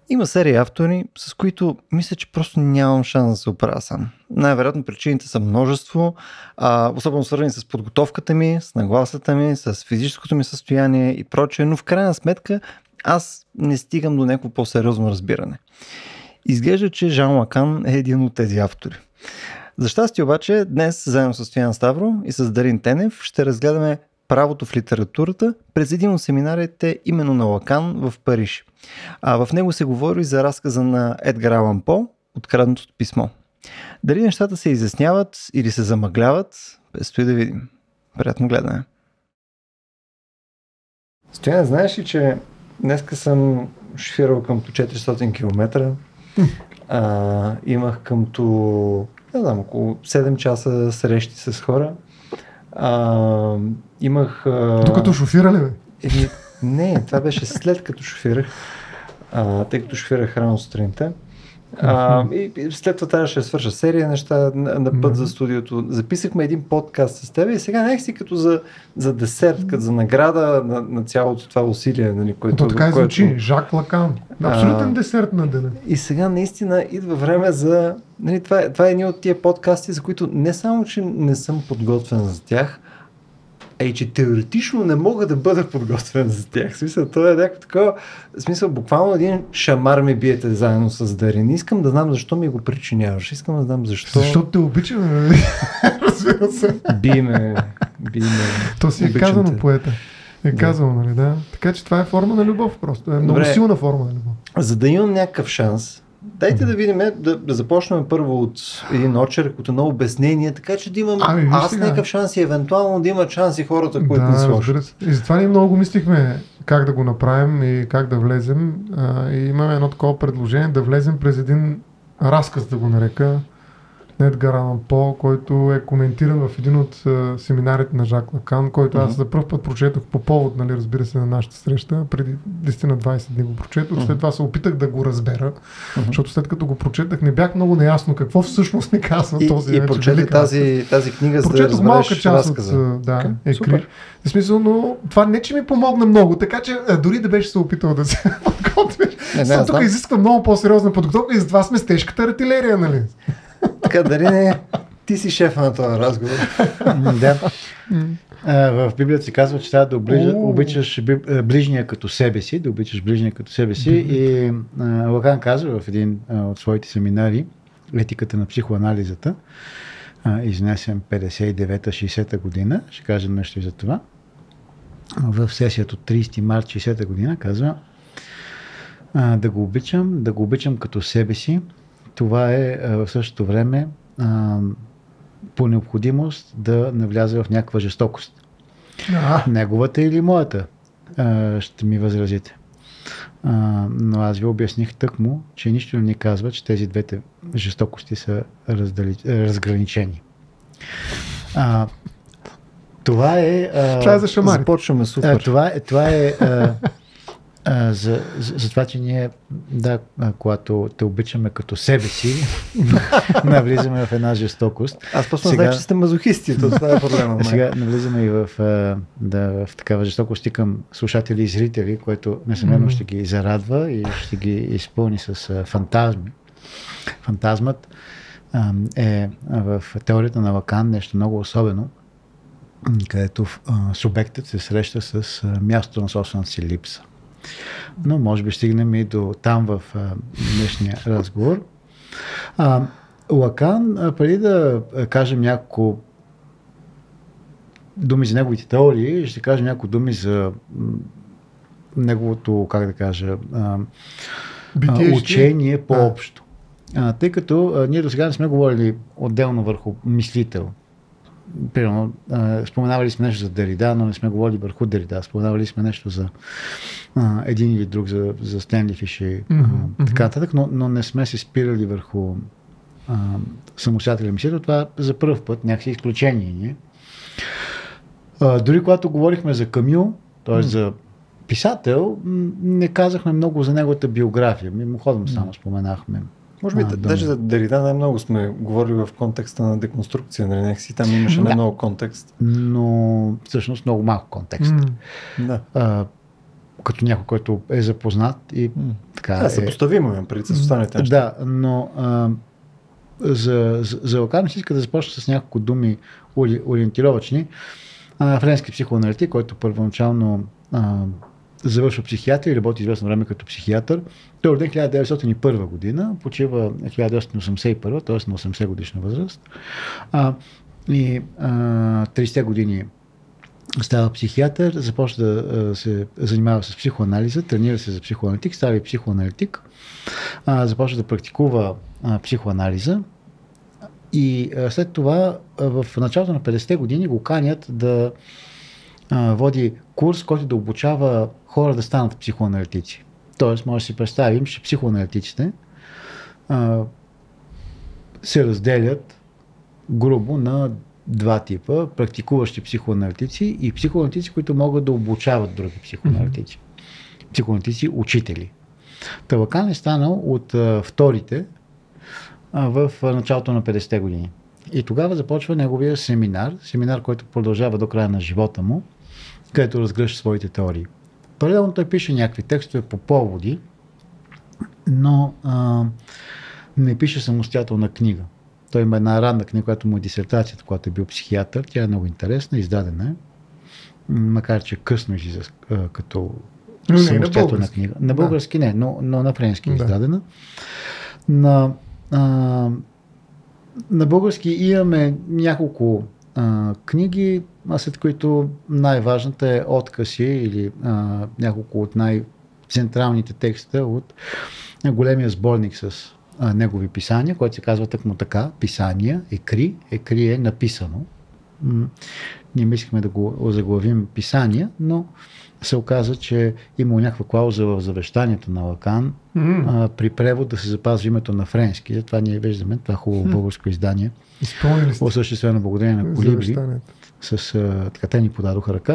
Има серия автори, с които мисля, че просто нямам шанс да се оправя сам. Най-вероятно причините са множество, особено свързани с подготовката ми, с нагласата ми, с физическото ми състояние и прочее, но в крайна сметка аз не стигам до някакво по-сериозно разбиране. Изглежда, че Жан Лакан е един от тези автори. За щастие обаче, днес заедно с Стоян Ставро и с Дарин Тенев ще разгледаме правото в литературата през един от семинарите именно на Лакан в Париж. В него се говори за разказа на Едгар Алан По "Откраднатото писмо". Дали нещата се изясняват или се замъгляват, предстои да видим. Приятно гледане. Стоян, знаеш ли, че днеска съм шофирал към 400 км. Имах къмто, около 7 часа срещи с хора. Имах... Докато шофирали, бе? Не, това беше след като шофирах, тъй като шофирах рано сутринта. И след това трябваше да свърша серия неща на път за студиото. Записахме един подкаст с теб и сега някакси като за десерт, като за награда на цялото това усилие. Нали, което, така и звучи. Жак Лакан. Абсолютен десерт на деня. И сега наистина идва време за... Нали, това е един от тия подкасти, за които не само, че не съм подготвен за тях, и че теоретично не мога да бъда подготвен за тях. В смисъл, това е някакво такова... В смисъл, буквално един шамар ми биете заедно с Дарин. Искам да знам защо ми го причиняваш. Искам да знам защо... Защото те обичаме, нали? Разбира се. Биме. То си е казано поета. Казано, нали, да. Така че това е форма на любов просто. Е много силна форма на любов. За да имам някакъв шанс, дайте да видим, да започнем първо от един очерк, от едно обяснение, така че да имам някакъв шанс и евентуално да имат шанс и хората, които ни слушат. И затова ние много мислихме как да го направим и как да влезем. И имаме едно такова предложение да влезем през един разказ, да го нарека, на Едгар Алан По, който е коментиран в един от семинарите на Жак Лакан, който аз за пръв път прочетох по повод, нали, разбира се, на нашата среща. Преди 10 на 20 дни го прочетох. След това се опитах да го разбера, защото след като го прочетах, не бях много неясно какво всъщност ми казва този. И прочети тази книга, за да разбереш малка част от екри. В смисъл, но това не, че ми помогна много, така че дори да беше се опитал да се подготвиш. Тук изисква много по-сериозна подготовка и затова сме с тежката артилерия, нали? Така, Дарине, ти си шефа на този разговор. Да. В Библията се казва, че трябва да обичаш ближния като себе си, и Лакан казва в един от своите семинари, етиката на психоанализата, изнесен 59-60 година, ще кажем нещо и за това. В сесията от 30 март 60 година казва да го обичам като себе си. Това е в същото време по необходимост да навляза в някаква жестокост. Неговата или моята, ще ми възразите. Но аз ви обясних тъкмо, че нищо не ни казва, че тези двете жестокости са разграничени. Това е... Това е за шамари. Започваме супер. Това е... За това, че ние, когато те обичаме като себе си, навлизаме в една жестокост. Аз просто не знам, че сте мазохисти, това е проблема. Сега навлизаме и в такава жестокост и към слушатели и зрители, което несъмнено ще ги зарадва и ще ги изпълни с фантазми. Фантазмът е в теорията на Лакан нещо много особено, където субектът се среща с мястото на собствената си липса. Но може би стигнем и до там в днешния разговор. Лакан, преди да кажем няколко думи за неговите теории, ще кажем няколко думи за неговото, как да кажа, учение по-общо. Тъй като ние до сега не сме говорили отделно върху мислител. Примерно, споменавали сме нещо за Дерида, но не сме говорили върху Дерида. Споменавали сме нещо за един или друг, за Стенли Фиш и така нататък, но не сме се спирали върху самостоятелен мислител. Това за първ път някакси изключение. Дори когато говорихме за Камю, т.е. за писател, не казахме много за неговата биография. Мимоходом само споменахме. Може би даже за Дерида най-много сме говорили в контекста на деконструкция, нали? Някакси там имаше най-много контекст. Но всъщност много малко контекст. като някой, който е запознат и така. Съпоставимо имам преди с останалите неща. Да, но за Лакан си иска да започна с няколко думи ориентировачни. Френски психоаналитик, който първоначално завършва психиатрия и работи известно време като психиатър. Той е роден 1901 година, почива 1981, т.е. на 80 годишна възраст. И 30 години става психиатър, започва да се занимава с психоанализа, тренира се за психоаналитик, става и психоаналитик, започва да практикува психоанализа и след това в началото на 50-те години го канят да води курс, който да обучава хора да станат психоаналитици. Тоест, може да си представим, че психоаналитиците се разделят грубо на два типа: практикуващи психоаналитици и психоаналитици, които могат да обучават други психоаналитици. Психоаналитици учители. Лакан е станал от вторите в началото на 50-те години. И тогава започва неговия семинар, който продължава до края на живота му, където разгръща своите теории. Паралелно той пише някакви текстове по поводи, но не пише самостоятелна книга. Той има една ранна книга, която му е дисертацията, когато е бил психиатър. Тя е много интересна, издадена е. Макар че късно излиза като самостоятелна книга. На български не, но на френски е издадена. На български имаме няколко книги, след които най-важната е Откъси или няколко от най-централните текста от големия сборник с негови писания, който се казва тъкмо така: Писания, Екри. Екри е написано. Ние мислихме да го заглавим Писания, но се оказа, че има някаква клауза в завещанието на Лакан при превод да се запази името на френски. Затова ние виждаме това хубаво българско издание, осъществено благодарение на Колибри. Така те ни подадоха ръка.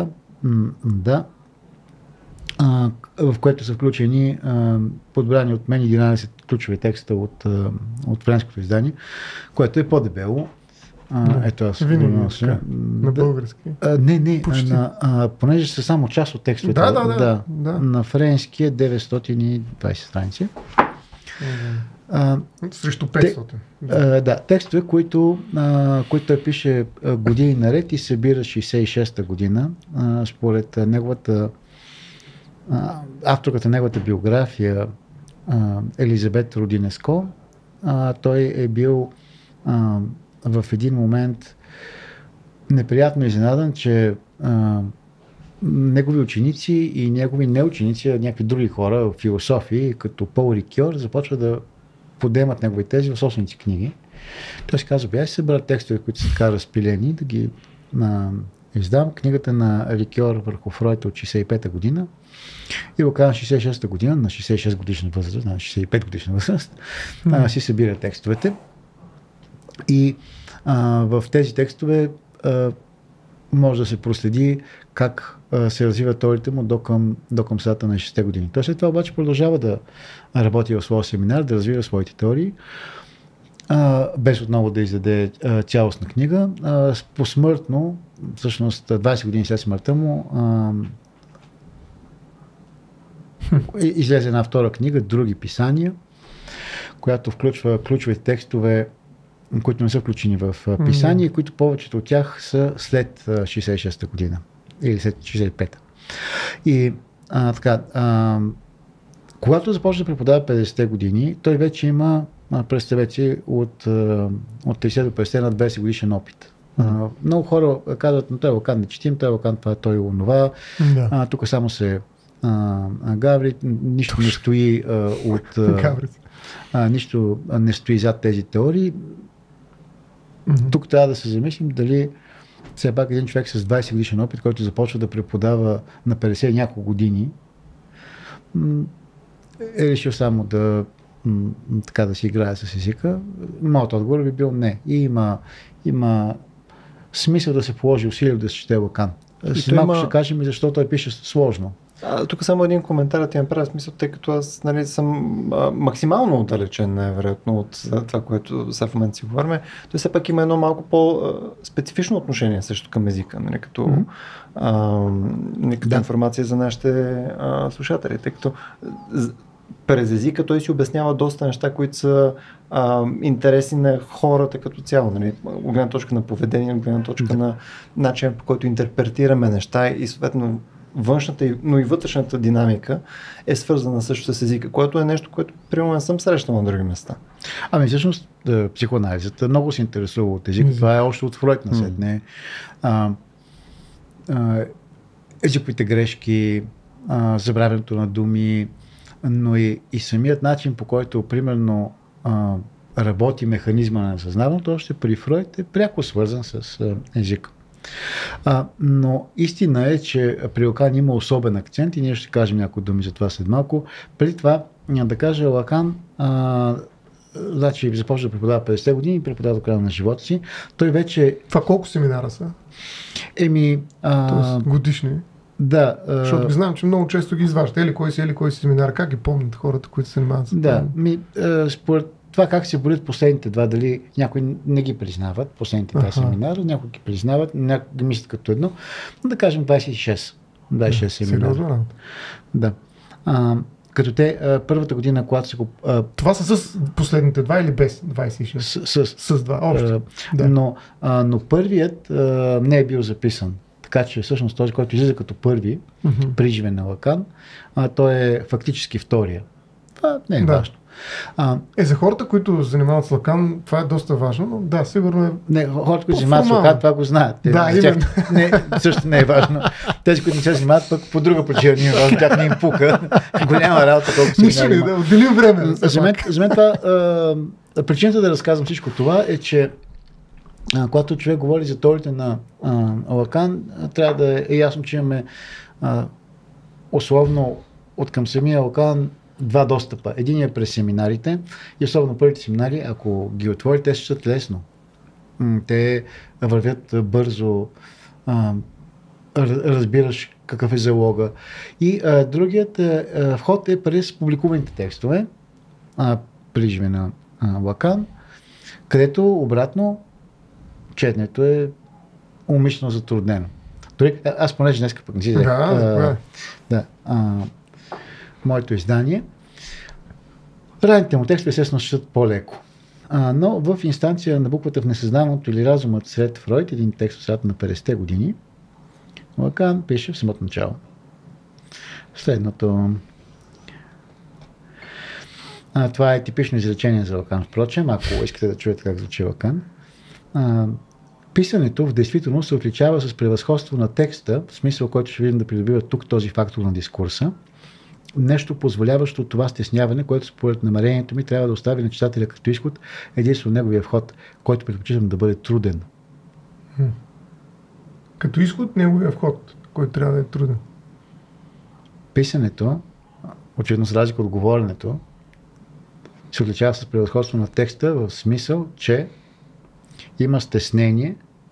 В което са включени подбрани от мен 11 ключови текста от френското издание, което е по-дебело. Ето аз на български. Не, понеже са само част от текстовете. На френски е 920 страници. Срещу 500. Текстове, които той пише години наред и събира 66-та година. Според неговата авторката, неговата биография Елизабет Родинеско, той е бил в един момент неприятно изненадан, че негови ученици и негови неученици, някакви други хора, философи, като Пол Рикьор, започват да подемат негови тези в собствените книги. Той си казва: бях събрал текстове, които са така разпилени, да ги издам. Книгата на Рикьор върху Фройд от 65-та година и Лакан 66-та година, на 66 годишна възраст, на 65 годишна възраст, си събира текстовете. И в тези текстове може да се проследи как се развива теорията му до към средата на 60 години. Той след това обаче продължава да работи в своя семинар, да развива своите теории, без отново да издаде цялостна книга. Посмъртно, всъщност 20 години след смъртта му, излезе една втора книга, Други писания, която включва ключови текстове, които не са включени в писания, които повечето от тях са след 66-та година или след 65-та. И когато започва да преподава 50-те години, той вече има, представете си, от 30 до 50 на 20 годишен опит. Много хора казват: но той Лакан не четим, той Лакан това, той онова. Тук само се гаври, нищо не стои нищо не стои зад тези теории. Тук трябва да се замислим дали все пак един човек с 20 годишен опит, който започва да преподава на 50 няколко години, е решил само да си играе с езика. Моят отговор би бил не. И има смисъл да се положи усилия да се чете Лакан. Малко ще кажем и защо той пише сложно. Тук само един коментар да ти направя смисъл, тъй като аз съм максимално отдалечен, най-вероятно, от това, което сега в момента си говорим. То все пак има едно малко по-специфично отношение също към езика, нали, като информация за нашите слушатели, тъй като през езика той си обяснява доста неща, които са интересни на хората като цяло. Нали? От гледна точка на поведение, от гледна точка на начин, по който интерпретираме неща и съответно външната, но и вътрешната динамика е свързана също с езика, което е нещо, което примерно не съм срещал на други места. Всъщност психоанализата много се интересува от езика. Това е още от Фройд насетне. Езиковите грешки, забравянето на думи, но и самият начин, по който примерно работи механизма на съзнаването, още при Фройд е пряко свързан с езика. Но истина е, че при Лакан има особен акцент и ние ще кажем някои думи за това след малко. Преди това, да кажа, Лакан започва да преподава 50 години и преподава до края на живота си. Той вече... Това колко семинара са? Тоест, годишни? Да. Защото знам, че много често ги изваждат. Или кой си семинар. Как ги помнят хората, които се занимават с това? Според това как се борят последните два, дали някои не ги признават, последните два семинара, някои ги признават, някои ги мислят като едно, да кажем 26 семинара. Да. Като те първата година, когато се го... Това са с последните два или без 26? С два, общо. Но първият не е бил записан. Така че всъщност този, който излиза като първи, приживен на Лакан, той е фактически втория. Това не е важно. За хората, които занимават с Лакан, това е доста важно, но да, сигурно е. Не, хората, които занимават с Лакан, това го знаят. Също не е важно. Тези, които не се занимават, пък по друга причина не е важно, тях не им пука. Голяма работа, колко се занимава. Да, отделим време. За мен това, причината да разказвам всичко това е, че когато човек говори за теориите на Лакан, трябва да е ясно, че имаме условно от към самия Лакан два достъпа. Един е през семинарите и особено първите семинари, ако ги отворите, те се четат лесно. Те вървят бързо, разбираш какъв е залога. И другият вход е през публикуваните текстове, приживе на Лакан, където обратно четенето е умишлено затруднено. Дори, аз понеже днес пък не си моето издание, ранните му текстове естествено четат по-леко. Но в инстанция на буквата в несъзнаваното или разумът сред Фройд, един текст от средата на 50-те години, Лакан пише в самото начало следното. Това е типично изречение за Лакан, впрочем, ако искате да чуете как звучи Лакан. Писането в действителност се отличава с превъзходство на текста, в смисъл, който ще видим да придобива тук този фактор на дискурса. Нещо позволяващо това стесняване, което според намерението ми трябва да остави на читателя като изход, единствено неговия вход, който предпочитам да бъде труден. Като изход неговия вход, който трябва да е труден. Писането, очевидно с разлика от говоренето, се отличава с превъзходство на текста в смисъл, че има стеснение,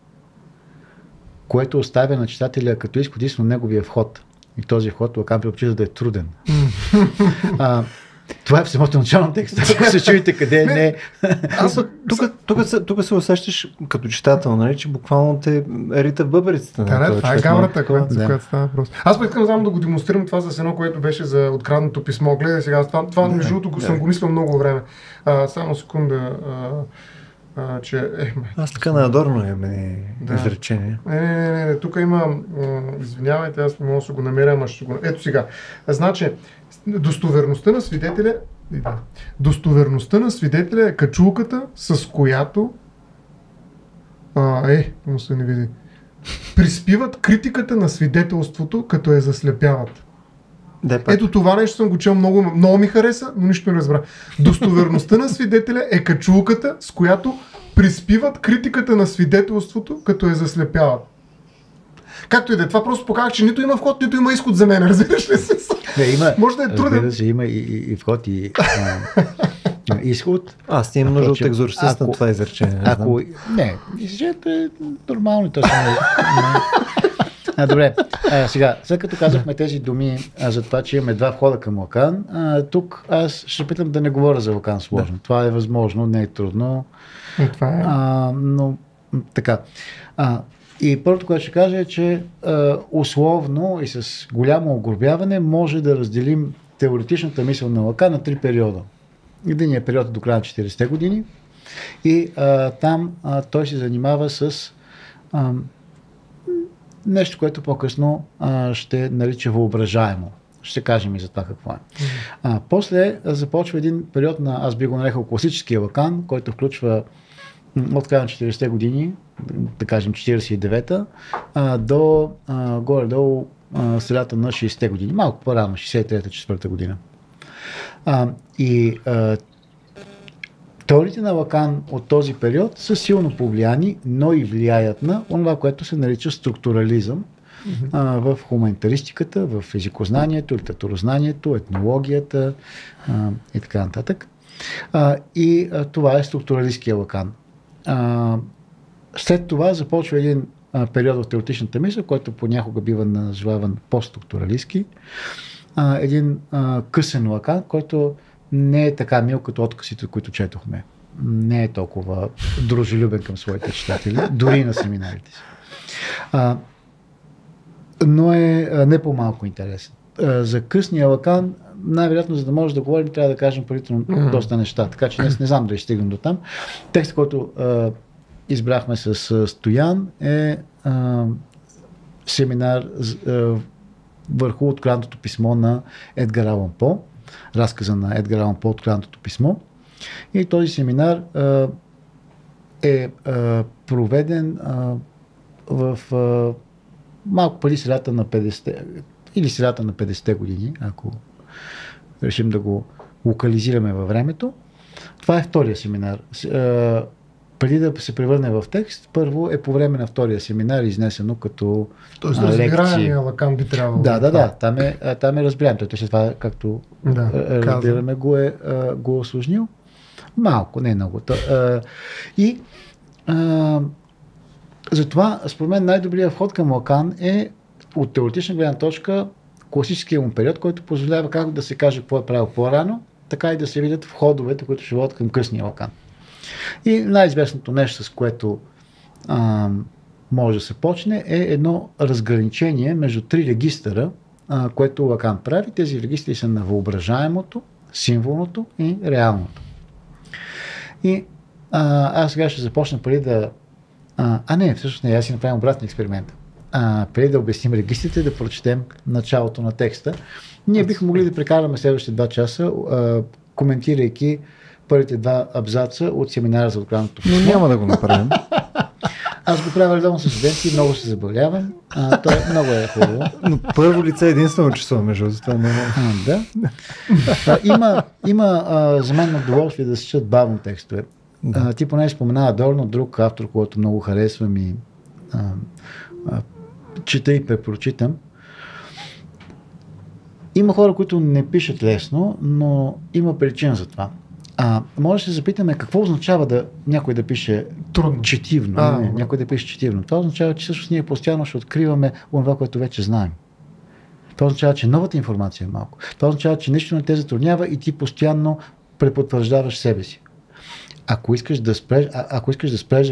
което оставя на читателя като изход единствено неговия вход. И този вход Лакан предпочита да е труден. Това е в самото начало на текста. Ако се чуете къде не. Тук се усещаш като читател, нали, че буквално те рита в бъбрицата. Да, това е камерата, която става въпрос. Аз искам само да го демонстрирам това с едно, което беше за откраднато писмо. Гледай сега, това между другото съм го мислил много време. Само секунда. Аз така надорно имам изречение. Не, тук има, извинявайте, аз не мога да се го намеря, ама ще го... Ето сега. Значи, достоверността на свидетеля е качулката, с която му се не види. Приспиват критиката на свидетелството, като я заслепяват. Ето това нещо съм го чел много ми хареса, но нищо не разбра. Достоверността на свидетеля е качулката, с която приспиват критиката на свидетелството, като я заслепяват. Както и да е, това просто показва, че нито има вход, нито има изход за мен, разбираш ли се? Може да е труден. Разбира се, има и вход и изход. Аз имам нужда от екзорцист на това изречение. Не, изречението е нормално. Добре, сега, след като казахме тези думи за това, че имаме два входа към Лакан, тук аз ще питам да не говоря за Лакан сложно. Това е възможно, не е трудно. Това е. Но така. И първото, което ще кажа е, че условно и с голямо огрубяване може да разделим теоретичната мисъл на Лакан на три периода. Единият период е до края на 40-те години и там той се занимава с нещо, което по-късно ще нарича въображаемо. Ще кажем и за това какво е. После започва един период на, аз би го нарекал класическия Лакан, който включва от края на 40-те години, да кажем 49-та, до горе-долу средата на 60-те години. Малко по-рано, 63-та, 4-та година. Теориите на Лакан от този период са силно повлияни, но и влияят на това, което се нарича структурализъм в хуманитаристиката, в езикознанието, литературознанието, етнологията и така нататък. Това е структуралистския Лакан. След това започва един период в теоретичната мисъл, който понякога бива назоваван постструктуралистки. Един късен Лакан, който не е така мил като отказите, които четохме. Не е толкова дружелюбен към своите читатели, дори на семинарите си. Но е не по-малко интересен. За късния Лакан, най-вероятно, за да може да говорим, трябва да кажем предварително доста неща. Така че днес не знам дали ще стигнем до там. Текстът, който избрахме с Стоян е семинар върху откраднатото писмо на Едгар Алан По. Разказа на Едгар Алан По, откраднатото писмо. И този семинар е проведен в малко преди средата на 50-те или средата на 50-те години, ако решим да го локализираме във времето. Това е втория семинар. Преди да се превърне в текст, първо е по време на втория семинар изнесено като лекции. Разграния Лакан би трябвало. Да. Там е разбираем. Той след това, както разбираме, го осложнил. Малко, не много. Затова, според мен, най-добрият вход към Лакан е от теоретична гледна точка класическия му период, който позволява как да се каже какво е правил по-рано, така и да се видят входовете, които ще водят към късния Лакан. И най-известното нещо, с което може да се почне, е едно разграничение между три регистъра, което Лакан прави. Тези регистри са на въображаемото, символното и реалното. И аз сега ще започна преди да... всъщност не, аз си направим обратен експеримент. Преди да обясним регистрите, да прочетем началото на текста. Ние бихме могли да прекараме следващите 2 часа, коментирайки първите 2 абзаца от семинара за откраднатото писмо. Но няма да го направим. Аз го правя редовно с студенти, много се забавлявам. Той много е хубаво. Но първо лице единствено число, между това не Има за мен удоволствие да се четат бавно текстове. Ти поне спомена Адорно, друг автор, който много харесвам и чета и препрочитам. Има хора, които не пишат лесно, но има причина за това. Може да се запитаме какво означава някой да пише трудно, четивно. Някой да пише четивно. Това означава, че всъщност ние постоянно ще откриваме това, което вече знаем. Това означава, че новата информация е малко. Това означава, че нищо не те затруднява и ти постоянно препотвърждаваш себе си. Ако искаш да спреш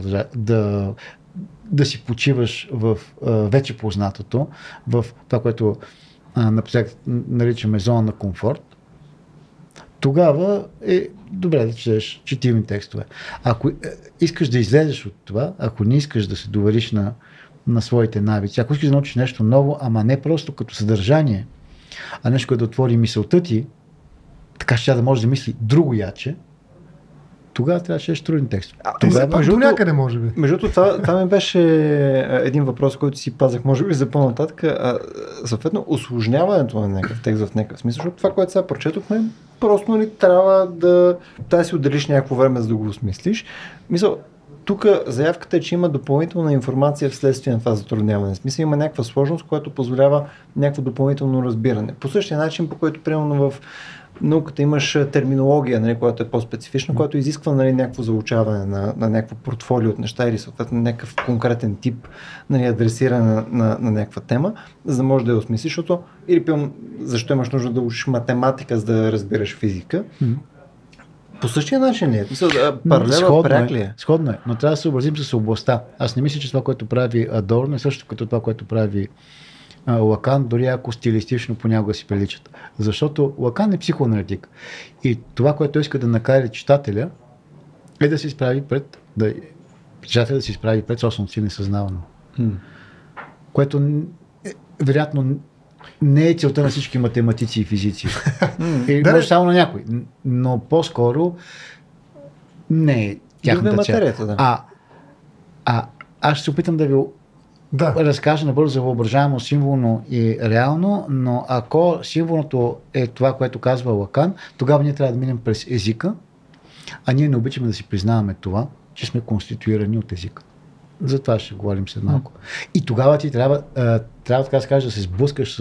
да си почиваш в вече познатото, в това, което напоследък наричаме зона на комфорт, тогава е добре да четеш четивни текстове. Ако искаш да излезеш от това, ако не искаш да се довериш на своите навици, ако искаш да научиш нещо ново, ама не просто като съдържание, а нещо, което да отвори мисълта ти, така ще да можеш да мисли друго яче, тогава трябва да четеш трудни текстове. До някъде може би. Между това ми беше един въпрос, който си пазах, може би за по-нататък. Съответно, усложняването на някакъв текст в някакъв смисъл, защото това, което сега прочетохме, просто ли трябва да си отделиш някакво време, за да го осмислиш. Мисъл, тук заявката е, че има допълнителна информация вследствие на това затрудняване. В смисъл, има някаква сложност, която позволява някакво допълнително разбиране. По същия начин, по който примерно в науката имаш терминология, нали, която е по-специфична, която изисква, нали, някакво заучаване на някакво портфолио от неща или съответно някакъв конкретен тип, нали, адресиране на някаква тема, за да можеш да я осмислиш, защото или пилно, защо имаш нужда да учиш математика, за да разбираш физика. По същия начин ли е? Паралела пряк ли е? Сходно е, но трябва да се образим с областта. Аз не мисля, че това, което прави Адорно е също като това, което прави Лакан, дори ако стилистично понякога си приличат. Защото Лакан е психоаналитик. И това, което иска да накара читателя, е да се изправи читателя да се изправи пред собственото си несъзнавано. Което вероятно не е целта на всички математици и физици. Или може само на някой. Но по-скоро не е тяхната цел. Аз ще се опитам да ви разкажа набързо за въображаемо, символно и реално, но ако символното е това, което казва Лакан, тогава ние трябва да минем през езика, а ние не обичаме да си признаваме това, че сме конституирани от езика. За това ще говорим след малко. И тогава ти трябва така да се каже, да се сблъскаш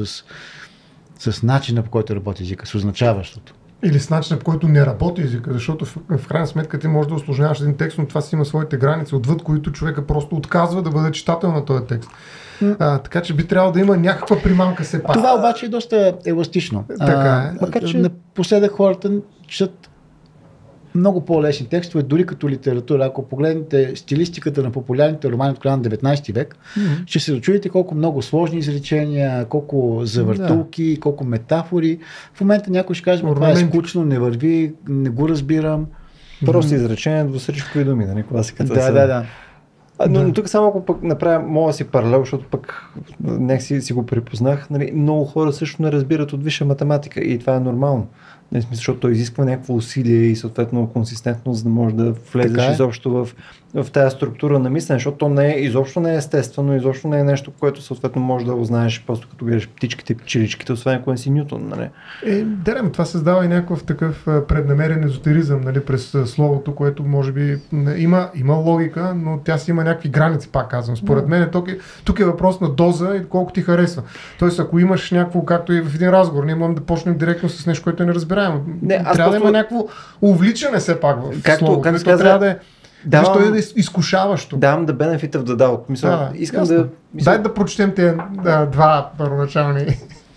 с начина, по който работи езика, с означаващото. Или с начина, по който не работи езика, защото в крайна сметка ти можеш да усложняваш един текст, но това си има своите граници, отвъд които човека просто отказва да бъде читател на този текст. Така че би трябвало да има някаква примамка все пак. Това обаче е доста еластично. Така е. Макар че напоследък хората четат много по-лесни текстове, дори като литература. Ако погледнете стилистиката на популярните романи от края на 19 век, ще се дочудите колко много сложни изречения, колко завъртулки, колко метафори. В момента някой ще каже, това е скучно, не върви, не го разбирам. Просто изречения, двусречкови думи, да не класиката. Да. Но тук само ако пък направя моя си паралел, защото пък някак си го припознах, нали, много хора също не разбират от висша математика и това е нормално. Защото той изисква някакво усилие и съответно консистентност, за да можеш да влезеш изобщо в тази структура на мислене, защото то изобщо не е естествено, изобщо не е нещо, което съответно можеш да го знаеш просто като гледаш птичките и пчеличките, освен ако не си Нютон. Нали? Това създава и някакъв такъв преднамерен езотеризъм, нали, през словото, което може би има логика, но тя си има някакви граници, пак казвам. Според мен тук е въпрос на доза и колко ти харесва. Тоест, ако имаш някакво, както и в един разговор, ние можем да почнем директно с нещо, което не разбираем. Трябва да има някакво увличане все пак в словото. Както трябва да е да е изкушаващо. Давам the benefit of the doubt. Искам Дай да прочетем тези два първоначални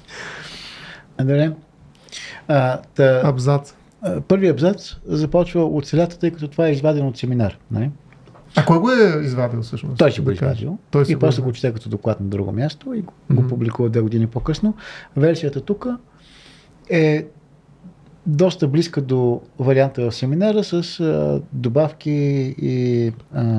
абзац. Първият абзац започва от селята, тъй като това е извадено от семинар. Не? А кой го е извадил всъщност? Той си го извадил. И после го чете като доклад на друго място и го публикува 2 години по-късно. Версията тук е доста близка до варианта в семинара с добавки и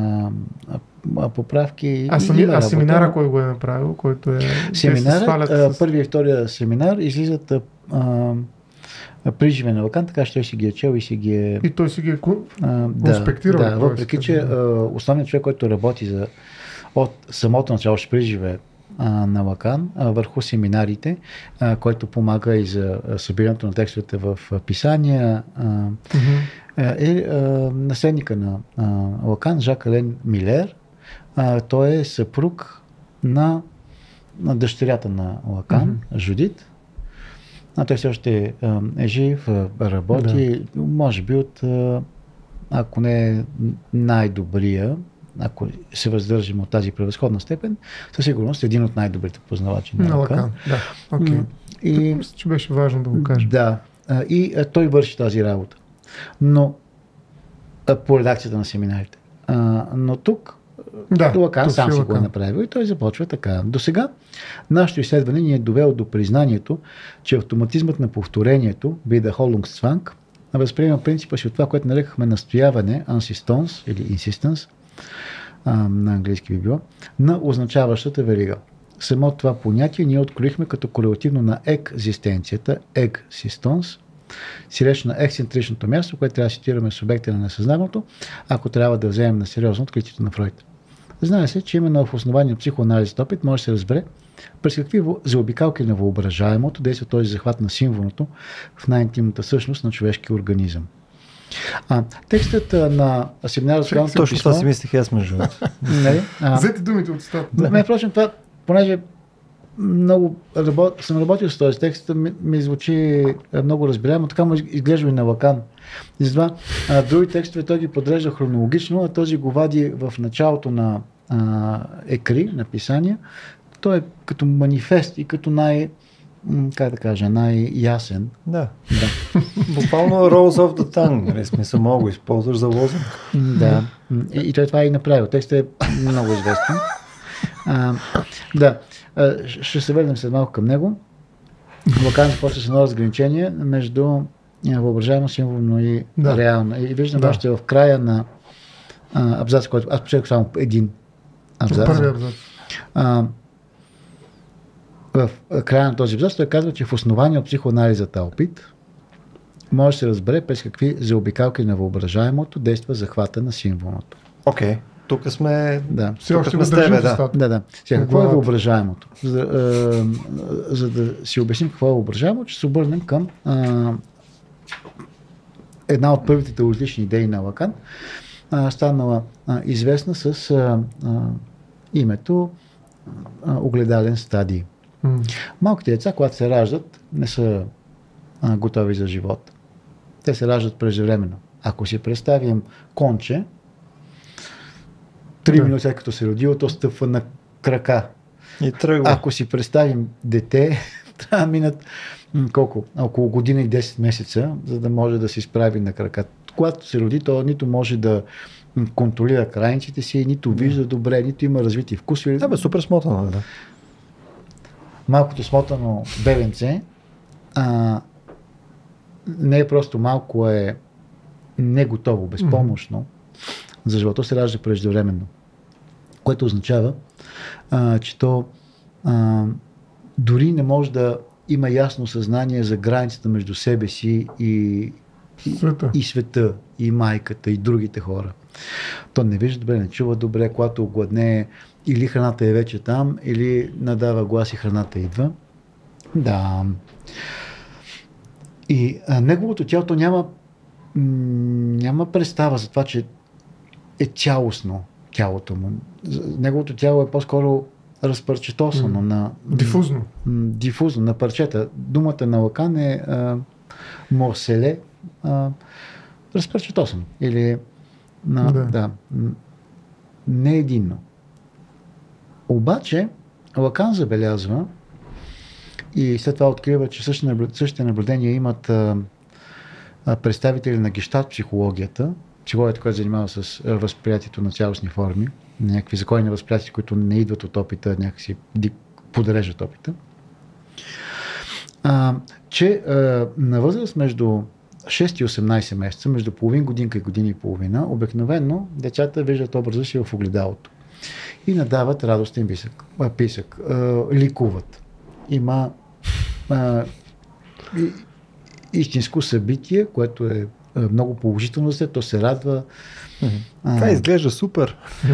поправки. Семинара кой го е направил? Който е... Семинара, първия и втория семинар излизат приживе на Лакан, така че той си ги е чел и си ги е... И той си ги е конспектирал. Да, въпреки че основният човек, който работи от самото начало ще приживе на Лакан върху семинарите, който помага и за събирането на текстовете в писания, е наследника на Лакан, Жак Ален Милер. Той е съпруг на дъщерята на Лакан, Жудит. Той все още е жив, работи, може би от, ако не е най-добрия, ако се въздържим от тази превъзходна степен, със сигурност един от най-добрите познавачи на Лакан. И мисля, че беше важно да го кажем. Да, и той върши тази работа. Но по редакцията на семинарите. Но тук Лакан сам си го е направил и той започва така. До сега нашето изследване ни е довело до признанието, че автоматизмът на повторението, бида Холунгстванг, възприема принципа си от това, което нарекахме настояване, insistence или insistence, на английски би било, на означаващата верига. Само това понятие ние откроихме като корелативно на екзистенцията, existence, си реч на ексцентричното място, което трябва да цитираме субекта на несъзнаването, ако трябва да вземем на сериозно откритието на Фройд. Знае се, че именно в основание на психоанализът опит може да се разбере през какви заобикалки на въображаемото действа този захват на символното в най-интимната същност на човешкия организъм. Текстът на семинара с Галанското писмо... Точно това си мислих аз между. Взете думите от стата. Впрочем, това, понеже съм работил с този текст, ми звучи много разбираемо, така му изглежда и на Лакан. И затова други текстове той ги подрежда хронологично, а този го вади в началото на Екри, на писания. Той е като манифест и като най-ясен. Да. Буквално Rolls of the Tongue, нали, смисъл, мога го използваш за лозунг. Да. И той това е и направил. Текстът е много известен. Ще се върнем след малко към него. Лакан започва с едно разграничение между въображаемо, символно и реално. И виждам още в края на абзац, който аз почетох само един абзац. Първи абзац. В края на този абзац той казва, че в основание от психоанализата опит може да се разбере през какви заобикалки на въображаемото действа захвата на символното. Окей. Тук сме... Да. Все още го държим в устата. Да. Сега, какво е въображаемото? За да си обясним какво е въображаемото, ще се обърнем към една от първите теоретични идеи на Лакан, станала известна с името огледален стадий. Малките деца, когато се раждат, не са готови за живот. Те се раждат преждевременно. Ако си представим конче, 3 минути след като се родило, то стъпва на крака. И тръгва. Ако си представим дете, трябва да минат около година и 10 месеца, за да може да се изправи на крака. Когато се роди, то нито може да контролира крайниците си, нито вижда добре, нито има развити вкусове. Да, супер смотано, да. Малкото смотано бебенце не е просто малко, е не готово, безпомощно за живота, се ражда преждевременно. Което означава, че то дори не може да има ясно съзнание за границата между себе си и света, и майката, и другите хора. То не вижда добре, не чува добре, когато огладне, или храната е вече там, или надава глас и храната идва. Да. И неговото тялото няма представа за това, че е цялостно тялото му. Неговото тяло е по-скоро разпарчетосано. Дифузно, на парчета. Думата на Лакан е морселе, разпарчетосано. Или не единно. Обаче Лакан забелязва и след това открива, че същите наблюдения имат представители на гешталт психологията, която занимава с възприятието на цялостни форми, някакви закони на възприятия, които не идват от опита, някакси подрежат опита. Че на възраст между 6 и 18 месеца, между половин годинка и година и половина, обикновено децата виждат образа си в огледалото и надават радостен писък, ликуват. Има истинско събитие, което е много положително за то се радва. Това изглежда супер.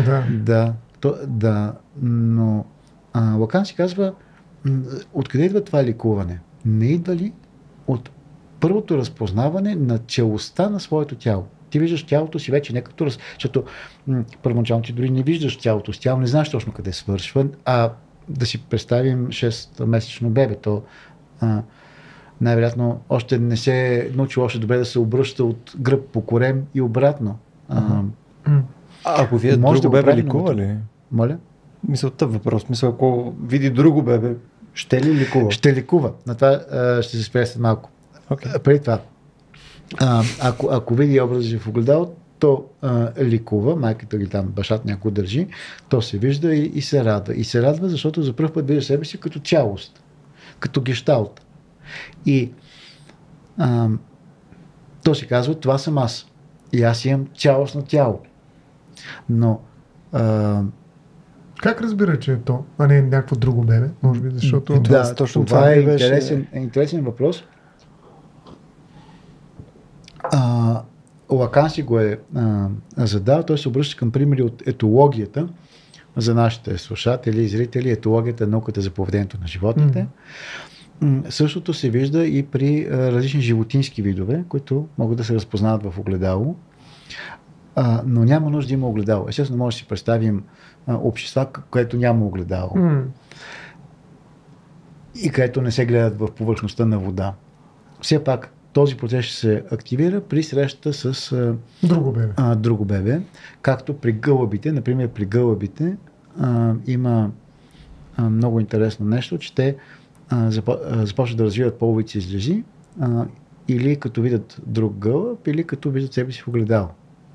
Да, но Лакан си казва, откъде идва това ликуване? Не идва ли от първото разпознаване на целостта на своето тяло? Ти виждаш тялото си вече не като защото първоначално ти дори не виждаш тялото си, тяло не знаеш точно къде свършва, а да си представим 6-месечно бебе, то най-вероятно още не се е научил още добре да се обръща от гръб по корем и обратно. Ако вие друго бебе ликува ли? Моля? Мисълта въпрос. Ако види друго бебе, ще ли ликува? Ще ликува. На това ще се спре след малко. Преди това, ако види образа в огледало, то ликува, майката или там бащата някой държи, то се вижда и се радва. И се радва, защото за първ път вижда себе си като цялост, като гешталт. И то си казва, това съм аз. И аз имам цялостно тяло. Но как разбира, че е то, а не някакво друго бебе? Може би, защото... Това е интересен въпрос. Лакан си го е задал. Той се обръща към примери от етологията за нашите слушатели и зрители. Етологията е науката за поведението на животните. Същото се вижда и при различни животински видове, които могат да се разпознават в огледало. Но няма нужда да има огледало. Естествено, може да си представим общества, което няма огледало. и където не се гледат в повърхността на вода. Все пак този процес ще се активира при срещата с друго бебе, както при гълъбите. Например, при гълъбите има много интересно нещо, че те започват да развиват половите си излези или като видят друг гълъб, или като виждат себе си в огледало.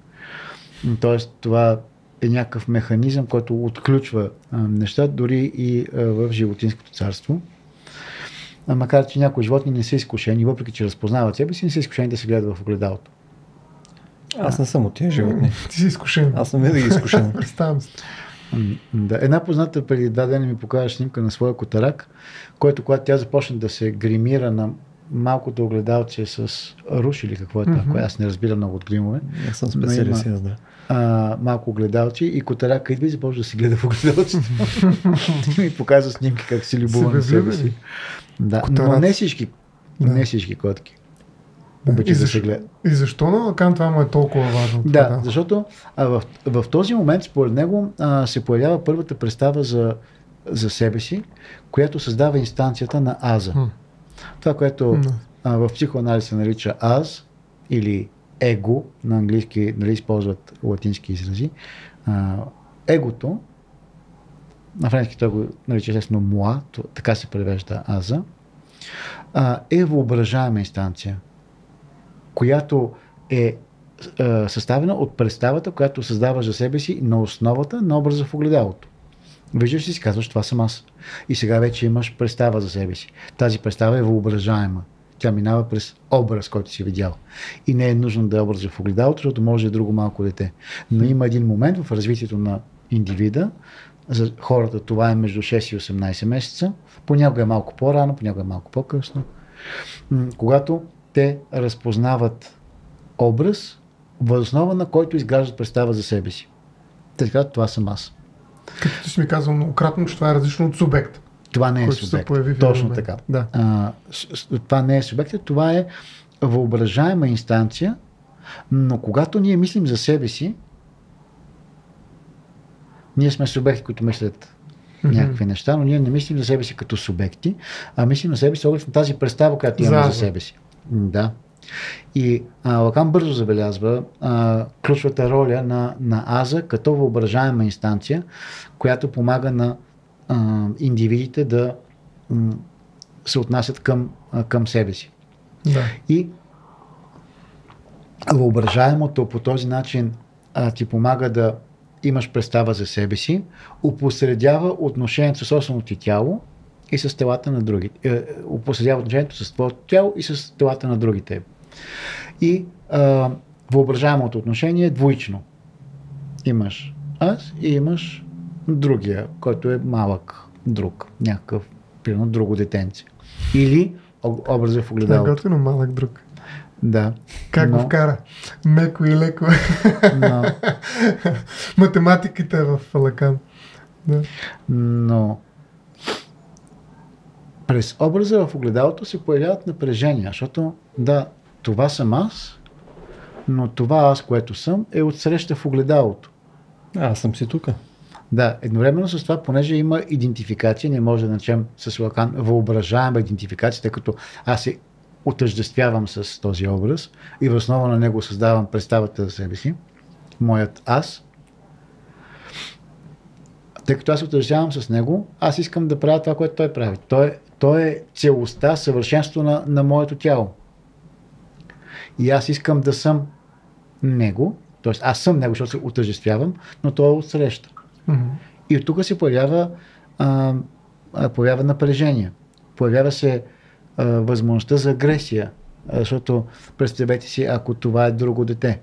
Тоест това е някакъв механизъм, който отключва неща дори и в животинското царство. Макар че някои животни не са изкушени, въпреки че разпознават себе си, не са изкушени да се гледат в огледалото. Аз не съм от тия животни. Ти си изкушен. Аз съм винаги изкушен. Представям се. Да. Една позната преди 2 дни ми покажа снимка на своя котарак, който когато тя започна да се гримира на малкото огледалче с руш или какво е това, което аз не разбирам много от гримове. Не съм специалист, да. Малко огледалче и котарака идва и започва да се гледа в огледалчето. И ми показва снимки как се любува на себе си. Да, но не всички котки обичат да се гледат. И защо на Лакан това му е толкова важно? Да, защото в този момент според него се появява първата представа за себе си, която създава инстанцията на аза. Това, което в психоанализ се нарича аз или его, на английски нали, използват латински изрази. Егото, на френски той го нарича естествено муа, така се превежда аза, е въображаема инстанция, която е съставена от представата, която създава за себе си на основата на образа в огледалото. Виждаш и си казваш, това съм аз. И сега вече имаш представа за себе си. Тази представа е въображаема. Тя минава през образ, който си видял. И не е нужно да е образ в огледалото, защото може да е друго малко дете. Но има един момент в развитието на индивида, за хората това е между 6 и 18 месеца, понякога е малко по-рано, понякога е малко по-късно, когато те разпознават образ, въз основа на който изграждат представа за себе си. Така, това съм аз. Като ти си ми казал многократно, че това е различно от субект. Това не е субект. Точно така. Да. Това не е субект, това е въображаема инстанция, но когато ние мислим за себе си, ние сме субекти, които мислят някакви неща, но ние не мислим за себе си като субекти, а мислим за себе си оглед на тази представа, която имаме за себе си. Да. И Лакан бързо забелязва ключовата роля на аза като въображаема инстанция, която помага на индивидите да се отнасят към себе си. Да. И въображаемото по този начин ти помага да имаш представа за себе си, опосредява отношението с собственото ти тяло и с телата на другите. Опосредява отношението с твоето тяло и с телата на другите. И въображаемото отношение е двоично. Имаш аз и имаш другия, който е малък друг, някакъв, примерно друго детенце. Или образът в огледалото. Готино малък друг. Да. Как го вкара? Меко и леко. Математиката е в Лакан. Да. Но през образа в огледалото се появяват напрежения, защото да, това съм аз, но това аз, което съм, е отсреща в огледалото. Аз съм си тук. Да, едновременно с това, понеже има идентификация, не може да начнем с Лакан въображаема идентификация, тъй като аз се отъждествявам с този образ и в основа на него създавам представата за себе си, моят аз. Тъй като аз се отъждествявам с него, аз искам да правя това, което той прави. Той е целостта, съвършенството на моето тяло. И аз искам да съм него, т.е. аз съм него, защото се отъждествявам, но той е отсреща. И от тук се появява напрежение. Появява се възможността за агресия, защото представете си, ако това е друго дете.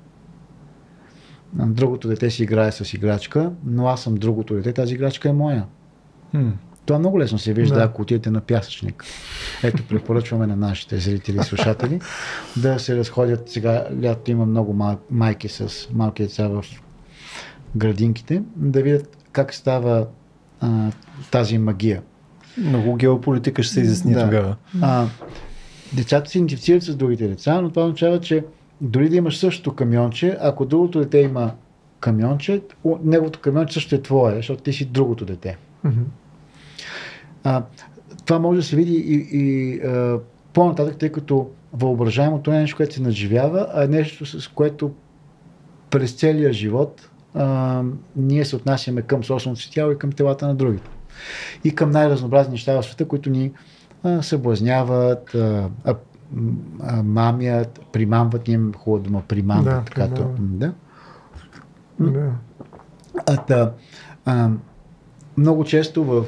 Другото дете си играе с играчка, но аз съм другото дете, тази играчка е моя. Това много лесно се вижда, ако отидете на пясъчник. Ето, препоръчваме на нашите зрители и слушатели да се разходят. Сега лято има много майки с малки деца в градинките, да видят как става тази магия. Много геополитика ще се изясни тогава. Децата се идентифицират с другите деца, но това означава, че дори да имаш същото камионче, ако другото дете има камионче, неговото камионче също е твое, защото ти си другото дете. това може да се види и по-нататък, тъй като въображаемото не е нещо, което се надживява, а е нещо, с което през целия живот ние се отнасяме към собственото си тяло и към телата на другите. И към най-разнообразни неща в света, които ни съблазняват, мамят, примамват, им хубаво дума, примамват. Много често в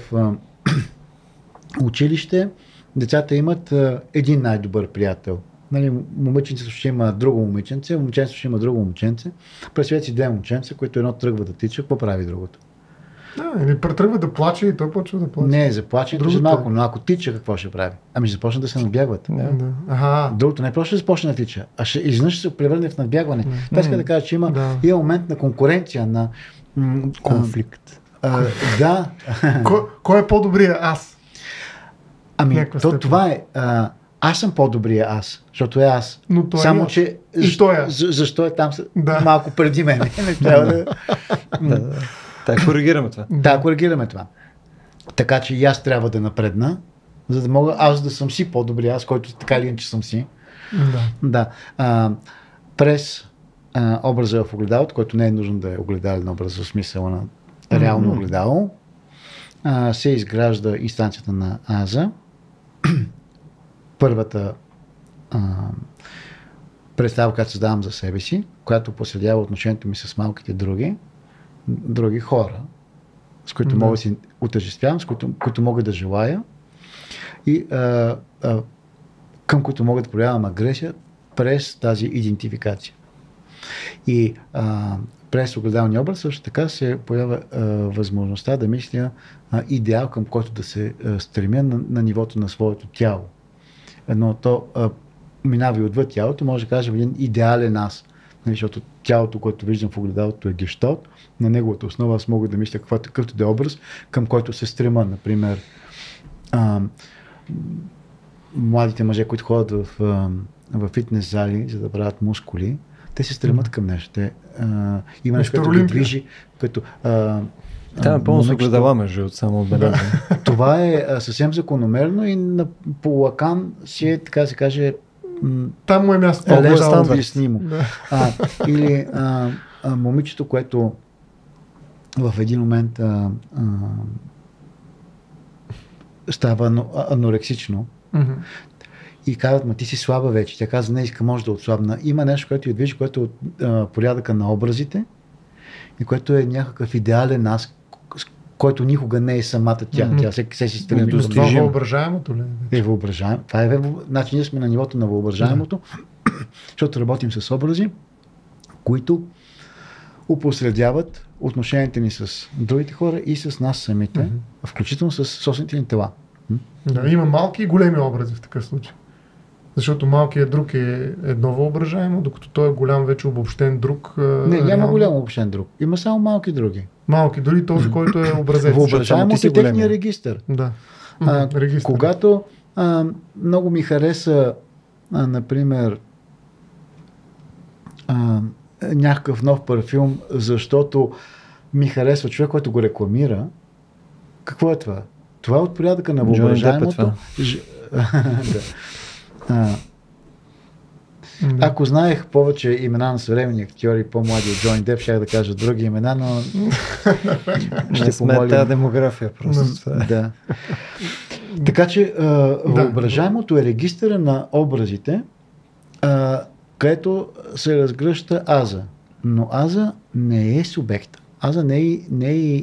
училище децата имат един най-добър приятел. Нали, момиченцето ще има друго момиченце, момченцето ще има друго момченце. Представете си две момченца, които едно тръгва да тича, какво прави другото? Или претръгва да плаче и той почва да плаче. Не, заплаче и малко, но ако тича, какво ще прави? Ами ще започне да се надбягват. Другото не просто ще започне да тича, а ще изведнъж ще се превърне в надбягване. Това иска да кажа, че има момент на конкуренция, на конфликт. Да. Кой е по-добрия аз? Ами, това е. Аз съм по-добрия аз, защото е аз. Но той само, е че защо е там малко преди мен? Коригираме това. Да, коригираме това. Така че и аз трябва да напредна, за да мога аз да съм си по-добрия аз, който така или иначе съм си. Да. През образа в огледалото, който не е нужно да е огледален образ в смисъла на реално огледало, се изгражда инстанцията на аза. Първата представа, която създавам за себе си, която последява отношението ми с малките други хора, с които мога да си отъждествявам, с които мога да желая и към които мога да проявявам агресия през тази идентификация. И през огледалния образ също така се появява възможността да мисля идеал, към който да се стремя на нивото на своето тяло. Но то минава и отвъд тялото, може да кажем един идеален аз. Защото тялото, което виждам в огледалото е гешталт, на неговата основа аз мога да мисля какъвто да е образ, към който се стрема. Например, младите мъже, които ходят в фитнес зали, за да правят мускули, те се стремат към нещо. Има нещо, което ги движи, като пълно се огледала между само отбелязване. Това е съвсем закономерно и по Лакан си е, така се каже, там му е място. По-лесно обяснимо. Или момичето, което в един момент става анорексично и казват, ти си слаба вече. Тя казва, не иска, може да отслабна. Има нещо, което я движи, което е от порядъка на образите и което е някакъв идеален аз, който никога не е самата тя. Тя се си стреми до това въображаемото ли? Е въображаемо. Това е значи ние сме на нивото на въображаемото, защото работим с образи, които опосредяват отношенията ни с другите хора и с нас самите, включително с собствените ни тела. Има малки и големи образи в такъв случай. Защото малкият друг е едно въображаемо, докато той е голям вече обобщен друг. Няма голям обобщен друг. Има само малки други. Малки, дори този, който е образец. Въображаемото е техния регистър. Да. Когато много ми хареса, например, някакъв нов парфюм, защото ми харесва човек, който го рекламира, какво е това? Това е от порядъка на въображаемото. Ако знаех повече имена на съвременни актьори, по-млади от Джони Деп, щях да кажа други имена, но ще помоля тази демография просто. Да. Така че въображаемото е регистъра на образите, където се разгръща аза. Но аза не е субект. Аза не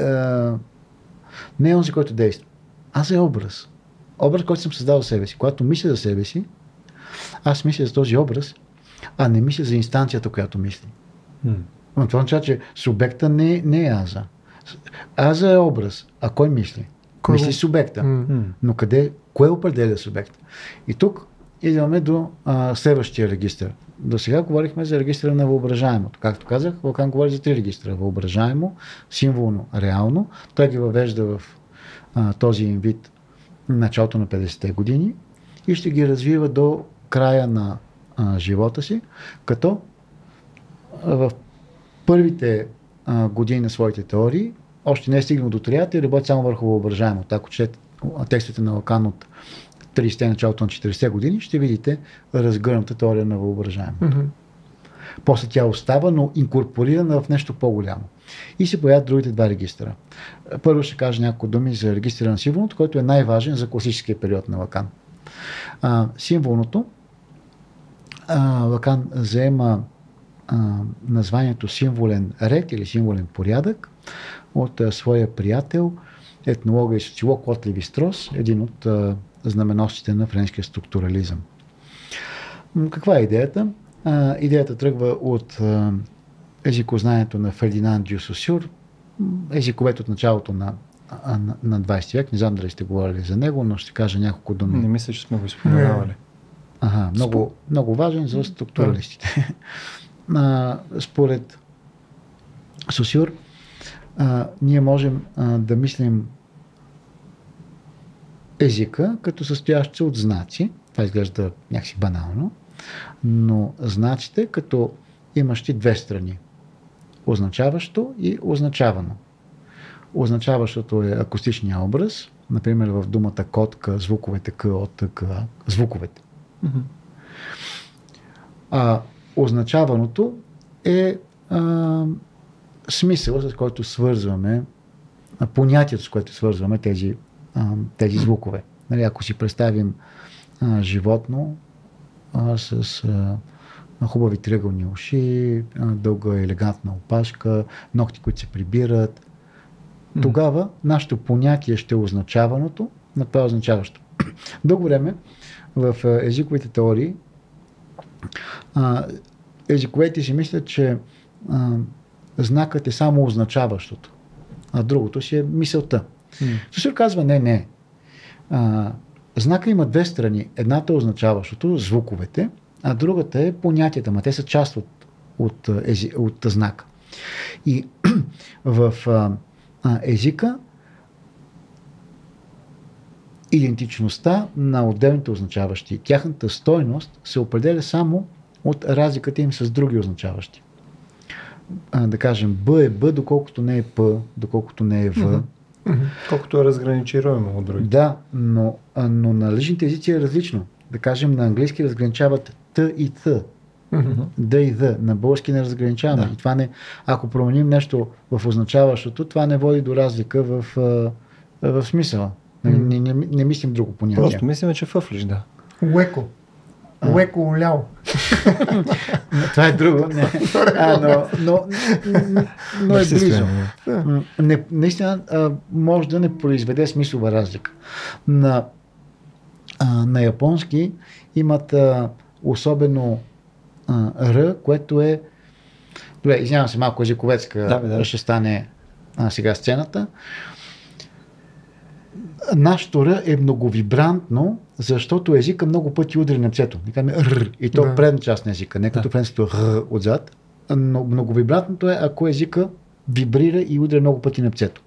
е онзи, който действа. Аза е образ. Образ, който съм създал за себе си. Когато мисля за себе си, аз мисля за този образ, а не мисля за инстанцията, която мисли. Но това означава, че субекта не е аза. Аза е образ. А кой мисли? Мисли субекта. Но кое определя субекта? И тук идваме до следващия регистър. До сега говорихме за регистъра на въображаемото. Както казах, Лакан говори за 3 регистъра. Въображаемо, символно, реално. Той ги въвежда в този им вид началото на 50-те години и ще ги развива до края на живота си, като в първите години на своите теории още не е стигнал до триада и работи само върху въображаемото. Ако текстовете на Лакан от 30-те, началото на 40-те години, ще видите разгърната теория на въображаемото. После тя остава, но инкорпорирана в нещо по-голямо. И се появят другите два регистъра. Първо ще кажа няколко думи за регистъра на символното, който е най-важен за класическия период на Лакан. Символното Лакан заема названието символен ред или символен порядък от своя приятел, етнолога и социолог Клод Леви-Строс, един от знаменосците на френския структурализъм. Каква е идеята? Идеята тръгва от езикознанието на Фердинанд Дю Сосюр, езиковед от началото на 20 век. Не знам дали сте говорили за него, но ще кажа няколко думи. Не мисля, че сме го споменавали. Много важен за структуралистите. Според Сосюр, ние можем да мислим езика като състоящ се от знаци. Това изглежда някакси банално, но знаците като имащи две страни. Означаващо и означавано. Означаващото е акустичния образ, например в думата котка, звуковете к, от, к, звуковете. Означаваното е смисъл, с който свързваме, понятието, с което свързваме тези звукове. Нали, ако си представим животно с хубави триъгълни уши, дълга елегантна опашка, ногти, които се прибират, тогава нашето понятие ще е означаваното, на това означаващо. Дълго време в езиковите теории езиковете си мислят, че знакът е само означаващото, а другото си е мисълта. Сосюр казва не. Знака има две страни. Едната е означаващото, звуковете, а другата е понятията, те са част от знака. И в езика идентичността на отделните означаващи, тяхната стойност се определя само от разликата им с други означаващи. Да кажем, Б е Б, доколкото не е П, доколкото не е В. Колкото е разграничируемо от другите. Да, но на личните езици е различно. Да кажем, на английски разграничават Т и Т. Д и Д. На български не разграничаваме. Да. И това не, ако променим нещо в означаващото, това не води до разлика в смисъла. Не мислим друго понятие. Просто мислим, че фъфлиш, да. Уеко. Уеко улял. Това е друго. Но е близо. Наистина може да не произведе смислова разлика. На японски имат особено Р, което е... Добре, извинявам се, малко езиковецка ще стане сега сцената. Нашето Р е многовибрантно, защото езика много пъти удари на цето. И то предна част на езика, не като френското Р отзад. Но многовибрантното е, ако езика вибрира и удря много пъти на цето.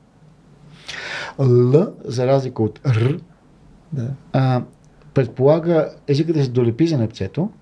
Л, за разлика от Р, предполага езика да се долепи за непцето,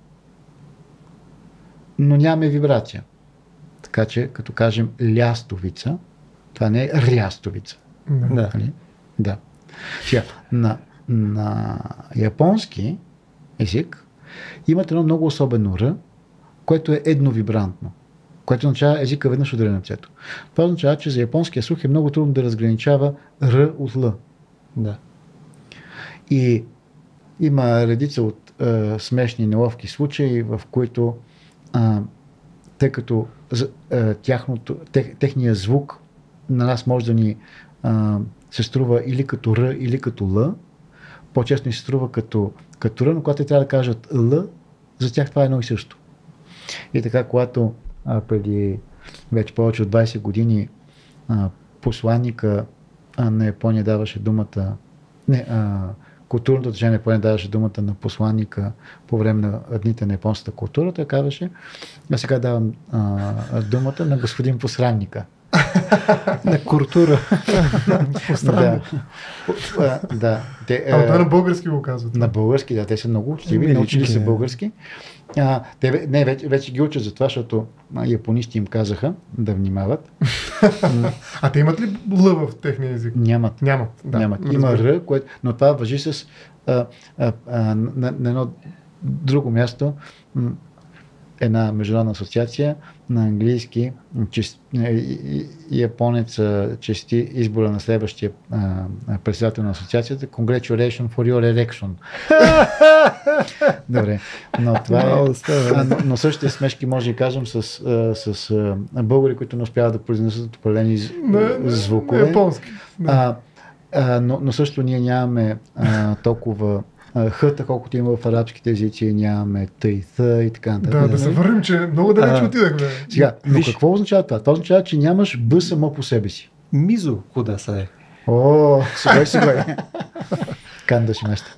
но нямаме вибрация. Така че, като кажем лястовица, това не е рястовица. Да. Сега, на японски език имат едно много особено Р, което е едновибрантно, което означава езика веднъж ударя на цето. Това означава, че за японския слух е много трудно да разграничава Р от Л. Да. И има редица от смешни, неловки случаи, в които тъй като техният звук на нас може да ни се струва или като Р, или като Л, по-често ни се струва като Р, но когато трябва да кажат Л, за тях това е едно и също. И така, когато преди вече повече от 20 години посланника на Япония даваше думата, културното движение на Япония даваше думата на посланника по време на дните на японската култура, той казваше, а сега давам думата на господин посланника. На култура. Постранно. Да. Това на български го казват. На български, да, те са много учтиви, научили са български. Вече ги учат за това, защото японисти им казаха да внимават. А те имат ли Л в техния език? Нямат. Да. Има Р, но това важи с на едно друго място. Една международна асоциация на английски японец чести избора на следващия председател на асоциацията. Congratulations for your election. Добре, но това е. Но същите смешки може да кажем с българи, които не успяват да произнесат определени звукове. Японски. Но също ние нямаме толкова хъта, колкото има в арабските езици, нямаме тъйта и така нататък. Да се върнем, че много далеч отидахме. Сега, но какво означава това? Това означава, че нямаш Б само по себе си. Мизо, куда са е? О, сега. Канда ще места.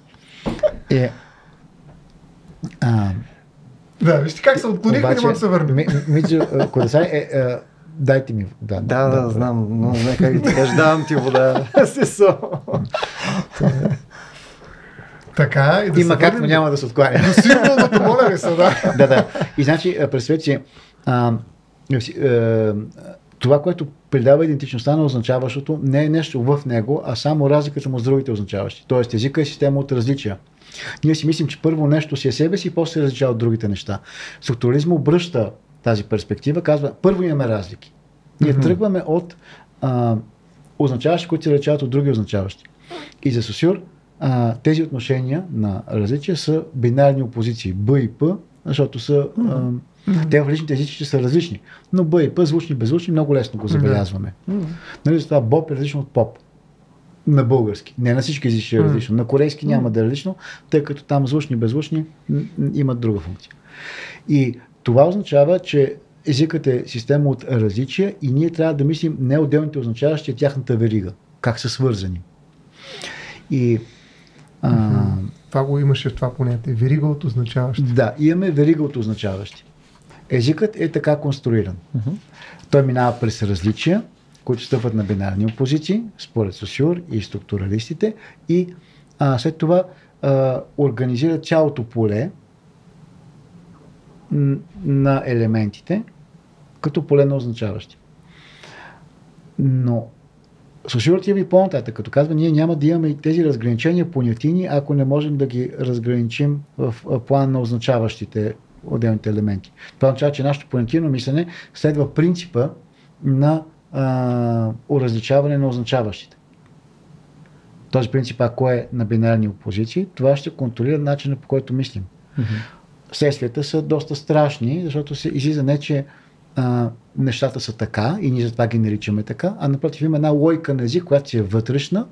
Да, вижте как се отклонихме, не мога да се върнем. Мизо, куда е, дайте ми. Да, знам, но не как да ти кажа, давам ти вода. Така, и да има както няма да се откланя. До символното, моля ли са, да. Да. И значи, представете си, това, което придава идентичността на означаващото, не е нещо в него, а само разликата му с другите означаващи. Тоест, езика е система от различия. Ние си мислим, че първо нещо си е себе си и после се различава от другите неща. Структурализм обръща тази перспектива, казва, първо имаме разлики. Ние тръгваме от означаващи, които се различават от други означаващи. И за Сосюр тези отношения на различия са бинарни опозиции. Б и П, защото са те в личните езици са различни. Но Б и П, звучни, беззвучни, много лесно го забелязваме. Нали, затова Боб е различно от Поп. На български. Не на всички езици е различно. На корейски няма да е различно, тъй като там звучни, беззвучни имат друга функция. И това означава, че езикът е система от различия и ние трябва да мислим не отделните означаващи, а тяхната верига. Как са свързани. И това го имаше в това понятие. Верига от означаващи. Да, имаме верига от означаващи. Езикът е така конструиран. Той минава през различия, които стъпват на бинарни опозиции, според Сосюр и структуралистите, и след това организира цялото поле на елементите като поле на означаващи. Но Сосюр отива и по-нататък, като казва, ние няма да имаме и тези разграничения понятийни, ако не можем да ги разграничим в план на означаващите отделните елементи. Това означава, че нашето понятийно мислене следва принципа на уразличаване на означаващите. Този принцип, ако е на бинарни опозиции, това ще контролира начина, по който мислим. Следствията са доста страшни, защото се излиза не, че нещата са така и ние затова ги наричаме така, а напротив има една логика на език, която си е вътрешна,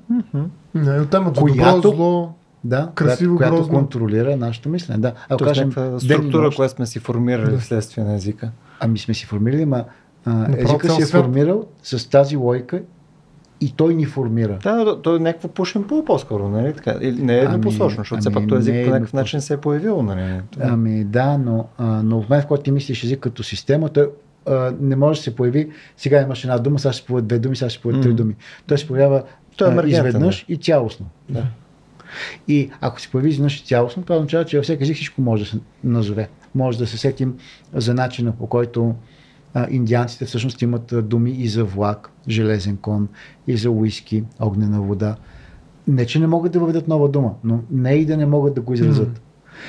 която красиво, която контролира нашето мислене. Да. Ако кажем структура, която сме си формирали вследствие на езика. Ами сме си формирали, езика си е формирал с тази логика и той ни формира. Да, той е някакво пушен пул по-скоро, нали? Така. Не е еднопосочно, защото все пак този език по някакъв начин се е появил, нали? Ами да, но в момент, в който ти мислиш език като система, той не може да се появи, сега имаш една дума, сега ще се появят две думи, сега ще се появят три думи. Той се появява изведнъж и цялостно. Да. И ако се появи изведнъж и цялостно, това означава, че във всеки език всичко може да се назове. Може да се сетим за начина, по който индианците всъщност имат думи и за влак, железен кон, и за уиски, огнена вода. Не, че не могат да въведат нова дума, но не и да не могат да го изразят.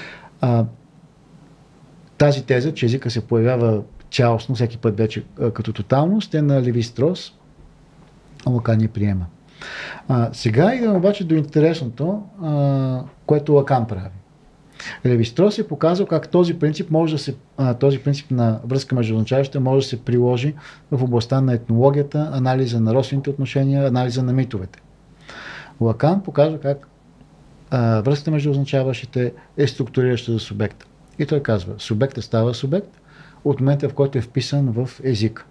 Тази теза, че езика се появява цялостно, всеки път вече като тоталност, е на Леви-Строс, Лакан не приема. Сега идем обаче до интересното, което Лакан прави. Леви-Строс е показал как този принцип на връзка между означаващите може да се приложи в областта на етнологията, анализа на родствените отношения, анализа на митовете. Лакан показва как връзката между означаващите е структурираща за субекта. И той казва, субектът става субект от момента, в който е вписан в език.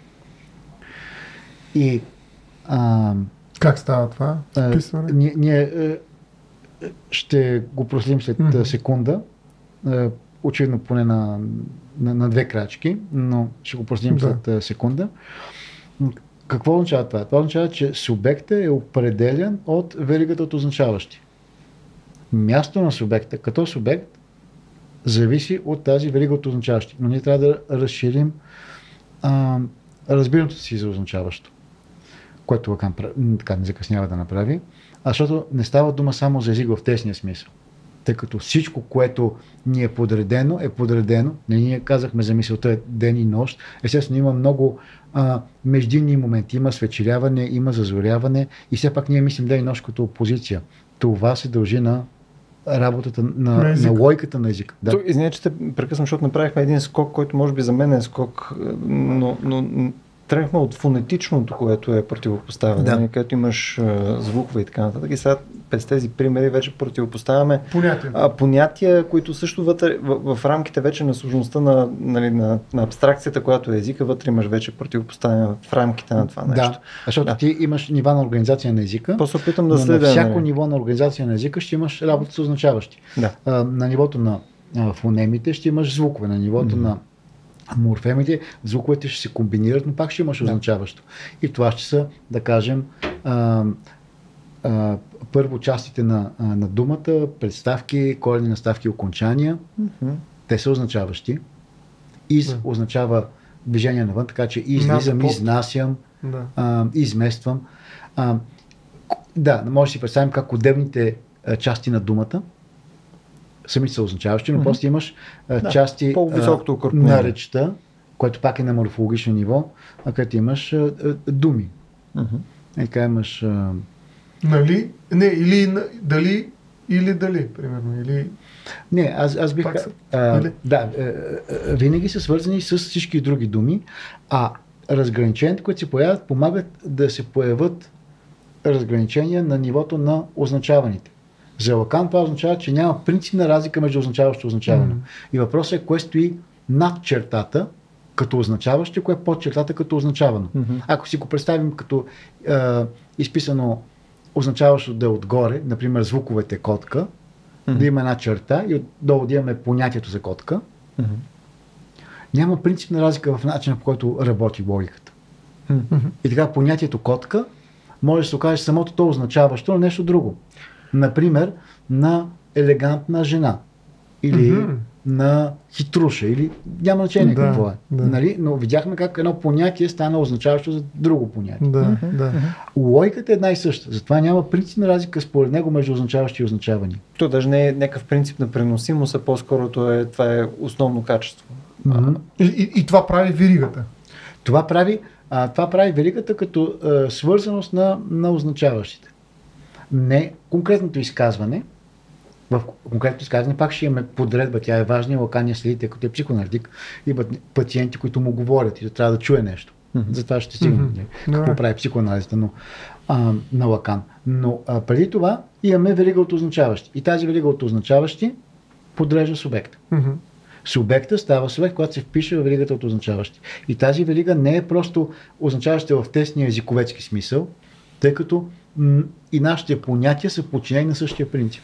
И как става това? Вписване? Ние ще го проследим след секунда, очевидно поне на две крачки, но ще го проследим след секунда. Какво означава това? Това означава, че субектът е определен от веригата от означаващи. Място на субекта като субект зависи от тази верига от означаващи. Но ние трябва да разширим разбирането си за означаващо, което Лакан така не закъснява да направи, защото не става дума само за език в тесния смисъл. Тъй като всичко, което ни е подредено, ние казахме за мисълта е ден и нощ, естествено има много междинни моменти, има свечеляване, има зазоряване и все пак ние мислим ден и нощ като опозиция. Това се дължи на работата на логиката на езика. Да. Извиня, че те прекъсвам, защото направихме един скок, който може би за мен е скок, но тръгнахме от фонетичното, което е противопоставяне, където имаш звукове и така нататък. И сега през тези примери вече противопоставяме понятия, които също вътре, в рамките вече на сложността на абстракцията, която е езика, вътре имаш вече противопоставяне в рамките на това нещо. Да, защото ти имаш нива на организация на езика, просто опитам да но на всяко ниво на организация на езика ще имаш работа с означаващи. Да. На нивото на фонемите ще имаш звукове, на нивото на морфемите, звуковете ще се комбинират, но пак ще имаш означаващо. И това ще са, да кажем, първо частите на думата, представки, корени, наставки, окончания. Те са означаващи. Означава движение навън, така че излизам, изнасям, измествам. Може да си представим как отделните части на думата сами са означаващи, но после имаш части на речта, което пак е на морфологично ниво, където имаш думи. Така имаш... Нали? Не, или дали, или дали, примерно. Или... Не, аз бих... винаги са свързани с всички други думи, а разграниченията, които се появят, помагат да се появят разграничения на нивото на означаваните. За Лакан това означава, че няма принципна разлика между означаващо и означавано. И въпросът е кое стои над чертата като означаващо и кое е под чертата като означавано. Ако си го представим като изписано означаващо да е отгоре, например звуковете котка, да има една черта и отдолу да имаме понятието за котка, няма принципна разлика в начина, по който работи логиката. И така понятието котка може да се окаже самото то означаващо, но нещо друго. Например, на елегантна жена или на хитруша, или няма значение какво е. Нали? Но видяхме как едно понятие стана означаващо за друго понятие. Логиката е една и съща, затова няма принципна разлика според него между означаващи и означавани. То даже не е някакъв принцип на преносимост, а по-скоро това е основно качество. И това прави веригата. Това прави веригата като свързаност на означаващите. Не конкретното изказване. В конкретното изказване пак ще имаме подредба, тя е важна, Лакан я следи, тъй като е психоаналитик, имат пациенти, които му говорят и трябва да чуе нещо. Затова ще стигнем какво прави психоанализата на Лакан. Но преди това имаме верига от означаващи. И тази верига от означаващи подрежда субекта. Субекта става субект, когато се впише в веригата от означаващи. И тази верига не е просто означаваща в тесния езиковецки смисъл, тъй като и нашите понятия са подчинени на същия принцип.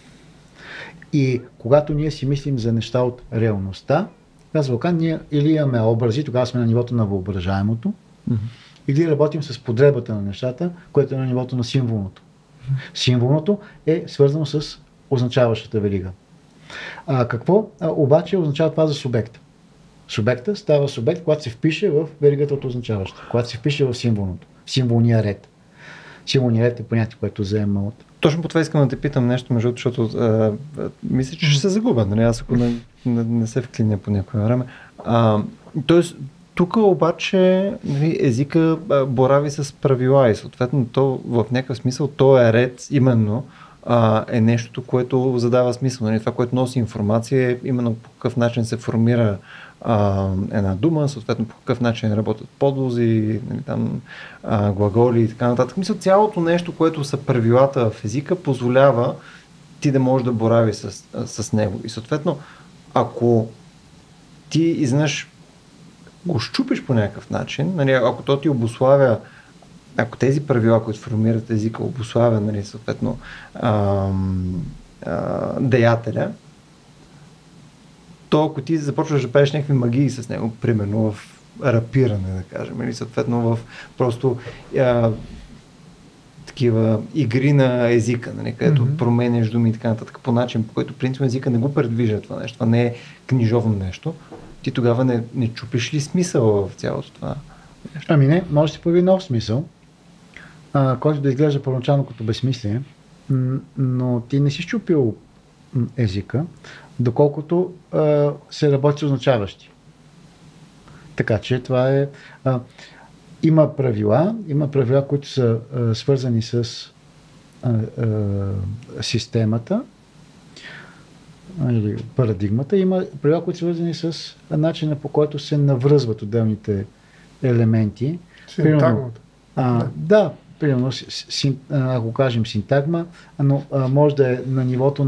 И когато ние си мислим за неща от реалността, казва Лакан, ние или имаме образи, тогава сме на нивото на въображаемото, или работим с подредбата на нещата, което е на нивото на символното. Символното е свързано с означаващата верига. Какво обаче означава това за субекта? Субекта става субект, когато се впише в веригата от означаваща, когато се впише в символното, в символния ред. Символния ред е понятие, което заема от... Точно по това искам да те питам нещо, между защото мисля, че ще се загубя, нали? Аз ако не се вклиня по някое време. Тоест, тук обаче езика борави с правила и съответно то в някакъв смисъл то е ред именно е нещото, което задава смисъл. Нали? Това, което носи информация е именно по какъв начин се формира една дума, съответно по какъв начин работят подлози, нали, там, глаголи и така нататък. Мисля, цялото нещо, което са правилата в езика, позволява ти да можеш да борави с него. И съответно, ако ти изведнъж го щупиш по някакъв начин, нали, ако то ти обуславя, ако тези правила, които формират езика, обуславя, нали, съответно деятеля, то ако ти започваш да правиш някакви магии с него, примерно в рапиране, да кажем, или съответно в просто такива игри на езика, нали, където променяш думи и така нататък по начин, по който принципно езика не го предвижда това нещо. Това не е книжовно нещо. Ти тогава не чупиш ли смисъл в цялото това нещо? Ами не, може да си появи нов смисъл, който да изглежда първоначално като безсмислие, но ти не си счупил езика, доколкото се работи с означаващи. Така че това е... Има правила, които са свързани с системата или парадигмата. Има правила, които са свързани с начина, по който се навръзват отделните елементи. Синтагмата. Да, примерно, ако кажем синтагма, но може да е на нивото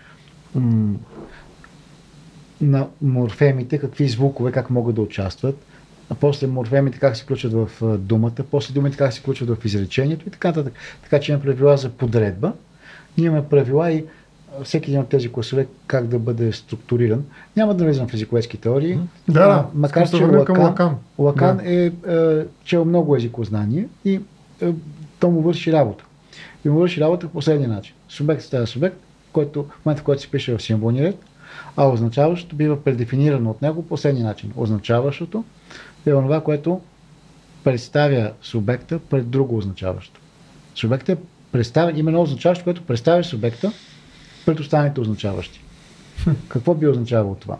на морфемите, какви звукове, как могат да участват, а после морфемите как се включват в думата, после думите как се включват в изречението и така нататък. Така че имаме правила за подредба. Ние имаме правила и всеки един от тези класове как да бъде структуриран. Няма да влизам в езиковедски теории. Макар че Лакан е чел много езикознание и то му върши работа. И му върши работа по последния начин. Субект става субект, който в момента, в който се пише в символния ред, а означаващото бива предефинирано от него по последния начин. Означаващото е това, което представя субекта пред друго означаващо. Субектът представя именно означаващо, което представя субекта пред останалите означаващи. Какво би означавало това?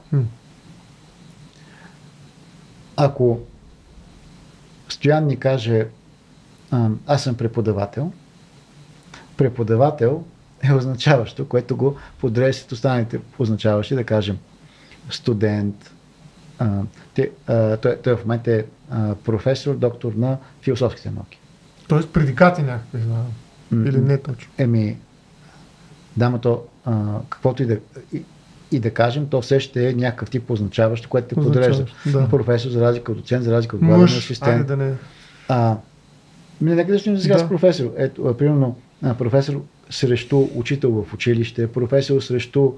Ако Стоян ни каже аз съм преподавател, преподавател е означаващо, което го подрежда с останалите означаващи, да кажем студент. Той в момента е професор, доктор на философските науки. Тоест предикати някакви, или не точно? То каквото и да кажем, то все ще е някакъв тип означаващо, което те подрежда. Да. Професор, за разлика от доцент, за разлика от главен асистент. Да не. Нека да сме сега с професор. Ето, примерно, професор срещу учител в училище, професор срещу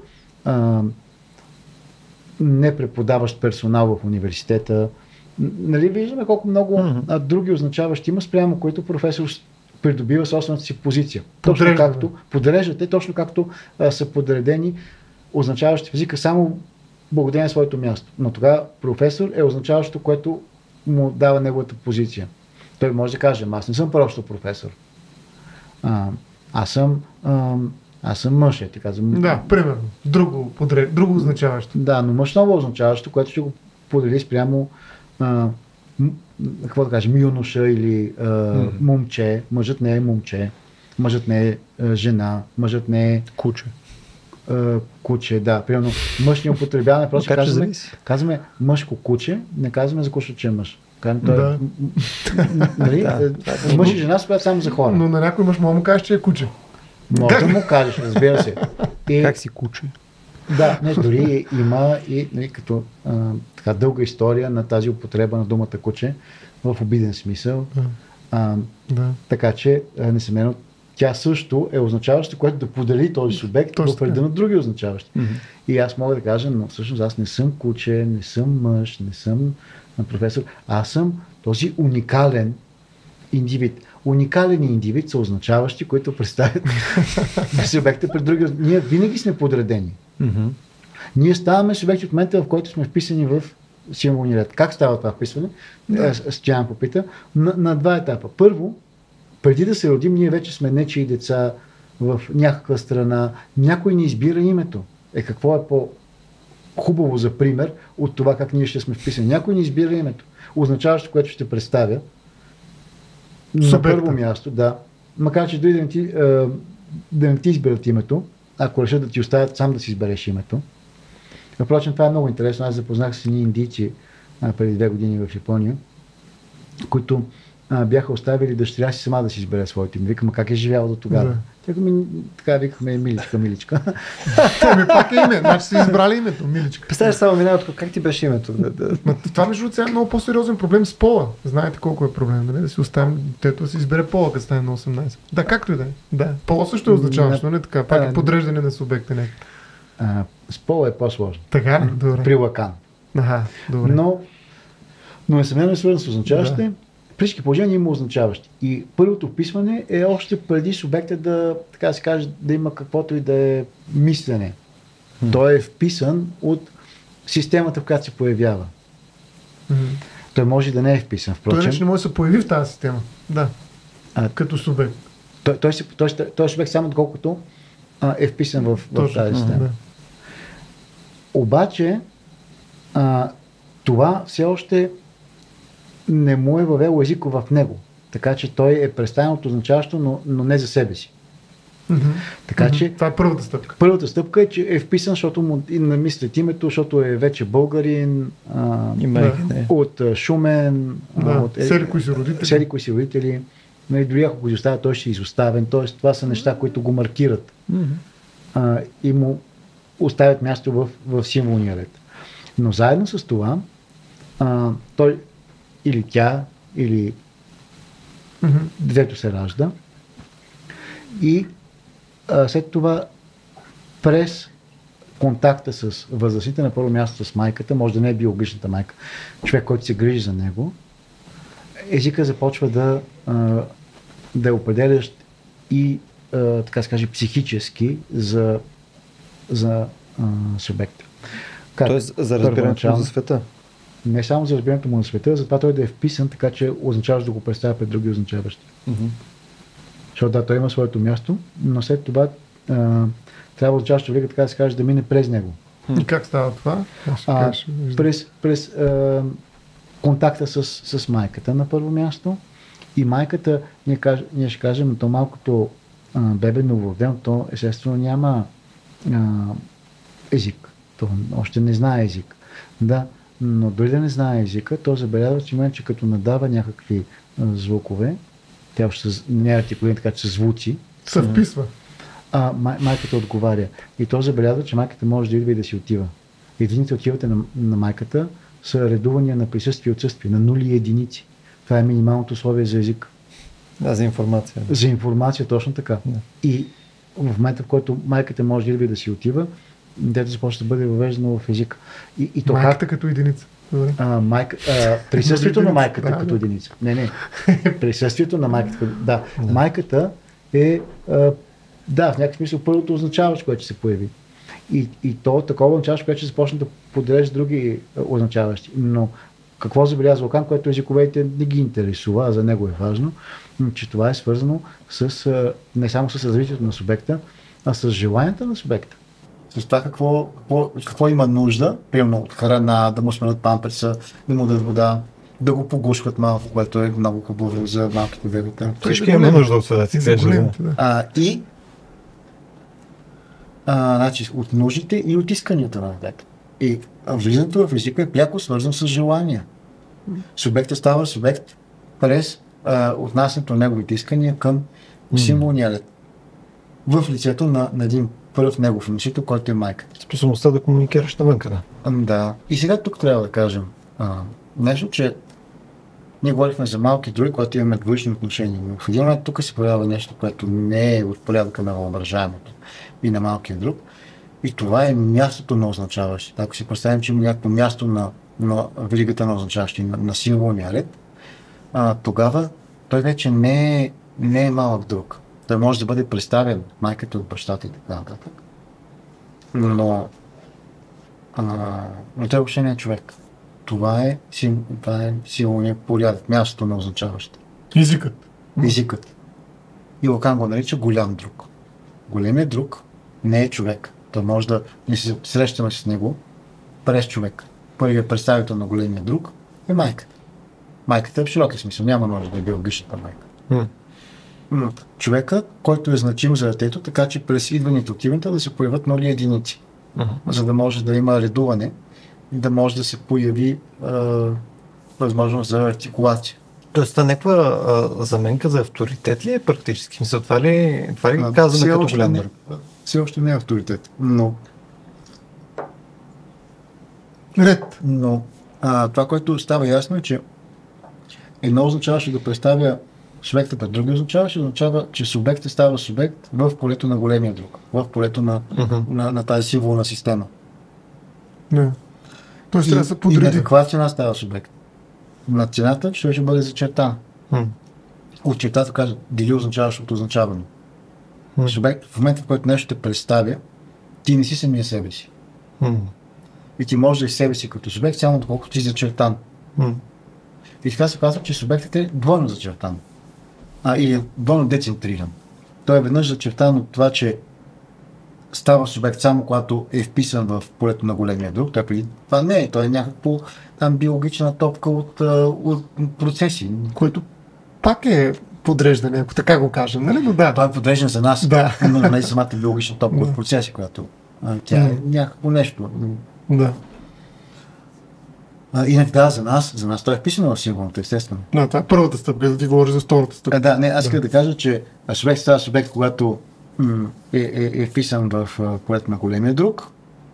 непреподаващ персонал в университета. Нали виждаме колко много други означаващи има, спрямо които професор придобива собствената си позиция. Точно както подреждате, точно както са подредени означаващи в езика само благодарение на своето място. Но тогава професор е означаващо, което му дава неговата позиция. Той може да каже, аз не съм просто професор. Аз съм мъж, ти казвам. Да, примерно. Друго означаващо. Да, но мъж ново означаващо, което ще го подели спрямо какво да кажем, юноша или момче. Мъжът не е момче, мъжът не е жена, мъжът не е куче, да. Примерно мъж не употребяваме, просто казваме мъжко куче, не казваме за куче, че е мъж. Мъж и жена стоят само за хора. Но на някой мъж мога му кажеш, че е куче. Може да му кажеш, разбира се. Как си куче? Да, дори има и като така дълга история на тази употреба на думата куче в обиден смисъл. Така че несъмнено тя също е означаваща, което да подели този субект в реда на други означаващи. И аз мога да кажа, но всъщност аз не съм куче, не съм мъж, не съм професор, аз съм този уникален индивид. Уникален индивид са означаващи, които представят субекта пред други. Ние винаги сме подредени. Ние ставаме субекти от момента, в който сме вписани в символния ред. Как става това вписване? Стоян попита. На два етапа. Първо, преди да се родим, ние вече сме нечии деца в някаква страна. Някой ни избира името. Какво е по-хубаво за пример от това как ние ще сме вписани? Някой ни избира името. Означаващо, което ще представя на първо място, да. Макар че дори да не ти изберат името, ако решат да ти оставят сам да си избереш името. Впрочем, това е много интересно. Аз запознах с едни индийци преди 2 години в Япония, които бяха оставили дъщеря си сама да си избере своето име. Викам, как е живяла до тогава? Да. Така викахме Миличка. Пак е име, значи си избрали името, Миличка. Представяш само миналото, как ти беше името? Това между другото е много по-сериозен проблем с пола. Знаете колко е проблем, нали? Да си оставим детето да си избере пола, като стане на 18. Да, както и да е. Да. Пола също е означаващо, нали така? Пак е подреждане на субекта някак. С пола е по-сложно. Така ли? Добре. При Лакан. Добре. Но несъмнено е свързан с означаващите. При всички положения има означаващи. И първото вписване е още преди субекта да, така да се каже, да има каквото и да е мислене. Той е вписан от системата, в която се появява. Той може да не е вписан. Впрочем, той не може да се появи в тази система. Да. Като субект. Той е субект само доколкото е вписан в тази система. Да. Обаче това все още не му е въвело езика в него. Така че той е представен от означаващо, но не за себе си. Така че това е първата стъпка. Първата стъпка е, че е вписан, защото му намислят името, защото е вече българин, от Шумен, от сели кои си родители. И дори ако го изоставя, той ще е изоставен. Тоест, това са неща, които го маркират и му оставят място в символния ред. Но заедно с това, той или тя, или двето се ражда и след това през контакта с възрастните, на първо място с майката, може да не е биологичната майка, човек, който се грижи за него, езика започва да е определящ и така се каже психически за субекта. Тоест за разбирането му за света. Не само за разбирането му на света, затова той да е вписан, така че означаваш да го представя пред други означаващи. Защото той има своето място, но след това трябва означаващ човека, така да се каже, да мине през него. И как става това? През контакта с майката на първо място. И майката, ние ще кажем, то малкото бебе новородено, то естествено няма език. То още не знае език. Да, но дори да не знае езика, то забелязва, че като надава някакви звукове, тя още не е артикулирана, така че са звуци. Се вписва. Майката отговаря. И то забелязва, че майката може да идва и да си отива. Едините отивате на майката са редувания на присъствие и отсъствие, на нули и единици. Това е минималното условие за език. Да, за информация. За информация, точно така. Да. И в момента, в който майката може да идва и да си отива, детето започва да бъде въвеждано в език. И то майката като единица. Присъствието на майката като единица. Не. Присъствието на майката. Да. Майката е в някакъв смисъл първото означаващо, което се появи. И то такова означаващо, което ще започне да подрежда други означаващи. Но какво забелязва Лакан, което езиковете не ги интересува, а за него е важно, че това е свързано не само с развитието на субекта, а с желанията на субекта. С това какво има нужда, примерно от храна, да му сменят памперса, да му дадат вода, да го погушват малко, което е много хубаво за малките бебета. Всички има нужда от това, значи, от нуждите и от исканията на детето. И влизането в езика е пряко свързано с желания. Субектът става субект през отнасянето на неговите искания към символния ред. В лицето на един първ негов носител, който е майката. Способността да комуникираш навънка, да. Да. И сега тук трябва да кажем нещо, че ние говорихме за малки други, когато имаме двоични отношения. Но в един момент тук се появява нещо, което не е от порядъка на въображаемото и на малкия друг. И това е мястото на означаващи. Ако си представим, че има някакво място на веригата на означаващи, на символния ред, тогава той вече не е малък друг. Той може да бъде представен майката от бащата и така нататък. Но той въобще не е човек. Това е символният порядък, мястото на означаващи. Езикът. И Лакан го нарича голям друг. Големият друг не е човек. Той може да не се срещаме с него през човек. Първият представител на големия друг е майката. Майката е в широкия смисъл, няма нужда да е биологичната майка. Човека, който е значим за детето, така че през идваните отиването да се появят нули единици. За да може да има редуване и да може да се появи възможност за артикулация. Тоест, някаква заменка за авторитет ли е практически? Мисля, това ли казваме като голям друг? Все още не е авторитет, но Но това, което става ясно е, че едно означаваше да представя субекта пред други означава, че субектът става субект в полето на големия друг, в полето на тази символна система. Тоест трябва да се подреди. И на каква цена става субект? на цената, ще бъде зачертан. От чертата казва, дели означаващото означаване. Субект, в момента, в който нещо те представя, ти не си самия себе си. И ти можеш да си себе си като субект, само доколкото си зачертан. И така се казва, че субектът е двойно зачертан. Или двойно децентриран. Той е веднъж зачертан от това, че става субект само когато е вписан в полето на големия друг. Това не е, той е някакво там биологична топка от процеси. Което пак е подреждане, ако така го кажем, нали? Но да. Той е подреждан за нас, но не е самата биологична топка от процеси, която тя е някакво нещо. Да. Иначе да, за нас той е вписано в символното, естествено. Да, това е първата стъпка, да ти говориш за втората стъпка. Аз исках да кажа, че субект става субект, когато е вписан в полето на големия друг,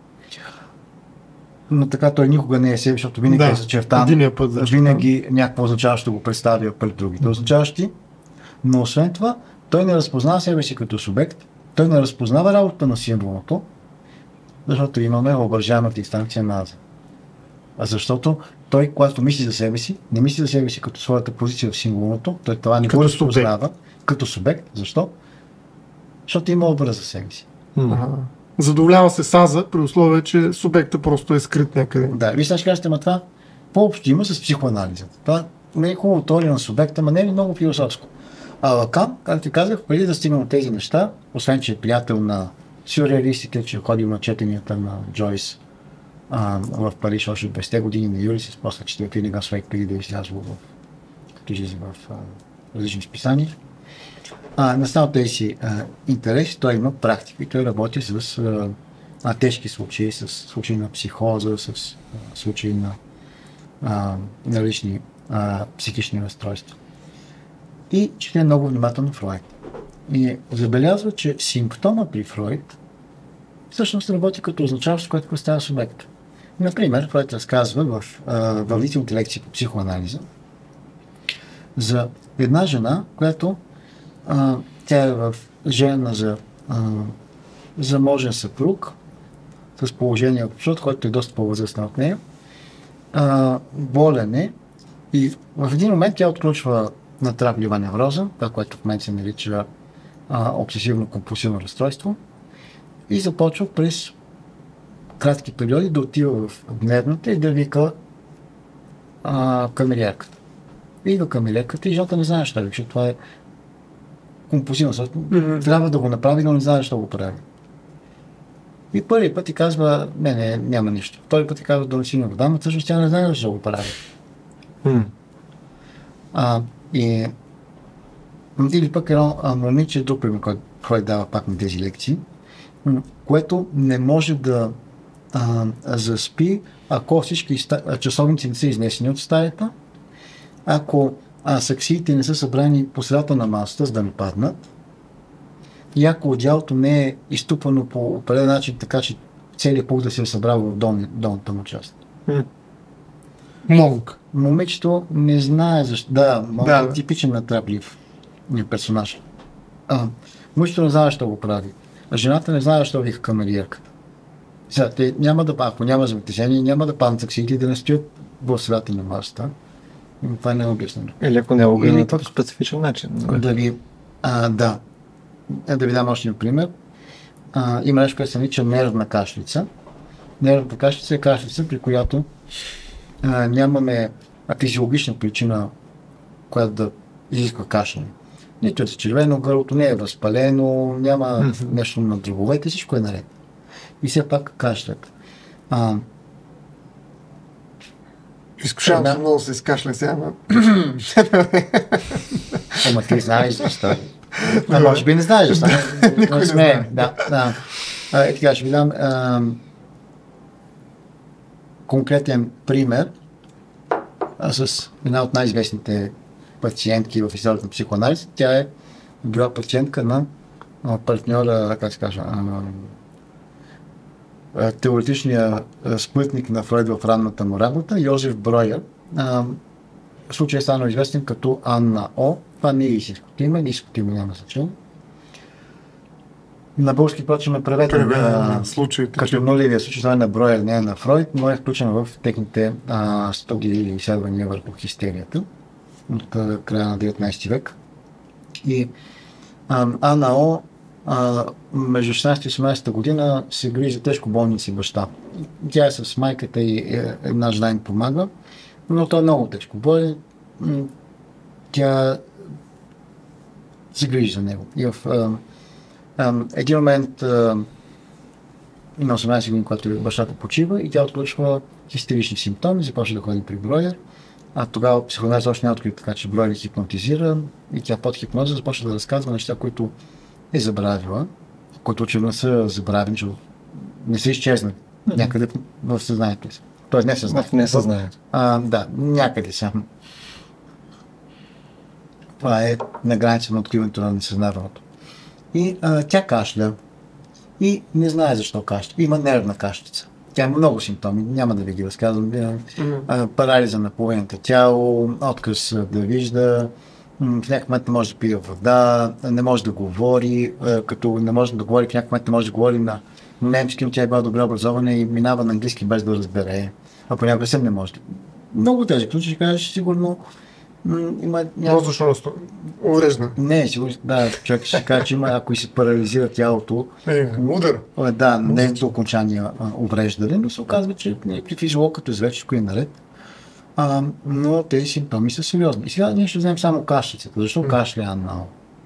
но така той никога не е себе, защото винаги е зачертан, винаги някакво означаващо го представя пред другите означаващи, но освен това, той не разпознава себе си като субект, той не разпознава работа на символното, защото имаме въображаемата инстанция на аза. Защото той, когато мисли за себе си, не мисли за себе си като своята позиция в символното, той това не го разпознава като субект. Защо? Защото има образ за себе си. Задоволява се с аза, при условие, че субектът просто е скрит някъде. Да, вие сега ще кажете, това по-общо има с психоанализата. Това не е хубаво теория на субекта, но не е много философско. А Лакан, както ти казах, преди да стигна от тези неща, освен че е приятел на сюрреалистите, че ходил на четенията на Джойс в Париж още 20-те години на Юлисис, после четвърти Лига Свейк, преди да излязло в различни списания. Настал тези си интереси, той има практика и той работи с тежки случаи, с случаи на психоза, с случаи на различни психични разстройства. И чете много внимателно Фройд. И забелязва, че симптома при Фройд всъщност работи като означаващо, което става субект. Например, Фройд разказва в въведителните лекции по психоанализа за една жена, която тя е жена за можен съпруг с положение от живот, който е доста по-възрастен от нея. Болен е и в един момент тя отключва натраплива невроза, това, което в мен се нарича обсесивно-компулсивно разстройство, и започва през кратки периоди да отива в дневната и да вика камериерката. И до камериерката и жената не знае защо, защото това е компулсивно разстройство. Трябва да го направи, но не знае защо го прави. И първи път ти казва, не, няма нищо. Втори път ти казва, да не на вода, но всъщност тя не знае защо го прави. Или пък едно момиче, друг пример, който дава пак на тези лекции, което не може да заспи, ако всички часовници не са изнесени от стаята, ако саксиите не са събрани по средата на масата, за да не паднат, и ако одеялото не е изтупано по определен начин, така че целият пух да се е събрал в долната му част. Монк. Момичето не знае защо. Да, типичен натраплив персонаж. Момичето не знае защо го прави. А жената не знае защо вика камериерката. Сега, те няма да, ако няма земетресение, няма да паднат саксиите и да не стоят в средата на масата. Това не е обяснено. Или ако не е ограничено по специфичен начин. Да ви дам още един пример. Има нещо, което се нарича нервна кашлица. Нервната кашлица е кашлица, при която нямаме физиологична причина, която да изисква кашляне. Нито е червено гърлото, не е възпалено, няма нещо на дробовете, всичко е наред. И все пак кашлят. Изкушавам се много да се изкашля сега, Ама ти знаеш защо. Може би не знаеш защо. Никой не знае. Така ще ви дам конкретен пример с една от най-известните пациентки в историята на психоанализ. Тя е била пациентка на партньора, как се кажа, теоретичния спътник на Фройд в ранната му работа, Йозеф Броер. В случай е станал известен като Анна О. Това не е истинското име, няма значение. На български, впрочем, е преведен случаите, като нулевия случай, това е на Броер, не е на Фройд, но е включен в техните студии или изследвания върху хистерията от края на 19 век. И АНАО между 16 и 18 година се грижи за тежко болни си баща. Тя е с майката и една жена им помага, но той е много тежко болен. Тя се грижи за него. И в един момент има 18 години, когато бащата почива и тя отключва хистерични симптоми, започва да ходи при Броер. А тогава психоанализът още не е открит, така че Броер хипнотизира и тя под хипноза започва да разказва неща, които е забравила, които очевидно са забравени, че не са изчезнали някъде в съзнанието си. Тоест не в съзнанието. Не съзнанието. Да, някъде са. Това е на граница на откриването на несъзнаваното. И тя кашля и не знае защо кашля. Има нервна кашлица. Тя има много симптоми, няма да ви ги разказвам. Парализа на половината тяло, отказ да вижда, в някакъв момент не може да пие вода, не може да говори, като не може да говори, в някакъв момент не може да говори на немски, но тя е била добре образована и минава на английски без да разбере. А понякога съвсем не може. Много тези ключи ще кажеш, сигурно има защо урежда? Не, сигурно, да, човек ще каже, че има, ако и се парализира тялото. Удар. Да, не е до окончание увреждане, но се оказва, че при физиолог като извлече, всичко е наред. Но тези симптоми са сериозни. И сега ние ще вземем само кашлицата. Защо кашля АНАО?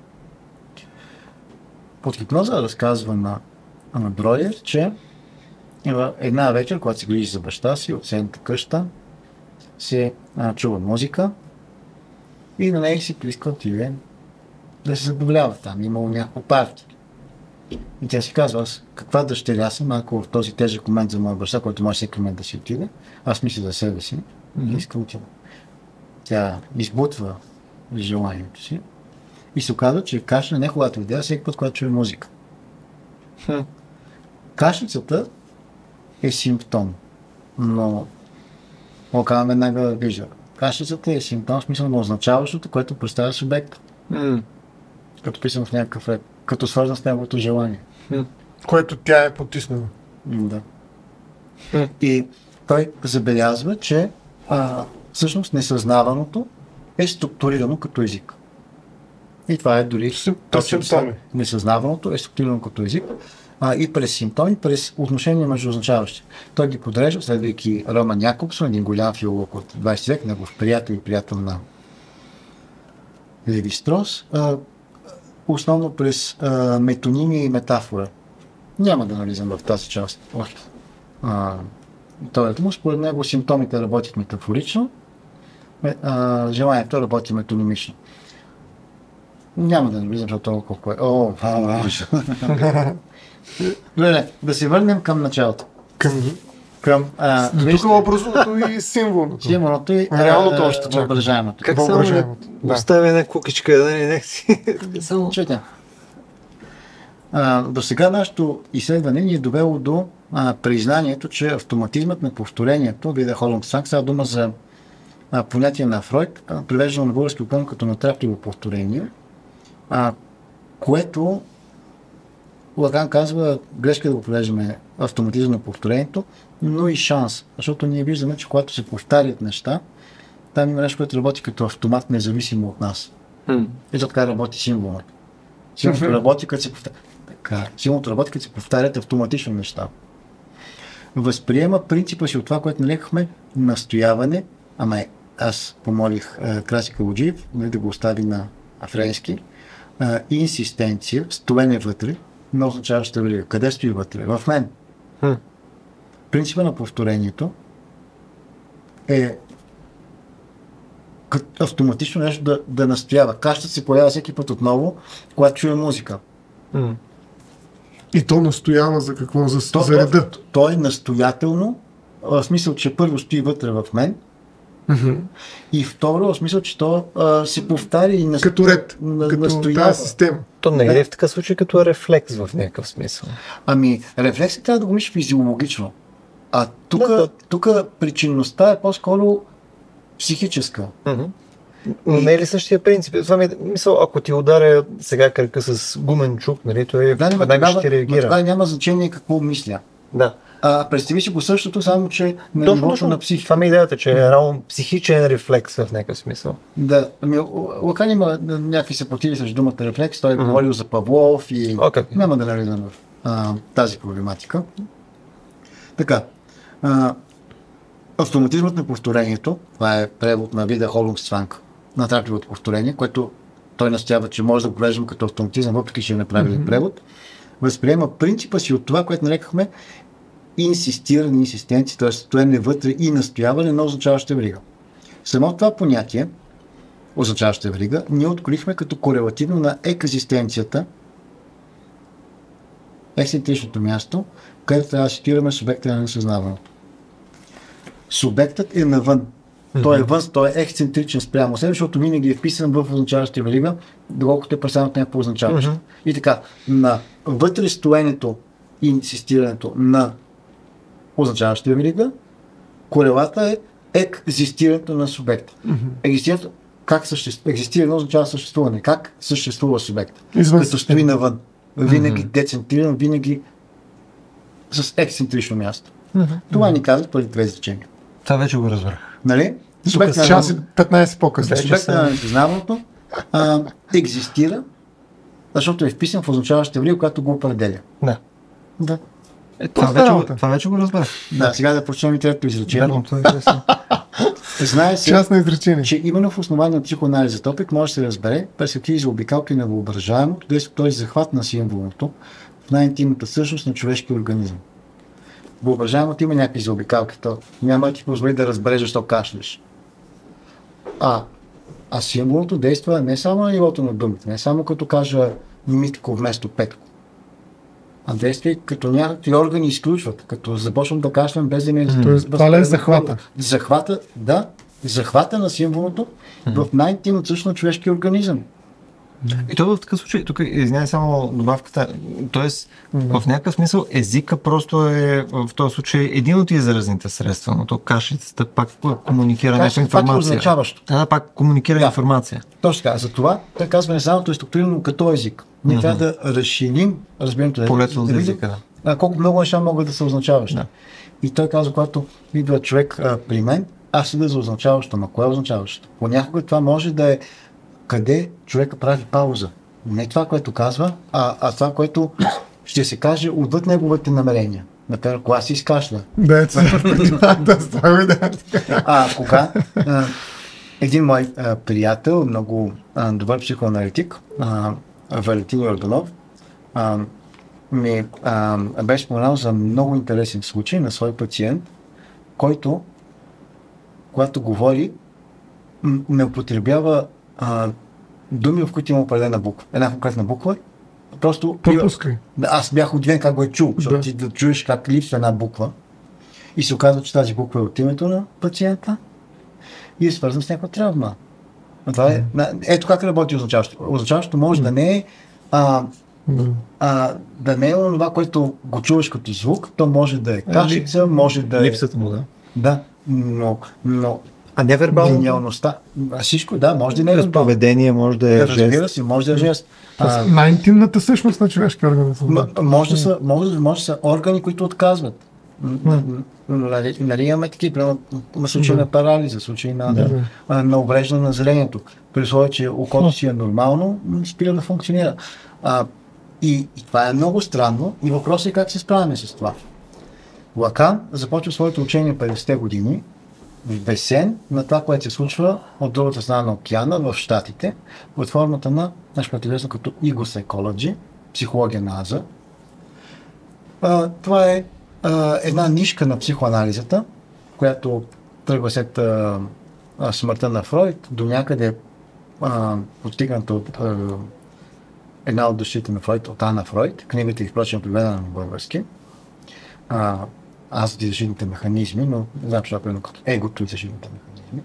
Под хипноза разказва на Броер, че една вечер, когато се грижи за баща си от седната къща, се чува музика и на нея си приисква Тивен да се забавлява там. Имало някакво парти. И тя си казва, аз каква дъщеря съм, ако в този тежък момент за моя баща, който може всеки момент да си отиде, аз мисля за себе си и искам отида. Тя избутва желанието си и се оказва, че кашля не когато видя, всеки път, когато чуе музика. Кашлицата е симптом, но Локалът веднага вижда. Кашлицата е симптом, в смисъл на означаващото, което представя субект. Като писан в някакъв ред, като свързан с неговото желание. Което тя е потиснала. Да. И той забелязва, че всъщност несъзнаваното е структурирано като език. И това е дори несъзнаваното е структурирано като език. И през симптоми, през отношения между означаващи. Той ги подрежда, следвайки Роман Якобсон, един голям филолог от 20 век, негов приятел и приятел на Леви Строс, основно през метонимия и метафора. Няма да нализам в тази част. Според него симптомите работят метафорично, желанието работи метонимично. Няма да навлизам, защото толкова е. Добре, да се върнем към началото. Към тук образното и символното. Символното и реалното още въображаемото. Как само оставя една кукичка, да не някакси. Чуйте. До сега нашето изследване ни е довело до признанието, че автоматизмът на повторението, видя Холмс Санк, става дума за понятие на Фройд, привеждано на български опълно като натрапливо повторение, което Лаган казва, грешка да го превеждаме автоматизъм на повторението, но и шанс, защото ние виждаме, че когато се повтарят неща, там има нещо, което работи като автомат, независимо от нас. Ето така работи символът. Символът работи, като се повтарят. Символът работи, като се повтарят автоматично неща. Възприема принципа си от това, което нарекахме настояване, аз помолих Краси Калуджиев да го остави на френски, инсистенция, стоене вътре, но означава ще влия. Къде стои вътре? В мен. Принципът на повторението е автоматично нещо да настоява. Кашата се появява всеки път отново, когато чуе музика. И то настоява за какво? За реда? То е настоятелно, в смисъл, че първо стои вътре в мен, и второ, в смисъл, че то се повтаря и като ред, като тази система. То не е в такъв случай като рефлекс в някакъв смисъл. Рефлексът трябва да го мислиш физиологично. Тук причинността е по-скоро психическа. Но не е ли същия принцип? Това ми е мисъл, ако ти ударя сега кръка с гумен чук, нали, той веднага ще реагира. Това няма значение какво мисля. Да. Представи си го същото, само че на нивото на психика. Това ми е идеята, че е равно психичен рефлекс в някакъв смисъл. Да, Лакан има някакви съпротиви срещу думата рефлекс, той е говорил за Павлов и няма да навлизам в тази проблематика. Така, автоматизмът на повторението, това е превод на Вида Холмс-Цванг, натрапливото повторение, което той настоява, че може да го глеждам като автоматизъм, въпреки че е направили превод, възприема принципа си от това, което нарекахме инсистиране, инсистенция, т.е. стоене вътре и настояване на означаваща верига. Само това понятие, означаваща верига, ние открихме като корелативно на екзистенцията, ексцентричното място, където трябва да цитираме субекта на несъзнаването. Субектът е навън. Той е вън, той е ексцентричен спрямо себе, защото винаги е вписан в означаваща верига, доколкото е представен от някакво означаващо. И така, на вътре стоенето и инсистирането на означаваща верига, корелата е екзистирането на субекта. Екзистирането, как екзистиране означава съществуване. Как съществува субекта? Като стои навън. Винаги децентриран, винаги с ексцентрично място. Това ни казват първи две изречения. Това вече го разбрах. Нали? Час и 15 по-късно. Субекта на несъзнаването екзистира, защото е вписан в означаваща верига, която го определя. Да. Това вече го разбрах. Да, сега да прочетем и третото изречение. Знае се, че именно в основание на психоанализа топик може да се разбере перспективи за обикалки на въображаемото, т.е. захват на символното в най-интимната същност на човешкия организъм. Въображаемото има някакви заобикалки, то няма да ти позволи да разбереш защо кашляш. А символното действа не само на нивото на думите, не само като кажа Митко вместо Петко, а действа и като някакви органи изключват, като започвам да кашлям без да ми това е захвата. Захвата на символното в най-интимната същност на човешкия организъм. И то в такъв случай, тук извиняй само добавката, т.е. в някакъв смисъл езика просто е в този случай един от изразните средства, но то кашлицата пак комуникира някаква информация. Пак комуникира информация. Точно така, затова той казва несамото е структурирано като език. Ние трябва да разширим разбирането полето на езика. Колко много неща могат да се означаващи. И той казва, когато идва човек при мен, аз седа за означаващо, но кое е означаващо? Понякога това може да е къде човека прави пауза. Не това, което казва, а това, което ще се каже отвъд неговите намерения. Например, кога си изкашля. Кога един мой приятел, много добър психоаналитик, Валентин Йорданов, ми беше споменал за много интересен случай на свой пациент, който, когато говори, не употребява думи, в които има определена буква. Една конкретна буква. Просто пропускай. Аз бях удивен как го е чул, защото ти да чуеш как липсва една буква и се оказва, че тази буква е от името на пациента и е свързан с някаква травма. Това е, ето как работи означаващо. Означаващо може да не е да не е това, което го чуваш като звук, то може да е кашица, може да е... Липсата му, да. Да, но а невербално? Гениалността. Може да не е невербално. Поведение, може да е жест. Разбира се, може да е жест. Най-интимната същност на човешки организъм. Може да са органи, които отказват. Нали имаме такива, случаи на парализа, случаи на увреждане на зрението. При условие, че окото си е нормално, спира да функционира. И това е много странно и въпросът е как се справяме с това. Лакан започва своето учение 50-те години, бесен на това, което се случва от другата страна на океана в Щатите, под формата на нещо, което е известно като Ego Psychology, психология на Аза. Това е една нишка на психоанализата, която тръгва след смъртта на Фройд, до някъде постигната от една от душите на Фройд, от Ана Фройд, книгата е впрочем преведена на български. Аз и защитните механизми, но не знам, че това е като егото и защитните механизми.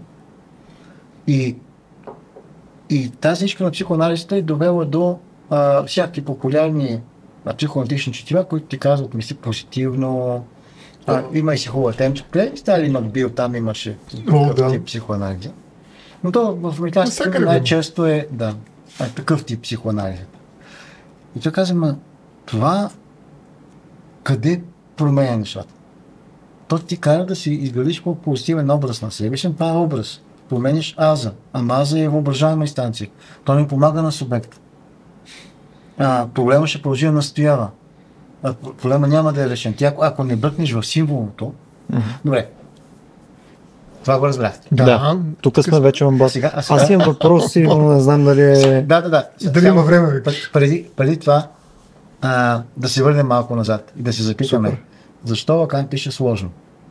И тази нишка на психоанализата е довела до всякакви популярни психоаналитични четива, които ти казват, мисли позитивно. Има и си хубава темче. Стали Макбил, там имаше тип психоанализа. Но то в американските най-често е такъв тип психоанализа. И той каза, това къде променя нещата? То ти кара да си изградиш по-позитивен образ на себе си, това е образ. Промениш аза. Ама аза е въображаема инстанция. То не помага на субекта. Проблема ще продължи да настоява. Проблема няма да е решен. Ти ако не бръкнеш в символното, добре. Това го разбрахте. Да. Тук сме вече в бас. Аз имам въпрос и не знам дали е... Да. Дали има време? Преди това да се върнем малко назад и да се запитаме. Защо Лакан пише сложно?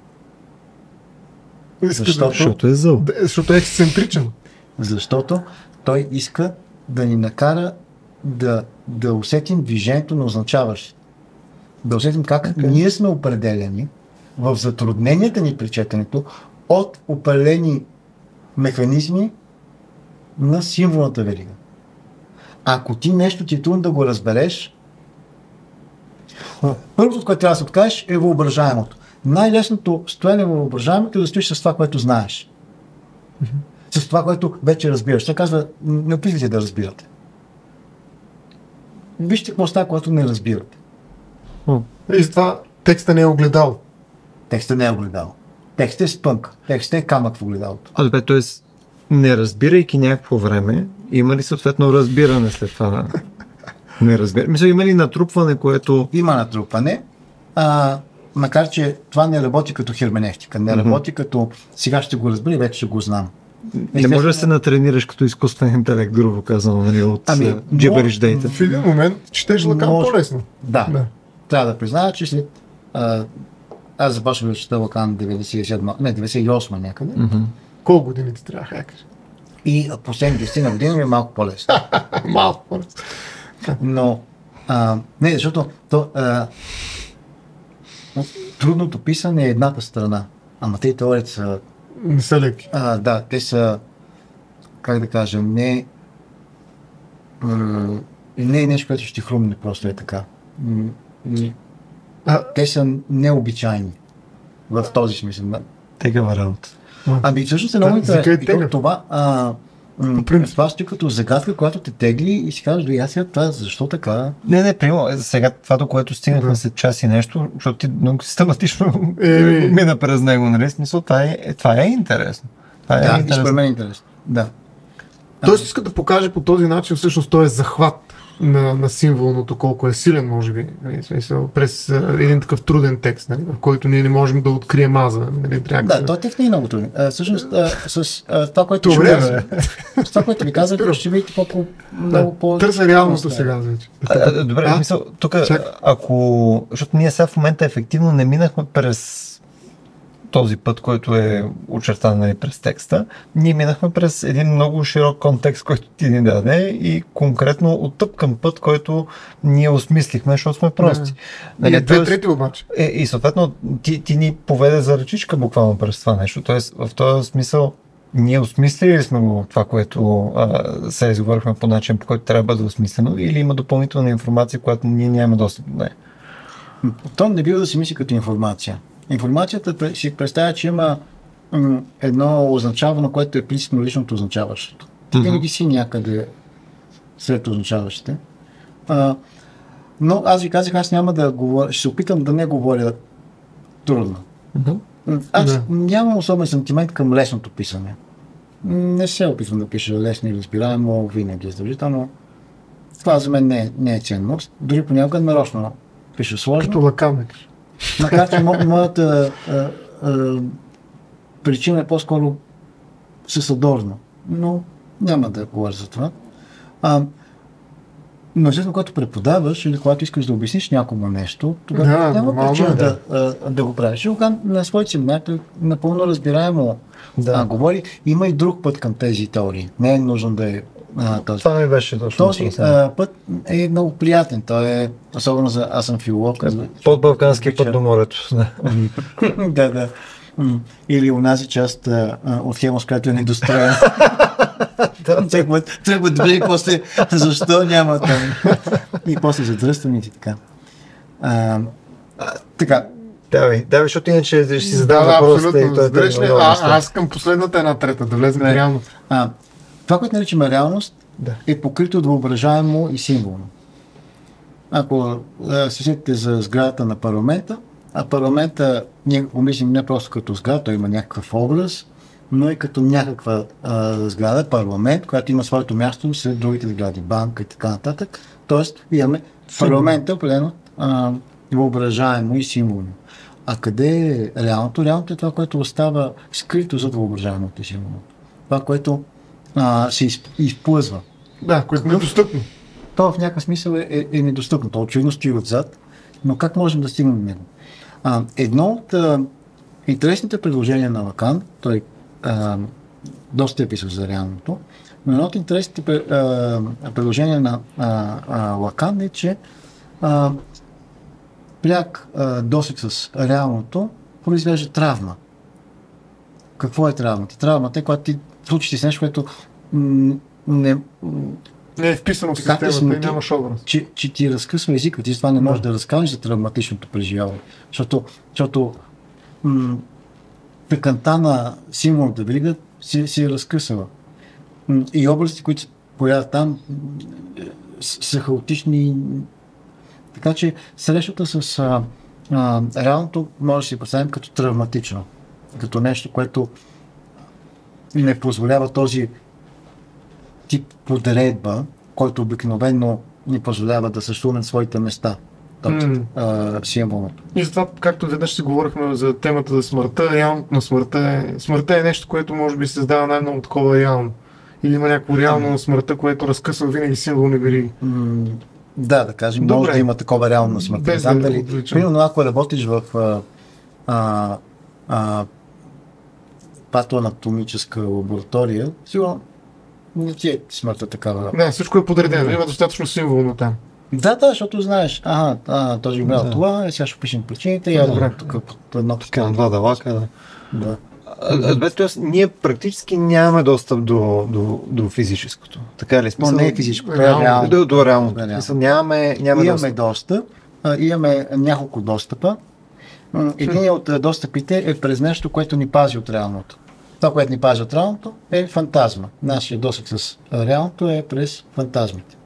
Защото е зъл. Защото е ексцентричен. Защото той иска да ни накара да усетим движението на означаващите. Да усетим как ние сме определени в затрудненията ни при четенето от определени механизми на символната верига. Ако ти нещо ти е трудно да го разбереш, първото, което трябва да се откажеш, е въображаемото. Най-лесното стоене във въображаемото е да стоиш с това, което знаеш. С това, което вече разбираш. Той казва, не опитвайте да разбирате. Вижте какво става, което не разбирате. И с това текста не е огледал. Текста не е огледал. Текстът е спънка. Текстът е камък в огледалото. Добре, т.е. не разбирайки някакво време, има ли съответно разбиране след това? Не разбира. Мисля, има ли натрупване, което... Има натрупване, макар че това не работи като херменевтика. Не работи като сега ще го разбера и вече ще го знам. Не може да се натренираш като изкуствен интелект, грубо казано, нали, от джебериш дейта. В един момент четеш Лакан по-лесно. Да. Трябва да призная, че след... аз започнах да чета Лакан 98 някъде. Колко години ти трябва да кажеш? И последните 10 години ми е малко по-лесно. Малко по-лесно. Но, не, защото трудното писане е едната страна. Ама те теорията са... Не са леки. Да, те са, как да кажа, не е нещо, което ще ти хрумне, просто е така. Те са необичайни в този смисъл. Тегава работа. Всъщност е много интересно. Това това стои като загадка, която те тегли и си казваш, това защо така? Не, прямо, сега това, до което стигнахме след час и нещо, защото ти много систематично мина през него, нали? Смисъл, това е интересно. Да, и според мен е интересно. Да. Той иска да покаже по този начин, всъщност той е захват на символното, колко е силен, може би, през един такъв труден текст, нали, в който ние не можем да открием аза. Нали, той текст не е много труден. Всъщност, с това, което ви казах, ще видите много по... Търся реалното сега. Добре, мисъл, тук, защото ние сега в момента ефективно не минахме през този път, който е очертан, нали, през текста, ние минахме през един много широк контекст, който ти ни даде и конкретно от тъп към път, който ние осмислихме, защото сме прости. Нали, две трети обаче. И съответно ти ни поведе за ръчичка буквално през това нещо. Тоест в този смисъл ние осмислили сме го това, което се изговорихме по начин, по който трябва да бъде осмислено, или има допълнителна информация, която ние нямаме достъп до нея? То не бива да си мисли като информация. Информацията си представя, че има едно означавано, което е принципно личното означаващото. Винаги си някъде след означаващите. Но аз ви казах, аз няма да говоря, ще се опитам да не говоря трудно. Аз нямам особен сантимент към лесното писане. Не се опитвам да пиша лесно и разбираемо, винаги задължително. Това за мен не е ценност. Дори понякога нарочно пиша сложно. Като Лакан. Макар че моята причина е по-скоро съсъдорна, но няма да говоря за това. Но естествено, когато преподаваш или когато искаш да обясниш някому нещо, тогава няма причина да го правиш. На своите семинари напълно разбираемо говори. Има и друг път към тези теории. Не е нужно да е този. Това ми беше точно. Този път е много приятен. Той е, особено за аз съм филолог. Под Балканския път до морето. Да. Или унази част от Хемос, която е недостроена. Тръгва добре и после защо няма там. И после задръстваните така. Така, Давай, защото иначе ще си задам въпросите и той е аз към последната една трета, да влезем в реалност. Това, което наричаме реалност, е покрито от въображаемо и символно. Ако се сетите за сградата на парламента, а парламента ние го мислим не просто като сграда, той има някакъв образ, но и като някаква сграда, парламент, която има своето място сред другите сгради, банка и така нататък. Тоест, парламента определено въображаемо и символно. А къде е реалното? Реалното е това, което остава скрито зад въображаемото и символно. Това, което се изплъзва. Да, което е недостъпно. То в някакъв смисъл е недостъпно. То очевидно стои отзад, но как можем да стигнем до него? Едно от интересните предложения на Лакан, той доста е писал за реалното, но едно от интересните предложения на Лакан е, че пряк досег с реалното произвежда травма. Какво е травмата? Травмата е, когато ти случиш с нещо, което не е вписано в системата и нямаш образ. Че ти разкъсва езика, ти с това не можеш да разкажеш за травматичното преживяване. Защото пеканта на символната верига се разкъсва. И области, които се появят там, са хаотични. Така че срещата с реалното може да си представим като травматично. Като нещо, което не позволява този тип подредба, който обикновено ни позволява да съществуваме на своите места. Символното. И затова, както веднъж си говорихме за темата за смъртта, реалното на смъртта е нещо, което може би се създава най-много такова реално. Или има някакво реално на смъртта, което разкъсва винаги символни вериги. Да кажем, може да има такова реално на смъртта. Не знам дали. Примерно, ако работиш в патоанатомическа лаборатория, сигурно не ти е смъртта такава. Не, всичко е подредено, има достатъчно символно там. Да, защото знаеш, този умрял това, сега ще пишем причините, и тук по едно така. Два далака, да. Тоест, ние практически нямаме достъп до физическото. Така ли? Но не е физическо, това е реално. До реалното. Имаме достъп. Имаме няколко достъпа. Един от достъпите е през нещо, което ни пази от реалното. Това, което ни пази от реалното, е фантазма. Нашия досег с реалното е през фантазмите.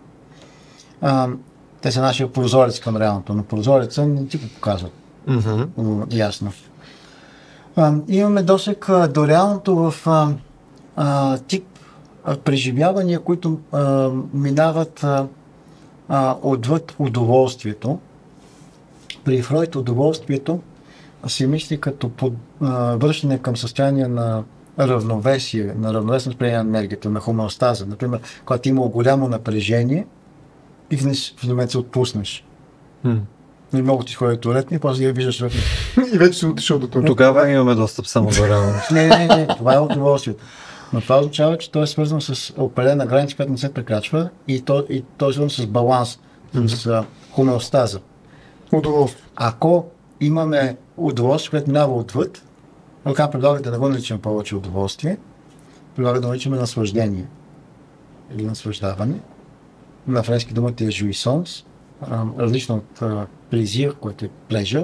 Те са нашия прозорец към реалното, но прозореца не ти го показват. Ясно. Имаме досег до реалното в тип преживявания, които минават отвъд удоволствието. При Фройд удоволствието се мисли като връщане към състояние на равновесие, на равновесно спрение на енергията, на хомеостаза. Например, когато има голямо напрежение и в момент се отпуснеш. Не мога ти сходя туалетни, после я виждаш в... И вече си отишъл до това. Тогава имаме достъп само до реално. Не, това е удоволствието. Но това означава, че той е свързан с определена граница, която не се прекрачва и той е свързан с баланс, с хомеостаза. Удоволствие. Ако имаме удоволствие, което минава отвъд, Лакан предлага да не го наричаме повече удоволствие, предлага да наричаме наслаждение или наслаждаване. На френски думата е jouissance, различно от плезир, което е pleasure.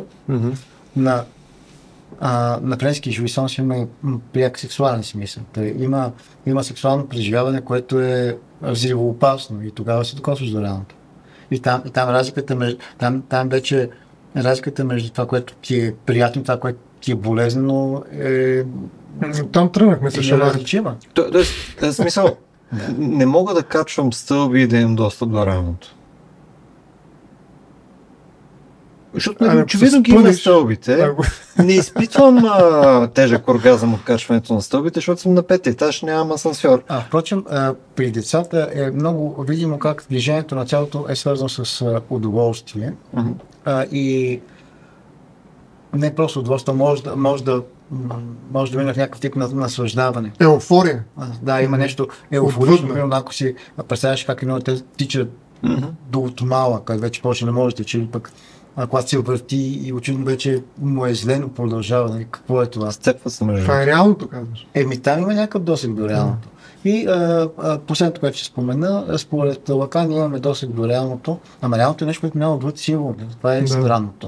На френски jouissance има пряк сексуален смисъл. Има сексуално преживяване, което е взривоопасно и тогава се докосваш до реалното. И там вече разликата между това, което ти е приятно и това, което ти е болезнено е... Там тръгнахме също различима. Тоест, смисъл, не мога да качвам стълби и да имам достъп до реалното. Защото очевидно ги има стълбите. Не изпитвам тежък оргазъм от качването на стълбите, защото съм на 5 етаж, нямам асансьор. Впрочем, при децата е много видимо как движението на цялото е свързано с удоволствие. И не просто удоволствие, може да има някакъв тип на наслаждаване. Еуфория. Да, има нещо еуфорично. Ако си представяш как едно те тича до отмала, където вече повече не може да тича, или пък когато се върти и очевидно вече му е злено, продължава. Нали? Какво е това? Сцепва се между. Това е реалното, казваш. Там има някакъв досег до реалното. И последното, което ще спомена, според Лакан имаме досег до реалното, ама реалното е нещо, което няма отвъд символ. Това е странното.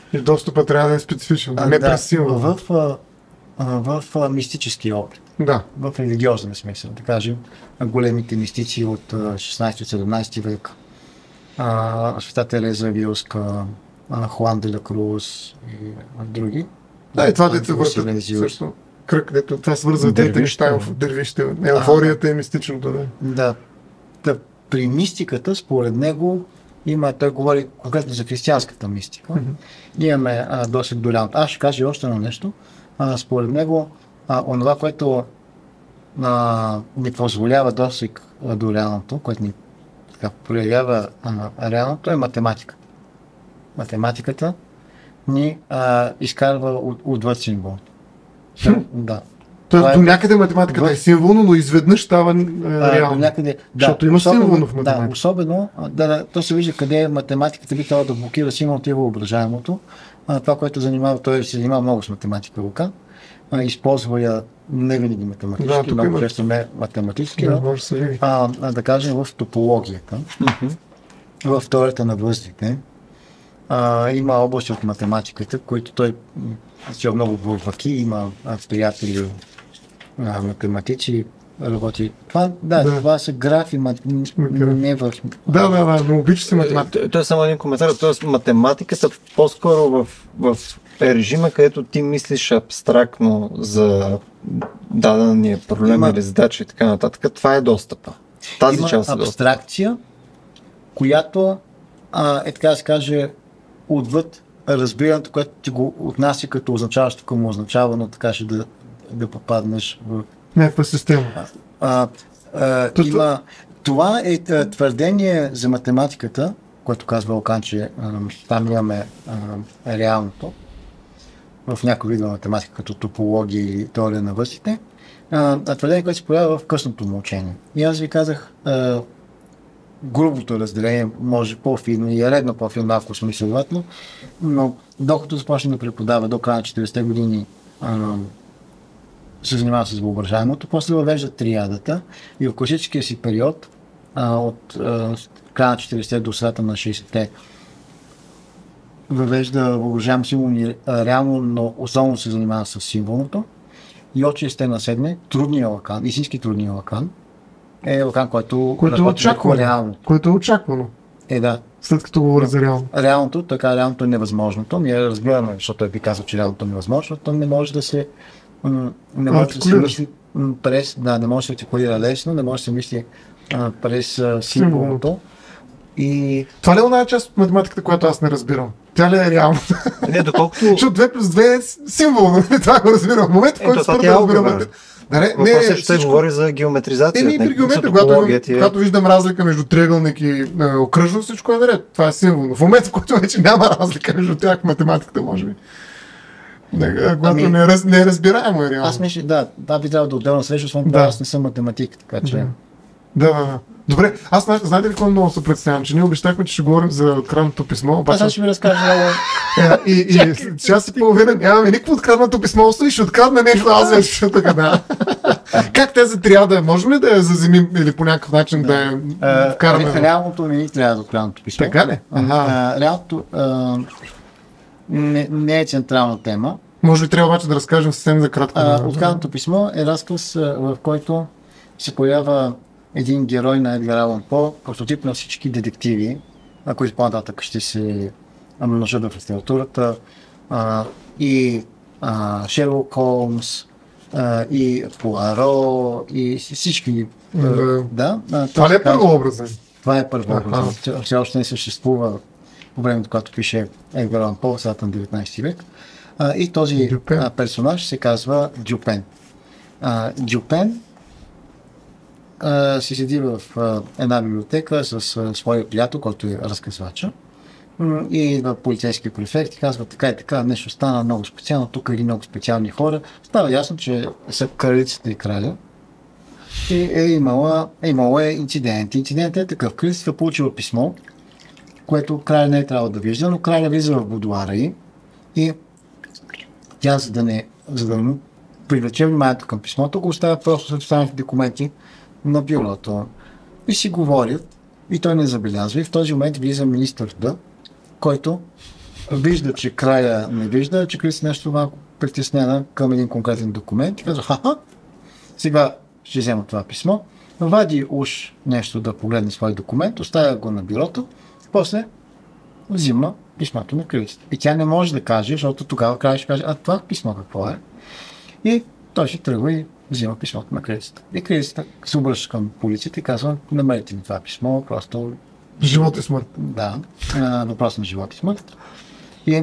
И достъпът трябва да е специфичен, не през символ. В мистически опит. Да. В религиозен смисъл, да кажем, големите мистици от 16-17 век. Света Тереза Вилска, Хуан де ла Круз и други. Да, и това дете върта също. Кръг, дето това свързва двете неща в дървищите. Еуфорията и мистичното. Да. При мистиката, според него, той говори конкретно за християнската мистика. Имаме досег до реалното. Аз ще кажа още едно нещо. Според него, онова, което ни позволява досег до реалното, което ни проявява реалното, е математика. Математиката ни изкарва отвъд символ. Да. Тоест до някъде математиката е символно, но изведнъж става реално. Защото има символно в математика. Да, особено, то се вижда къде математиката би трябвало да блокира символното и въображаемото. Това, което той се занимава много с математика рука. Използва я не винаги математически, много често не математически, да кажем в топологията, в теорията на връзките. Има области от математиката, които той много глубоки, има приятели математици, работи. Това са графи, не в... Да, но обича си математика. Това е само един коментар, т.е. математиката по-скоро в режима, където ти мислиш абстрактно за дадения проблем или задача и така нататък, това е достъпа. Тази част е абстракция, която така да се каже, отвъд разбирането, което ти го отнася като означаващо към означавано, така ще да попаднеш в някаква система. Това е твърдение за математиката, което казва Лакан, че там имаме реалното в някои видове математика, като топология или теория на връзките. Твърдение, което се появява в късното му учение. И аз ви казах, грубото разделение, може по-финно и е редно по-финно, ако смислователно, но докато започне да преподава до края на 40-те години, се занимава с въображаемото, после въвежда триадата и в класическия си период от края на 40-те до средата на 60-те въвежда въображаемо символни реално, но основно се занимава с символното и от 60-те на 7 трудния Лакан, истински трудния Лакан, е Лакан, който е очаквано. Което е очаквано. Да. След като говори за реално. Реалното е невъзможното. Ние разбираме, защото той би казал, че реалното е невъзможното, не може да се не може да се мисли през, не може да се артикулира лесно, не може да се мисли през символното. И... Това ли е една част от математиката, която аз не разбирам? Тя ли е реална? Не, доколкото... Защото 2+2 е символ, това го разбирам. В момента, в който спърда да разбирам... Въпросът ще говори за геометризация. При геометрия, когато виждам разлика между триъгълник и окръжно, всичко е наред. Това е символно. В момента, в който вече няма разлика между тях в математиката, може би. Когато не е разбираемо е реално. Аз мисля, би трябвало да отделна срещу, аз не съм математик, така че... Да. Добре, аз знаете ли какво много се представям, че ние обещахме, че ще говорим за откраднато писмо. Аз ще ви разкажа много. И сега си половина нямаме никакво откраднато писмо, и ще открадна нещо, аз вече така. Как тези триада, можем ли да я заземим или по някакъв начин да я вкараме? Реалното не трябва да откраднато писмо. Така ли? Реалното не е централна тема. Може би трябва обаче да разкажем съвсем за кратко. Откраднато писмо е разказ, в който се поява един герой на Едгар Алан По, прототип на всички детективи, които по-нататък ще се множат в литературата, и Шерлок Холмс, и Пуаро, и всички. Това ли е първообразен? Това е първообразен. Все още не съществува по времето, когато пише Едгар Алан По, в средата на 19 век. И този персонаж се казва Дюпен. Дюпен си седи в една библиотека с своя приятел, който е разказвача, и идва полицейски префект и казва така и така, нещо стана много специално, тук или много специални хора. Става ясно, че са кралицата и краля и имало инцидент. Инцидентът е такъв. Кралицата получила писмо, което краля не е трябвало да вижда, но краля влиза в будуара и тя, за да му привлече вниманието към писмото, го оставя просто след останалите документи на бюрото. И си говорят, и той не забелязва. И в този момент влиза министър Д, който вижда, че краля не вижда, че кралицата нещо малко притеснена към един конкретен документ и казва, ха-ха, сега ще взема това писмо, вади уж нещо да погледне свой документ, оставя го на бюрото, после взима писмото на кралицата. И тя не може да каже, защото тогава кралят ще каже, а това писмо какво е? И той ще тръгва и взима писмото на кралицата. И кралицата се обръща към полицията и казва, намерите ми това писмо, просто... Живот и смърт. Да, въпрос на живот и смърт. И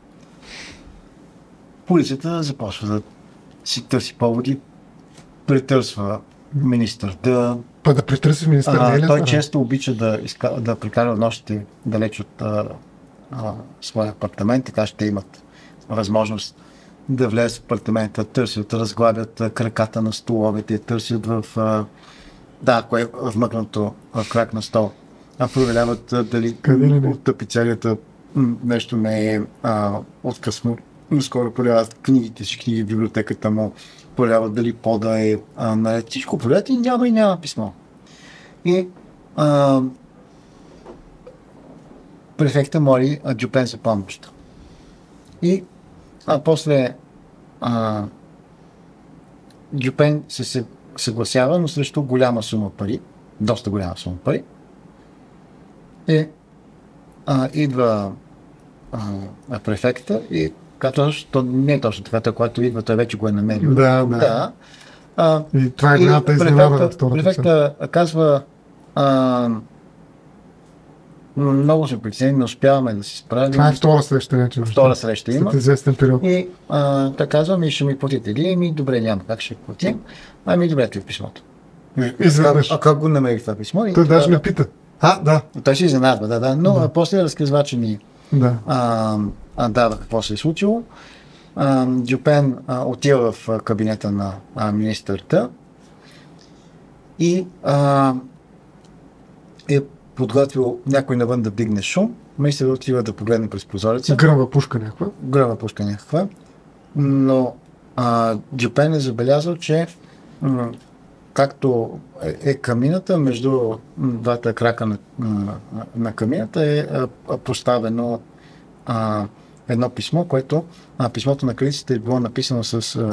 полицията започва да си търси поводи, претърсва министър да... Да претърси министър, не е ли? Той често обича да прекарва нощите далеч от своя апартамент, така ще имат възможност да влезат в апартамента, търсят, разглабят краката на столовете, търсят кое е вмъкнато в крак на стол, проверяват дали от тапицерията нещо не е откъсно. Скоро проверяват книгите си, книги в библиотеката му, проверяват дали пода е наред. Всичко проверяват и няма писмо. И префекта моли Дюпен за помощ. И после Дюпен се съгласява, но срещу голяма сума пари, доста голяма сума пари. И идва префекта и то не е точно така, когато идва, той вече го е намерил. Да. И това е голямата изненада. Префекта казва, много се притеснени, не успяваме да си справим. Това е втора среща вече. Втора среща има. След известен период. И той казва, ще ми платите ли? Добре, няма как ще платим. Добре, ти в писмото. Изведнъж. Как го намерих това писмо? Той даже ме пита. Да. Той се изненадва, но после разказва, ми дава какво се е случило. Дюпен отива в кабинета на министърта и е подготвил някой навън да вдигне шум. Министърът отива да погледне през прозореца. Гръмва пушка някаква. Но Дюпен е забелязал, че както е камината, между двата крака на камината е поставено едно писмо, което писмото на кралицата е било написано с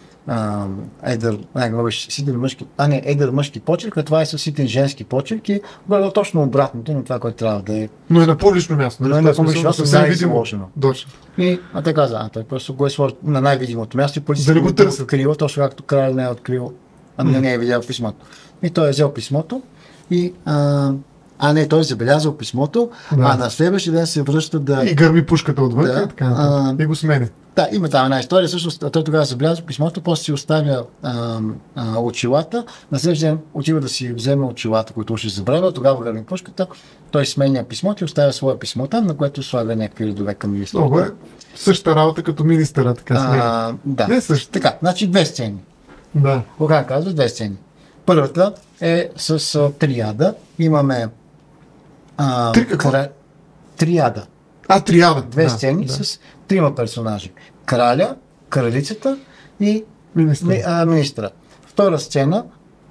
едър мъжки почерк, а това е с ситен женски почерк и горе точно обратното на това, което трябва да е. Но е на публично място. Но е на публично място, най-видимо. И те каза, той просто го е сложил на най-видимото място и полицията го търси. Открила, точно както крал не е открил, не е видял писмото. И той е взел писмото и той е забелязал писмото, на следващия ден се връща и гърми пушката отвън, и го смене. Да, има там една история, всъщност той тогава забелязва писмото, после си оставя очилата, на следващия ден отива да си вземе очилата, които ще забравя, тогава гърми пушката, той сменя писмото и оставя своя писмо там, на което слага някакви редове към министъра. Много е същата работа като министъра, така сменя. Не също. Така, значи две сцени. Да. Кога казва две сцени? Първата е с триада. Имаме триада. Триада. Две сцени с трима персонажи. Краля, кралицата и министъра. Втора сцена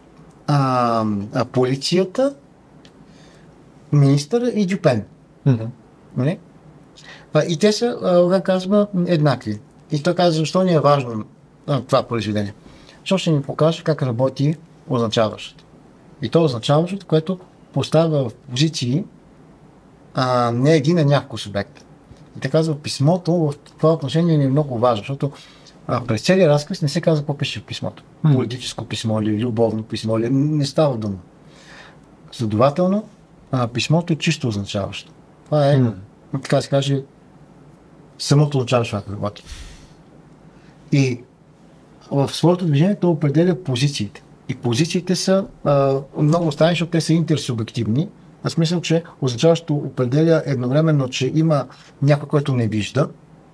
полицията, министъра и Дюпен. Mm-hmm. И те са, казва, еднакви. И той казва, защо ни е важно това произведение. Защо ще ни покаже как работи означаващото. И то означаващото, което поставя в позиции не един, а няколко субекта. И те казва, писмото в това отношение ни е много важно, защото през целия разказ не се казва какво пише в писмото. Политическо писмо или любовно писмо или не става дума. Следователно, писмото е чисто означаващо. Това е, така се каже, самото означаващо как работи. И в своето движение то определя позициите. И позициите са много странни, защото те са интерсубективни. В смисъл, че означаващо определя едновременно, че има някой, който не вижда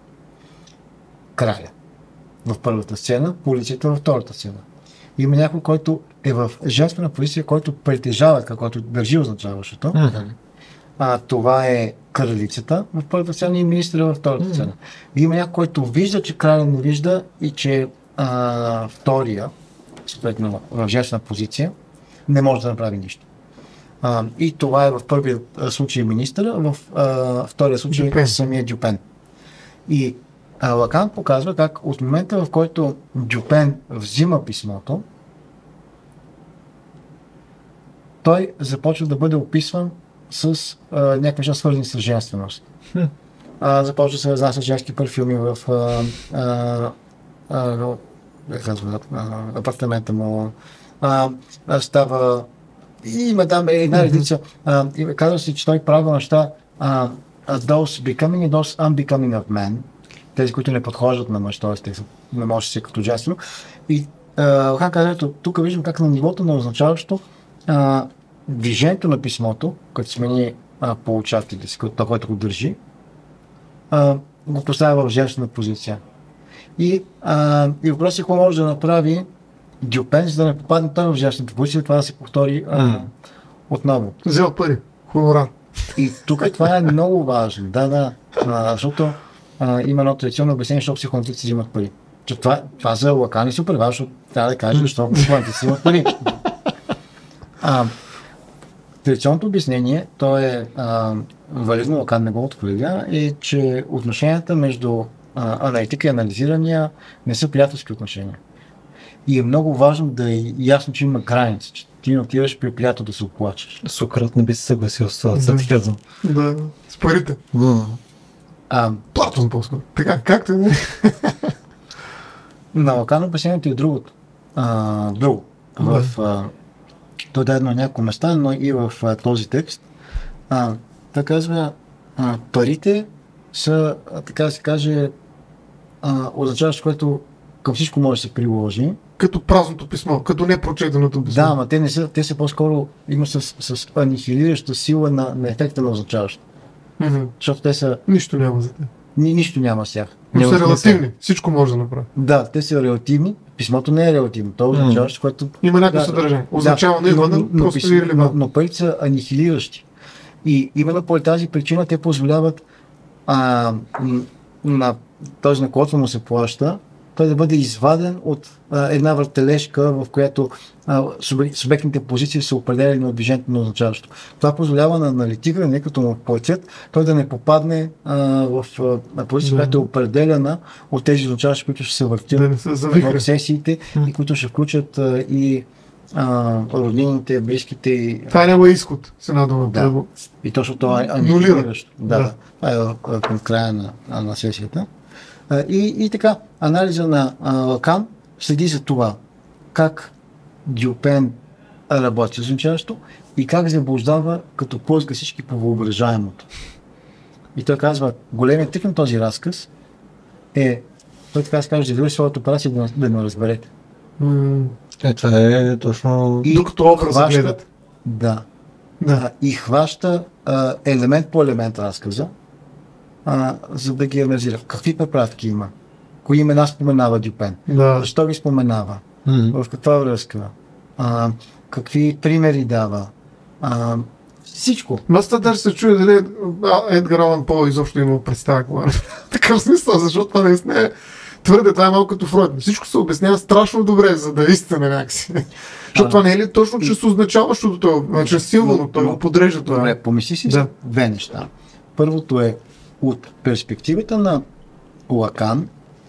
краля в първата сцена, полицията във втората сцена. Има някой, който е в женствена позиция, който притежава, който държи означаващото. Това е кралицата в първата сцена и министъра във втората сцена. Има някой, който вижда, че краля не вижда и че втория, съответно в женствена позиция, не може да направи нищо. И това е в първия случай министъра, в втория случай самия Дюпен. И Лакан показва как от момента, в който Дюпен взима писмото, той започва да бъде описван с някакви неща, свързани с женственост. Започва да се разнася женски парфюми в апартамента му. Става и има там една редица. Казва се, че той прави неща those becoming and those unbecoming of men. Тези, които не подхождат на мъж, т.е. не може да се като женствено. И Лакан казва, тук виждам как на нивото на означаващо движението на писмото, като смени получателите си, който го държи, го поставя в женствена позиция. И въпросът е какво може да направи Дюпен, за да не попадне той в женствената позиция, това да се повтори отново. Взел пари, хонорар. И тук това е много важно, защото има едно традиционно обяснение, защото психоаналитиците взимат пари. Че това за Лакан е супер важно, защото трябва да кажа, защото психоаналитиците взимат пари. Традиционното обяснение, то е валидно, Лакан не го отхвърля, е, че отношенията между аналитика и анализирания не са приятелски отношения. И е много важно да е ясно, че има граници, че ти не отиваш при приятел да се оплачеш. Сократ не би се съгласил с това, ти казвам. Да, с парите. Платон по-скоро. Така, както не. На Лакан обяснението е другото. Друго. Той даде на няколко места, но и в този текст. Той казва, парите са, така да се каже, означаващо, което към всичко може да се приложи. Като празното писмо, като непрочетеното писмо. Да, но те са по-скоро има с анихилираща сила на ефекта на означаващо. Защото те са... Нищо няма за те. Нищо няма с тях. Но са релативни. Всичко може да направи. Да, те са релативни. Писмото не е релативно. То означаващо, което... Има някакво съдържание. Означава не вън, просто е релевантно. Но парите са анихилиращи. И именно по тази причина те позволяват на този, на когото му се плаща, той да бъде изваден от една въртележка, в която субектните позиции са определени от движението на означаващо. Това позволява на аналитика, не като му платят, той да не попадне в позиция, която е определена от тези означаващи, които ще се въртят в сесиите и които ще включат и роднините, близките. Това е неговия изход, с една дума. Да. И точно това е анализиращо. Да. Това е към края на сесията. И така, анализа на Лакан следи за това как Дюпен работи с означаващо и как заблуждава, като плъзга всички по въображаемото. И той казва, големият трик на този разказ е, той така се каже, да върши своята операция да не разберете. Това е точно... И докато образа гледат. Да. И хваща елемент по елемент разказа, за да ги анализира. Какви препратки има? Кои имена споменава Дюпен? Защо ги споменава? В каква връзка? Какви примери дава? Всичко. Аз даже се чуя дали Едгар Алан По изобщо има представа. Такъв смисъл, защото това наистина е твърде, това е малко като Фройд. Всичко се обяснява страшно добре, за да е истина някакси. Защото това не е ли точно, че се означаващото това, значи силно, той го подрежда това. Добре, помисли си за две неща. Първото е от перспективата на Лакан,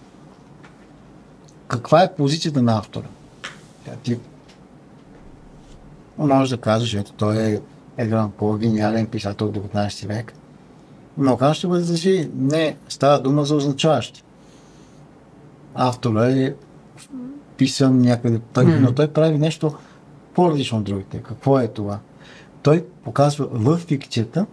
каква е позицията на автора? Ти може да кажеш, ето той е един по-гениален писател от 19 век. Но Лакан ще възрази, не, става дума за означаващи. Автора е писан някъде, но той прави нещо по-различно от другите. Какво е това? Той показва в фикцията,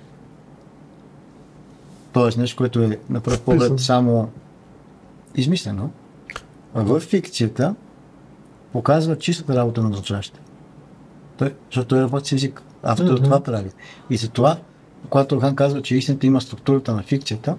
т.е. нещо, което е на пръв поглед само измислено, в фикцията показва чистата работа на означаващите. Защото той работи с език. Авторът това прави. И за това, когато Лакан казва, че истината има структурата на фикцията,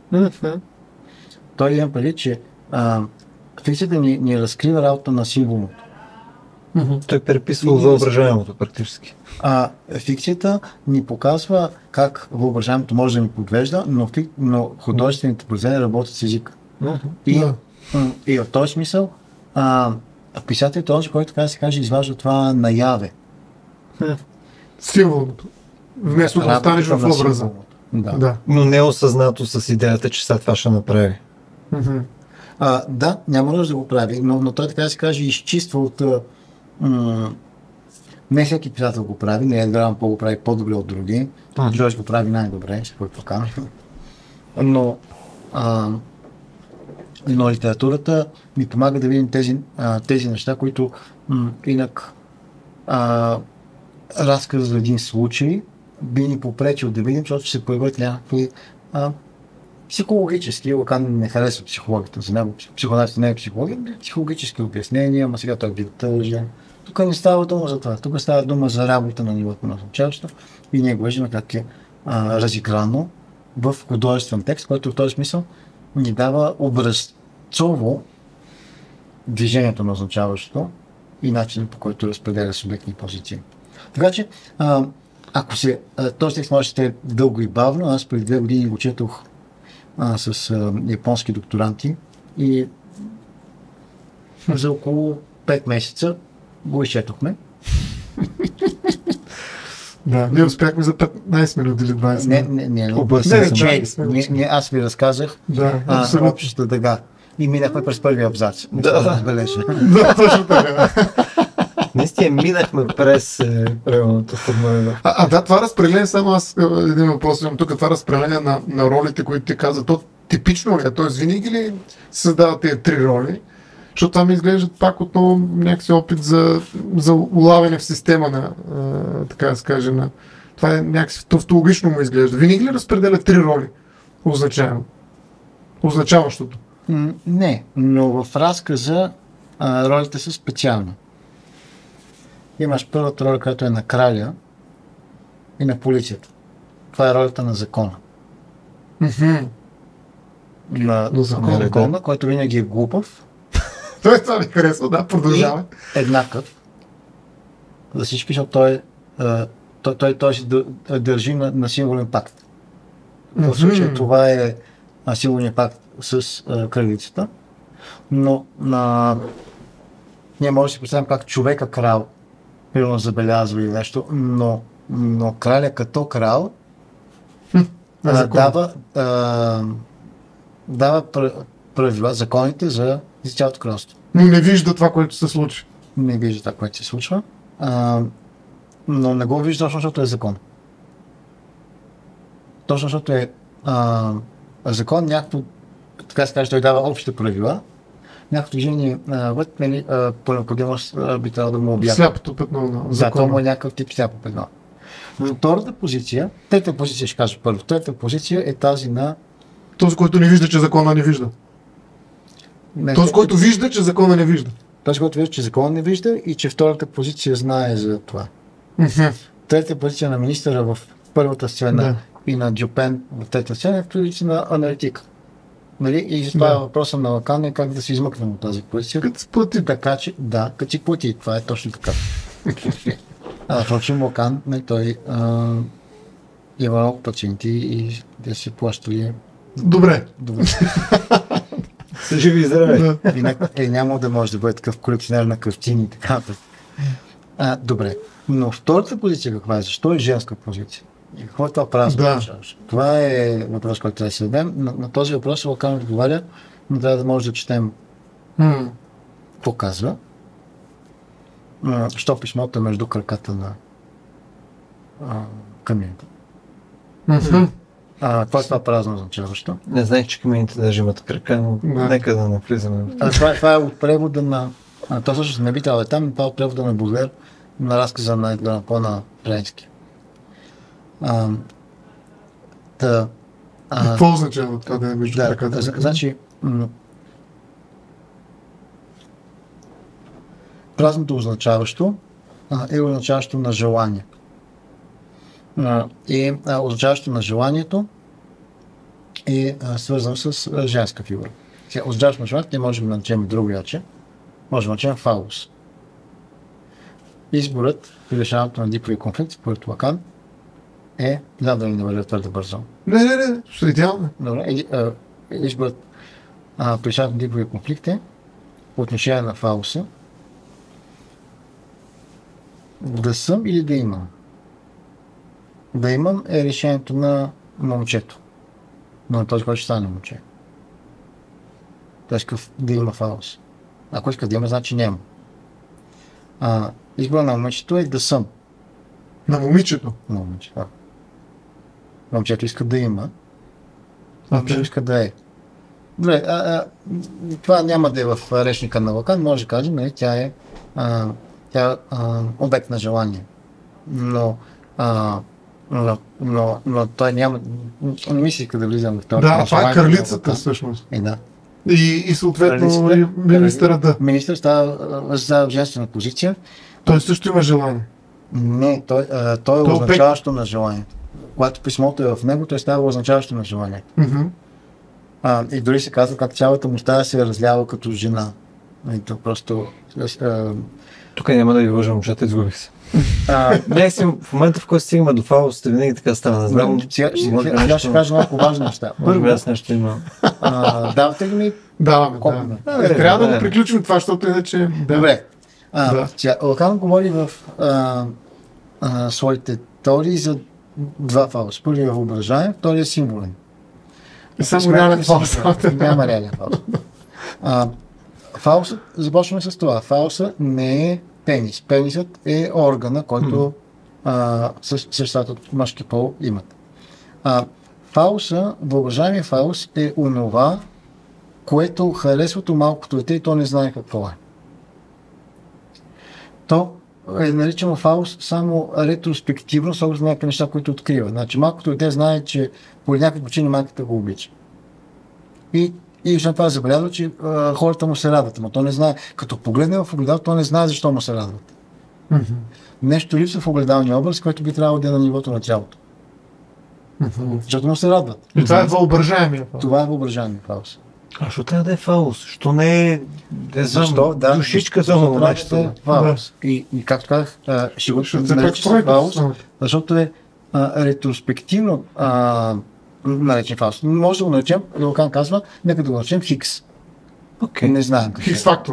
той има преди, че фикцията ни разкрива работа на символното. Той преписва въображаемото практически. Фикцията ни показва как въображаемото може да ни подвежда, но художествените произведения работят с език. И в този смисъл писателят е този, който, така да се каже, изважда това наяве. Символното. Вместо да останеш в образа. Да. Но не е осъзнато с идеята, че след това ще направи. Да, няма нужда да го прави, но той, така да се каже, изчиства от... не всеки писател го прави, не Едгар Алан По го прави по-добре от други. Джойс го прави най-добре, ще покажа. Но литературата ми помага да видим тези неща, които инак разказ за един случай би ни попречил да видим, защото ще се появят някакви психологически, Лакан не харесва психологията, за него психоанализата не е психология, психологически обяснения, ама сега той бил тъжен. Тук не става дума за това, тук става дума за работа на нивото на означаващо и ние го виждаме как е разиграно в художествен текст, който в този смисъл ни дава образцово движението на означаващото и начинът, по който разпределя субектни позиции. Така че, ако този текст може да е дълго и бавно, аз преди 2 години го четох с японски докторанти и за около 5 месеца го изчетохме. Да, ние успяхме за 15 минути или 20 минути. Не, аз ви разказах общата дъга и минахме през първия абзац. Да, точно така. Наистина минахме през правилното формулирование. Да, това разпределение, само аз един въпрос имам тук, това разпределение на ролите, които ти каза, то типично ли е? Т.е. винаги ли създават тези 3 роли? Защото това ми изглежда пак отново някакси опит за улавяне в система на, така да се каже, това е някакси тавтологично му изглежда. Винаги ли разпределя 3 роли? Означаващото? Не, но в разказа ролите са специални. Имаш първата роля, която е на краля и на полицията. Това е ролята на закона. На закона, който винаги е глупав. Това ми харесва, да, продължава. Еднакъв. За всички, защото той се държи на символен пакт. В случая това е символен пакт с кралицата, но ние може да си представим как човека крал примерно забелязва или нещо, но краля като крал дава правила, законите за цялото кралство. Но не вижда това, което се случи. Не вижда това, което се случва, но не го вижда, защото е закон. Точно защото е закон, някакво, така се каже, той дава общите правила, някакво движение по необходимост би трябвало да му обява. Сляпото петно на закона. Да, то му е някакъв тип сляпо петно. Но втората позиция, трета позиция ще кажа първо, трета позиция е тази на... Този, който не вижда, че закона не вижда. Този, който вижда, че закона не вижда. Този, който вижда, че закона не вижда и че втората позиция знае за това. Трета позиция на министъра в първата сцена и на Джопен в трета сцена е позиция на аналитика. Нали? И това е въпроса на Лакан е как да се измъкнем от тази позиция. Като сплати. Така че, да, като си плати, това е точно така. Впрочем, Лакан, той има много пациенти и да се плащали. Добре. Са живи и здрави. Няма да може да бъде такъв колекционер на картини и така. Добре. Но втората позиция каква е? Защо е женска позиция? И какво е това празно? Това е въпрос, който трябва да се дадем. На този въпрос Лакан отговаря, но трябва да може да четем какво казва. Що писмото е между краката на камините. Какво е това празно означаващо? Не знаех, че камините даже имат крака, но нека да навлизаме. Това е от превода на... То също не би трябвало там, това е от превода на Бодлер, на разказа на Едгар Алан По на френски. Какво означава това да е между краката? Значи, празното означаващо е означаващо на желание. И означаващо на желанието е свързано с женска фигура. Означаващо на желанието не можем да начем друго яче, можем да начем фалус. Изборът при решаването на диповия конфликт, според Лакан, не знам да не вървя твърде бързо. Не, ще идеално. Добре, изборът при решаването на диповия конфликт е по отношение на фалуса да съм или да имам. Да имам е решението на момчето, но на този, който ще стане момче. Той иска да има фалос. Ако иска да има, значи няма. Избора на момичето е да съм. На момичето? На момичето, да. Момчето иска да има, момчето иска да е. Добре, това няма да е в речника на Лакан, може да кажем, нали, тя е обект на желание. Но той няма. Не мисли да влизам в това. Да, това е кралицата всъщност. Да. И съответно и министъра да. Министър става за женствена позиция. Той също има желание. Не, той е означаващо на желанието. Когато писмото е в него, той става означаващо на желанието. И дори се казва как цялата му стая се е разлява като жена. Просто... Тук няма да ви лъжа, момчета, изгубих се. В момента, в който стигаме до фалосите, винаги така става. Не знам. Сега ще кажа малко важни неща. Първо, аз нещо имам. Давате ли ми? Даваме. Трябва да го приключим това, защото иначе... Добре. Лакан говори в своите теории за два фалоса. Първият е въображаем, вторият е символен. Само реален фалос. Няма реален фалос. Фалосът, започваме с това. Фалосът не е пенис. Пенисът е органа, който съществата от мъжки пол имат. Фалоса, въображаемия фалос е онова, което харесвато малкото дете и то не знае какво е. То е наричано фалос само ретроспективно, с оглед на някакви неща, които открива. Значи малкото дете знае, че по някакви причини майката го обича. И след това забелязва, че хората му се радват, но то не знае. Като погледне в огледал, то не знае защо му се радват. Нещо липсва в огледалния образ, който би трябвало да е на нивото на тялото. Защото му се радват. И това е въображаемия фалос. Това е въображаемия фалос. Защо трябва да е фалос? Защо не е душичката на нещо? И както казах, ще го наречем фалос, защото е ретроспективно наречен фалос. Може да го наречем, Лакан казва, нека да го наречем Хикс. Не знаем какво. Хикс фактор.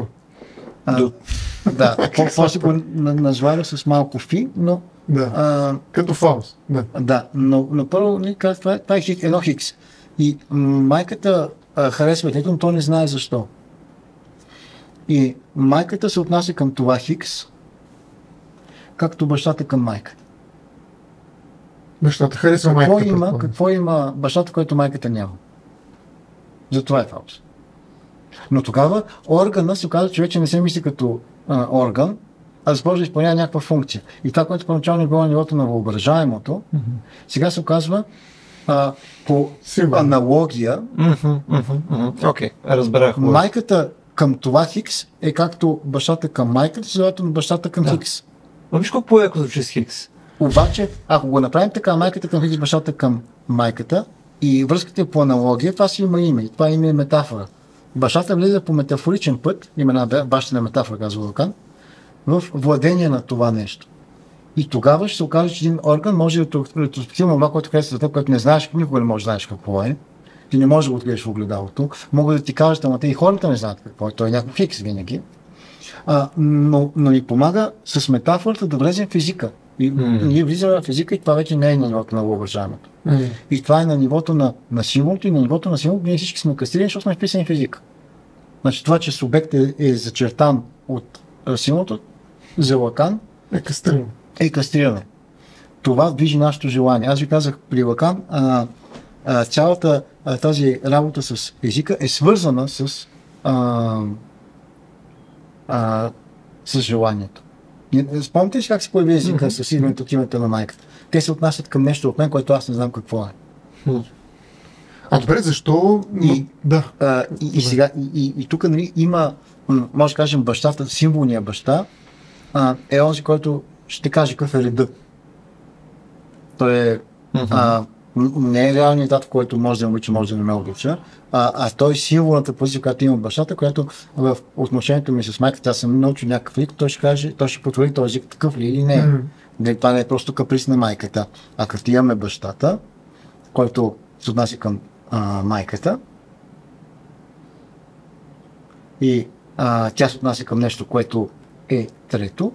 Да, после го назвава с малко фи, но... Като фалос. Да, но първо това е едно Хикс. И майката харесва детето, но то не знае защо. И майката се отнася към това Хикс, както бащата към майката. Бащата харесва майката. Какво има бащата, който майката няма? Затова е фалос. Но тогава органа се оказва, че вече не се мисли като орган, а започва да изпълнява някаква функция. И това, което първоначално е било на нивото на въображаемото, сега се оказва по аналогия. Разбрах. Майката към това Хикс е както бащата към майката, следователно бащата към Хикс. Виж колко по-яко звучи с Хикс. Обаче, ако го направим така, майката към Хикс, бащата към майката и връзката е по аналогия, това си има име. И това име е метафора. Бащата влиза по метафоричен път, има една бащина метафора, казва Лакан, в владение на това нещо. И тогава ще се окаже, че един орган може да ретроспективно това, което харесва за теб, което не знаеш, никога не можеш да знаеш какво е. Ти не можеш да го отгледаш в огледалото. Мога да ти кажат, ама те и хората не знаят какво е. Той е някакъв Хикс винаги. Но ни помага с метафората да влезем в езика. И ние влизаме в езика и това вече не е на нивото на въображаемото. И това е на нивото на символото и на нивото на символото ние всички сме кастрирани, защото сме вписани в езика. Значи това, че субект е зачертан от символото, за Лакан е кастриране. Това движи нашето желание. Аз ви казах при Лакан, цялата тази работа с езика е свързана с желанието. Спомните ли как се появи езика с идването от името на майката? Те се отнасят към нещо от мен, което аз не знам какво е. Добре, защо? Сега, и тук нали, има, може да кажем, бащата, символния баща, е онзи, който ще каже какъв е реда. Той е не е реалният дат, в който може да ме обича, може да не ме обича, а той е символната позиция, която има бащата, която в отношението ми с майката, аз съм научил някакъв език, той ще каже, той ще потвърди този език такъв ли или не. Това не е просто каприз на майката. А като имаме бащата, който се отнася към майката и тя се отнася към нещо, което е трето,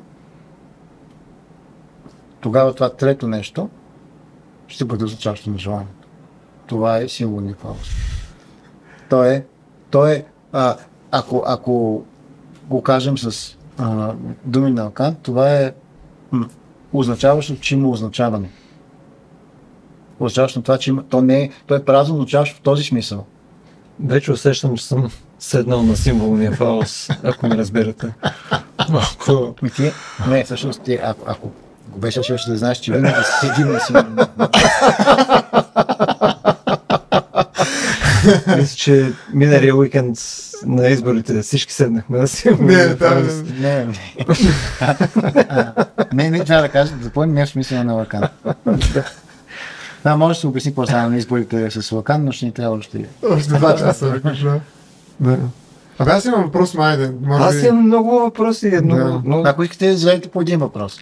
тогава това трето нещо ще бъде означаващо на желанието. това е символния фалос. Ако го кажем с думи на Лакан, това е означаващо, че има означаване. Означаващо това, че има, то е празно, означаващо в този смисъл. Вече усещам, че съм седнал на символния фалос, ако ме разберете. Малко... Не, всъщност ти, ако го беше ще да знаеш, че винаги седи на символния фалос. Мисля, че миналия уикенд на изборите всички седнахме на символния фалос. Не трябва да кажа, да запомни нещо смисъл на Лакан. Да, може да се обясни какво стана на изборите с Лакан, но ще ни трябва още 2 часа. Да. Абе, аз имам въпрос, Майден. Аз имам много въпроси. Ако искате да зададете по един въпрос.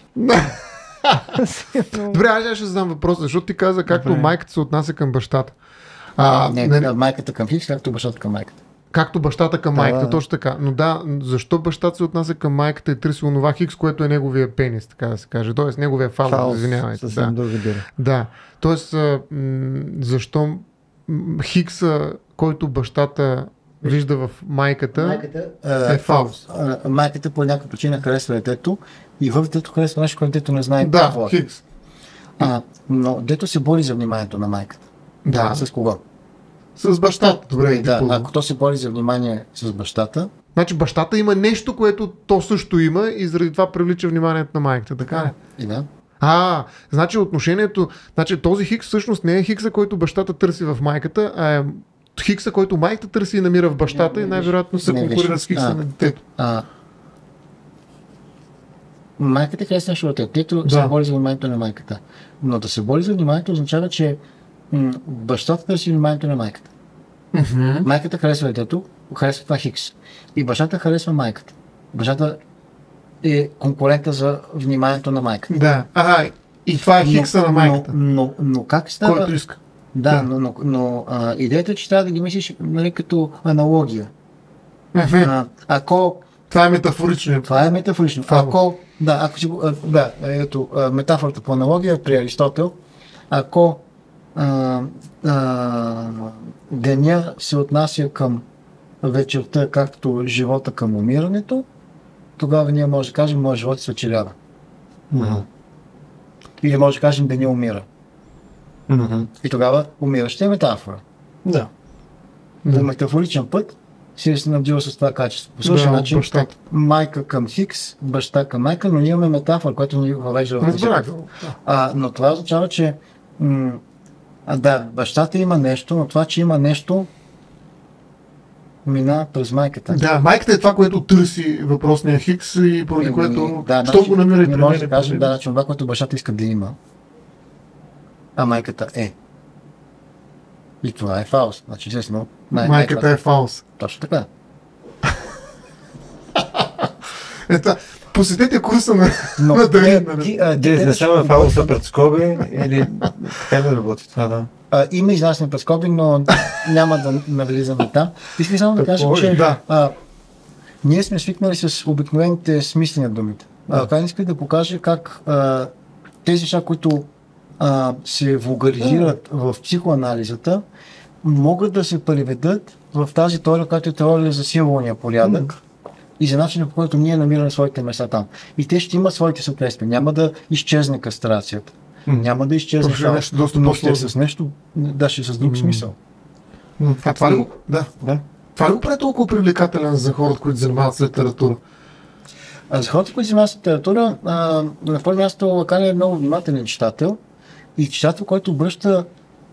Добре, аз ще задам въпрос, защото ти каза както майката се отнася към бащата. Майката към Хикс, както бащата към майката. Както бащата към майката, точно така. Но да, защо бащата се отнася към майката и търси онова Хикс, което е неговия пенис, така да се каже. Тоест неговия фалос, извинявайте. Да. Тоест, защо Хикса, който бащата вижда в майката е фалос. Майката по някаква причина харесва детето и в детето харесва нещо, което детето не знае какво е. Хикс. Но дето се бори за вниманието на майката. Да. С кого? С бащата. Добре, ако то се бори за внимание с бащата. Значи бащата има нещо, което то също има и заради това привлича вниманието на майката, така ли? Да. Значи отношението, този Хикс всъщност не е Хикса, който бащата търси в майката, а е Хикса, който майката търси и намира в бащата и най-вероятно се конкурира с Хикса на детето. Майката харесва нещо от детето, се бори за вниманието на майката. Но да се бори за вниманието означава, че бащата търси вниманието на майката. Майката харесва детето, харесва това Хикс. И бащата харесва майката. Бащата е конкурента за вниманието на майката. Да. И това е Хикса на майката. Но как става? Който иска. Да, но идеята е, че трябва да ги мислиш като аналогия. Ако... Това е метафорично. Ето, метафората по аналогия при Аристотел. Ако деня се отнася към вечерта, както живота към умирането, тогава ние може да кажем, моят живот се оцелява. Или може да кажем, деня умира. И тогава умираща е метафора. Да. По метафоричен път си е снабдил с това качество. По същия начин, майка към Хикс, баща към майка, но ние имаме метафора, която ни въвежда в живота. Но това означава, че бащата има нещо, но това, че има нещо, мина през майката. Да, майката е това, което търси въпросния Хикс и поради което що го намира и при може да кажем, това, което бащата иска да има, а майката е. И това е фалс. Значи, естествено, майката е фалс. Точно така. Посетете курса на Давид. Не само фалса пред скоби или как да работи това, да? Има изнасяне пред скоби, но няма да навлизаме там. Искам само да кажа, че ние сме свикнали с обикновените смисли на думите. Лакан иска да покаже как тези неща, които се вулгаризират в психоанализата, могат да се преведат в тази теория, която е теория за символния порядък и за начина, по който ние намираме своите места там. И те ще имат своите съответствия. Няма да изчезне кастрацията. Няма да изчезне но ще с нещо, ще с друг смисъл. Това ли го прави толкова привлекателен за хората, които занимават с литература? За хората, които занимават с литература, на първо място Лакан е много внимателен читател и читател, който обръща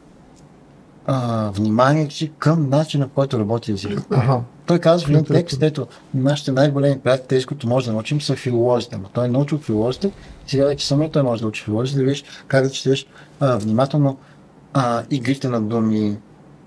вниманието си към начина, по който работи език. Той казва в един текст, ето нашите най-големи приятели, тези, които може да научим, са филолозите. Но той е научил филолозите, сега вече самия той може да учи филолозите, да видиш как да четеш внимателно игрите на думи,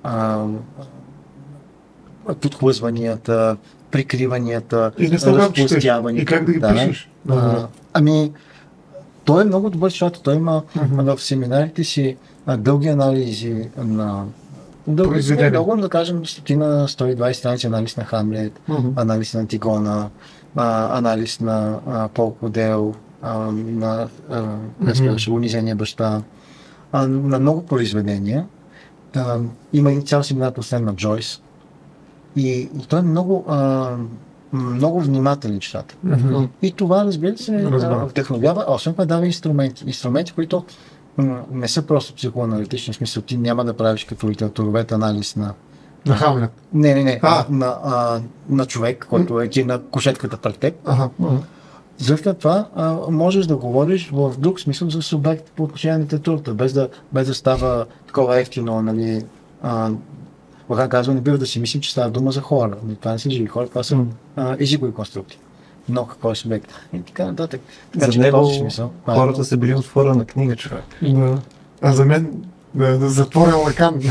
подхлъзванията, прикриванията, разпластяванията. И как да ги пишеш? Той е много добър, защото той има в семинарите си дълги анализи на много, да кажем, 120 страници анализ на Хамлет, анализ на Антигона, анализ на Пол Кодел, на унизения баща, на много произведения. има един цял семинар посветен на Джойс и той е много внимателен читател. И това, разбира се, вдъхновява, а освен това дава инструменти, които не са просто психоаналитични, в смисъл ти няма да правиш като литературовед анализ на Хамлет. Не. На човек, който е на кушетката пред теб. След това можеш да говориш в друг смисъл за субект по отношение на литературата, без да става такова ефтино, нали. Лакан казва, не бива да си мислим, че става дума за хора. Това не са живи хора, това са езикови конструкти. Но какво е субект? И така нататък. За него хората са били отворена книга, човек. А за мен затворен Лакан.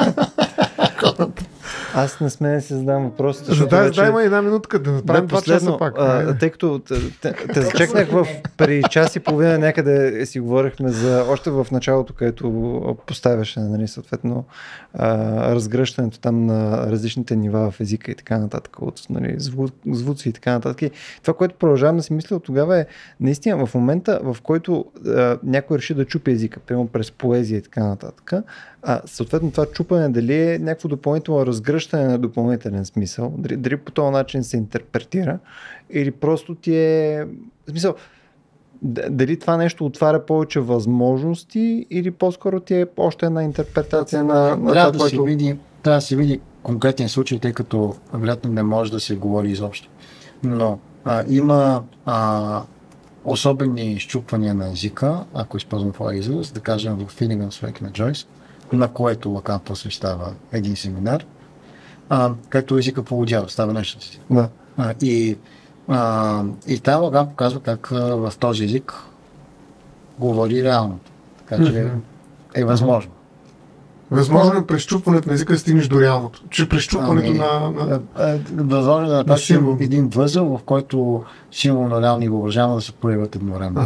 Аз не сме да си задам въпросите. Дай има една минутка да направим 2 часа пак. Тъй като те зачекнах при час и половина някъде си говорихме за още в началото, където поставяше, нали, съответно разгръщането там на различните нива в езика и така нататък, от, нали, звуци и така нататък. И това, което продължавам да си мисля от тогава е наистина в момента, в който някой реши да чупи езика, примерно през поезия и така нататък, съответно това чупане дали е някакво допълнително разгръщане на допълнителен смисъл, дали по този начин се интерпретира или просто ти е смисъл, дали това нещо отваря повече възможности или по-скоро ти е още една интерпретация на това, което... Трябва да се види конкретен случай, тъй като вероятно не може да се говори изобщо. Но има особени изчупвания на езика, ако използвам това израз, да кажем в Finnegan's Wake на Джойс, на което Лакан после става един семинар, както езика поводява, става нещо си. Да. И там Лакан показва как в този език говори реално. Така че е възможно. Възможно е през чупването на езика да стигнеш до реалното. Че през чупването възможно да направиш един възел, в който символ на реално и въображаемо да се появят едновременно.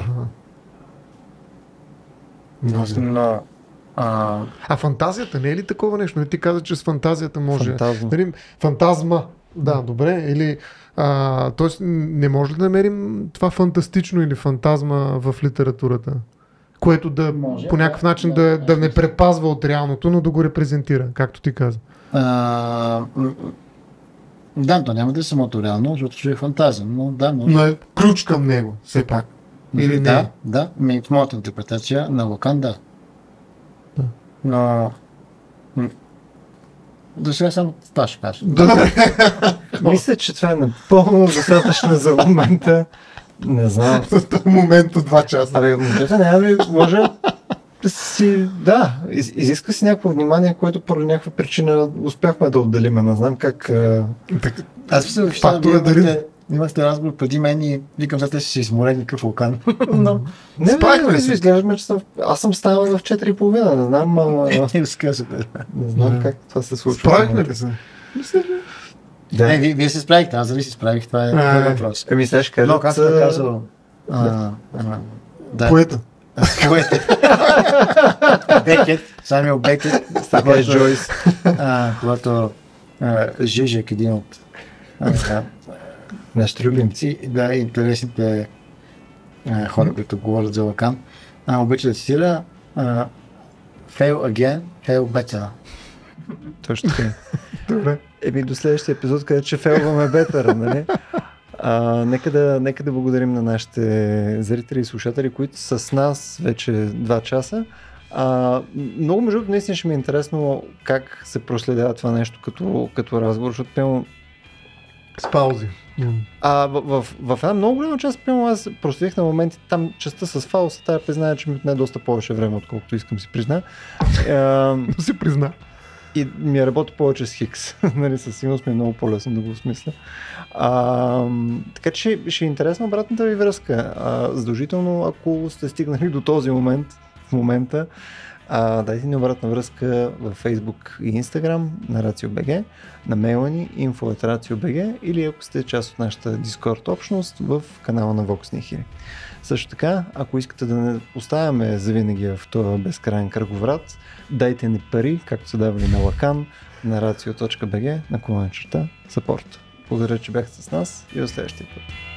Но фантазията не е ли такова нещо? Не ти каза, че с фантазията може... Фантазма. Да, добре. Или... Тоест, не може да намерим това фантастично или фантазма в литературата? Което да може, по някакъв начин да не предпазва от реалното, но да го репрезентира, както ти каза. Да, то няма да е самото реално, защото ще е фантазия. Но е ключ към него, все пак. Или не? Да. В моята интерпретация на Лакан, да. Но... До сега само това ще кажа. Мисля, че това е напълно достатъчно за момента. Не знам. В момент от 2 часа. Момчета, няма ли може да си... Да, изиска си някакво внимание, което поради някаква причина успяхме да отделиме. Не знам как... Аз мисля, че имахте разговор преди мен и викам, за те си изморени какъв Лакан. Не, изглеждаме, че аз съм ставал в 4:30, не знам, не знам как това се случва. Справихме ли се? Да. Вие се справихте, аз дали си справих, това е въпрос. Сега ще кажа... Но, как съм казал... Поета. Бекет, Самюел Бекет. Така е Джойс. Когато Жижек, един от нашите любимци. Да, интересните хора, които говорят за Лакан, обича да цитира fail again, fail better. Точно така. Добре. До следващия епизод, където ще фейлваме бетъра, нали? Нека да благодарим на нашите зрители и слушатели, които са с нас вече 2 часа. Много между другото, наистина ще ми е интересно как се проследява това нещо като разговор, защото пълно с паузи. В една много голяма част, аз проследих на моменти там частта с фауса, тая призная, че ми отне доста повече време, отколкото искам си призна. си призна. И ми работи повече с Хикс. Нали, със сигурност ми е много по-лесно да го осмисля. Така че ще е интересна обратната ви връзка. Задължително, ако сте стигнали до този момент, в момента, дайте ни обратна връзка в Facebook и Instagram на RACIO.BG, на мейла ни info@ratio.bg или ако сте част от нашата Discord общност в канала на Vox Nihili. Също така, ако искате да не оставяме завинаги в този безкрайен кръговрат, дайте ни пари, както са давали на Лакан, на racio.bg, /support. Благодаря, че бяхте с нас и до следващия път.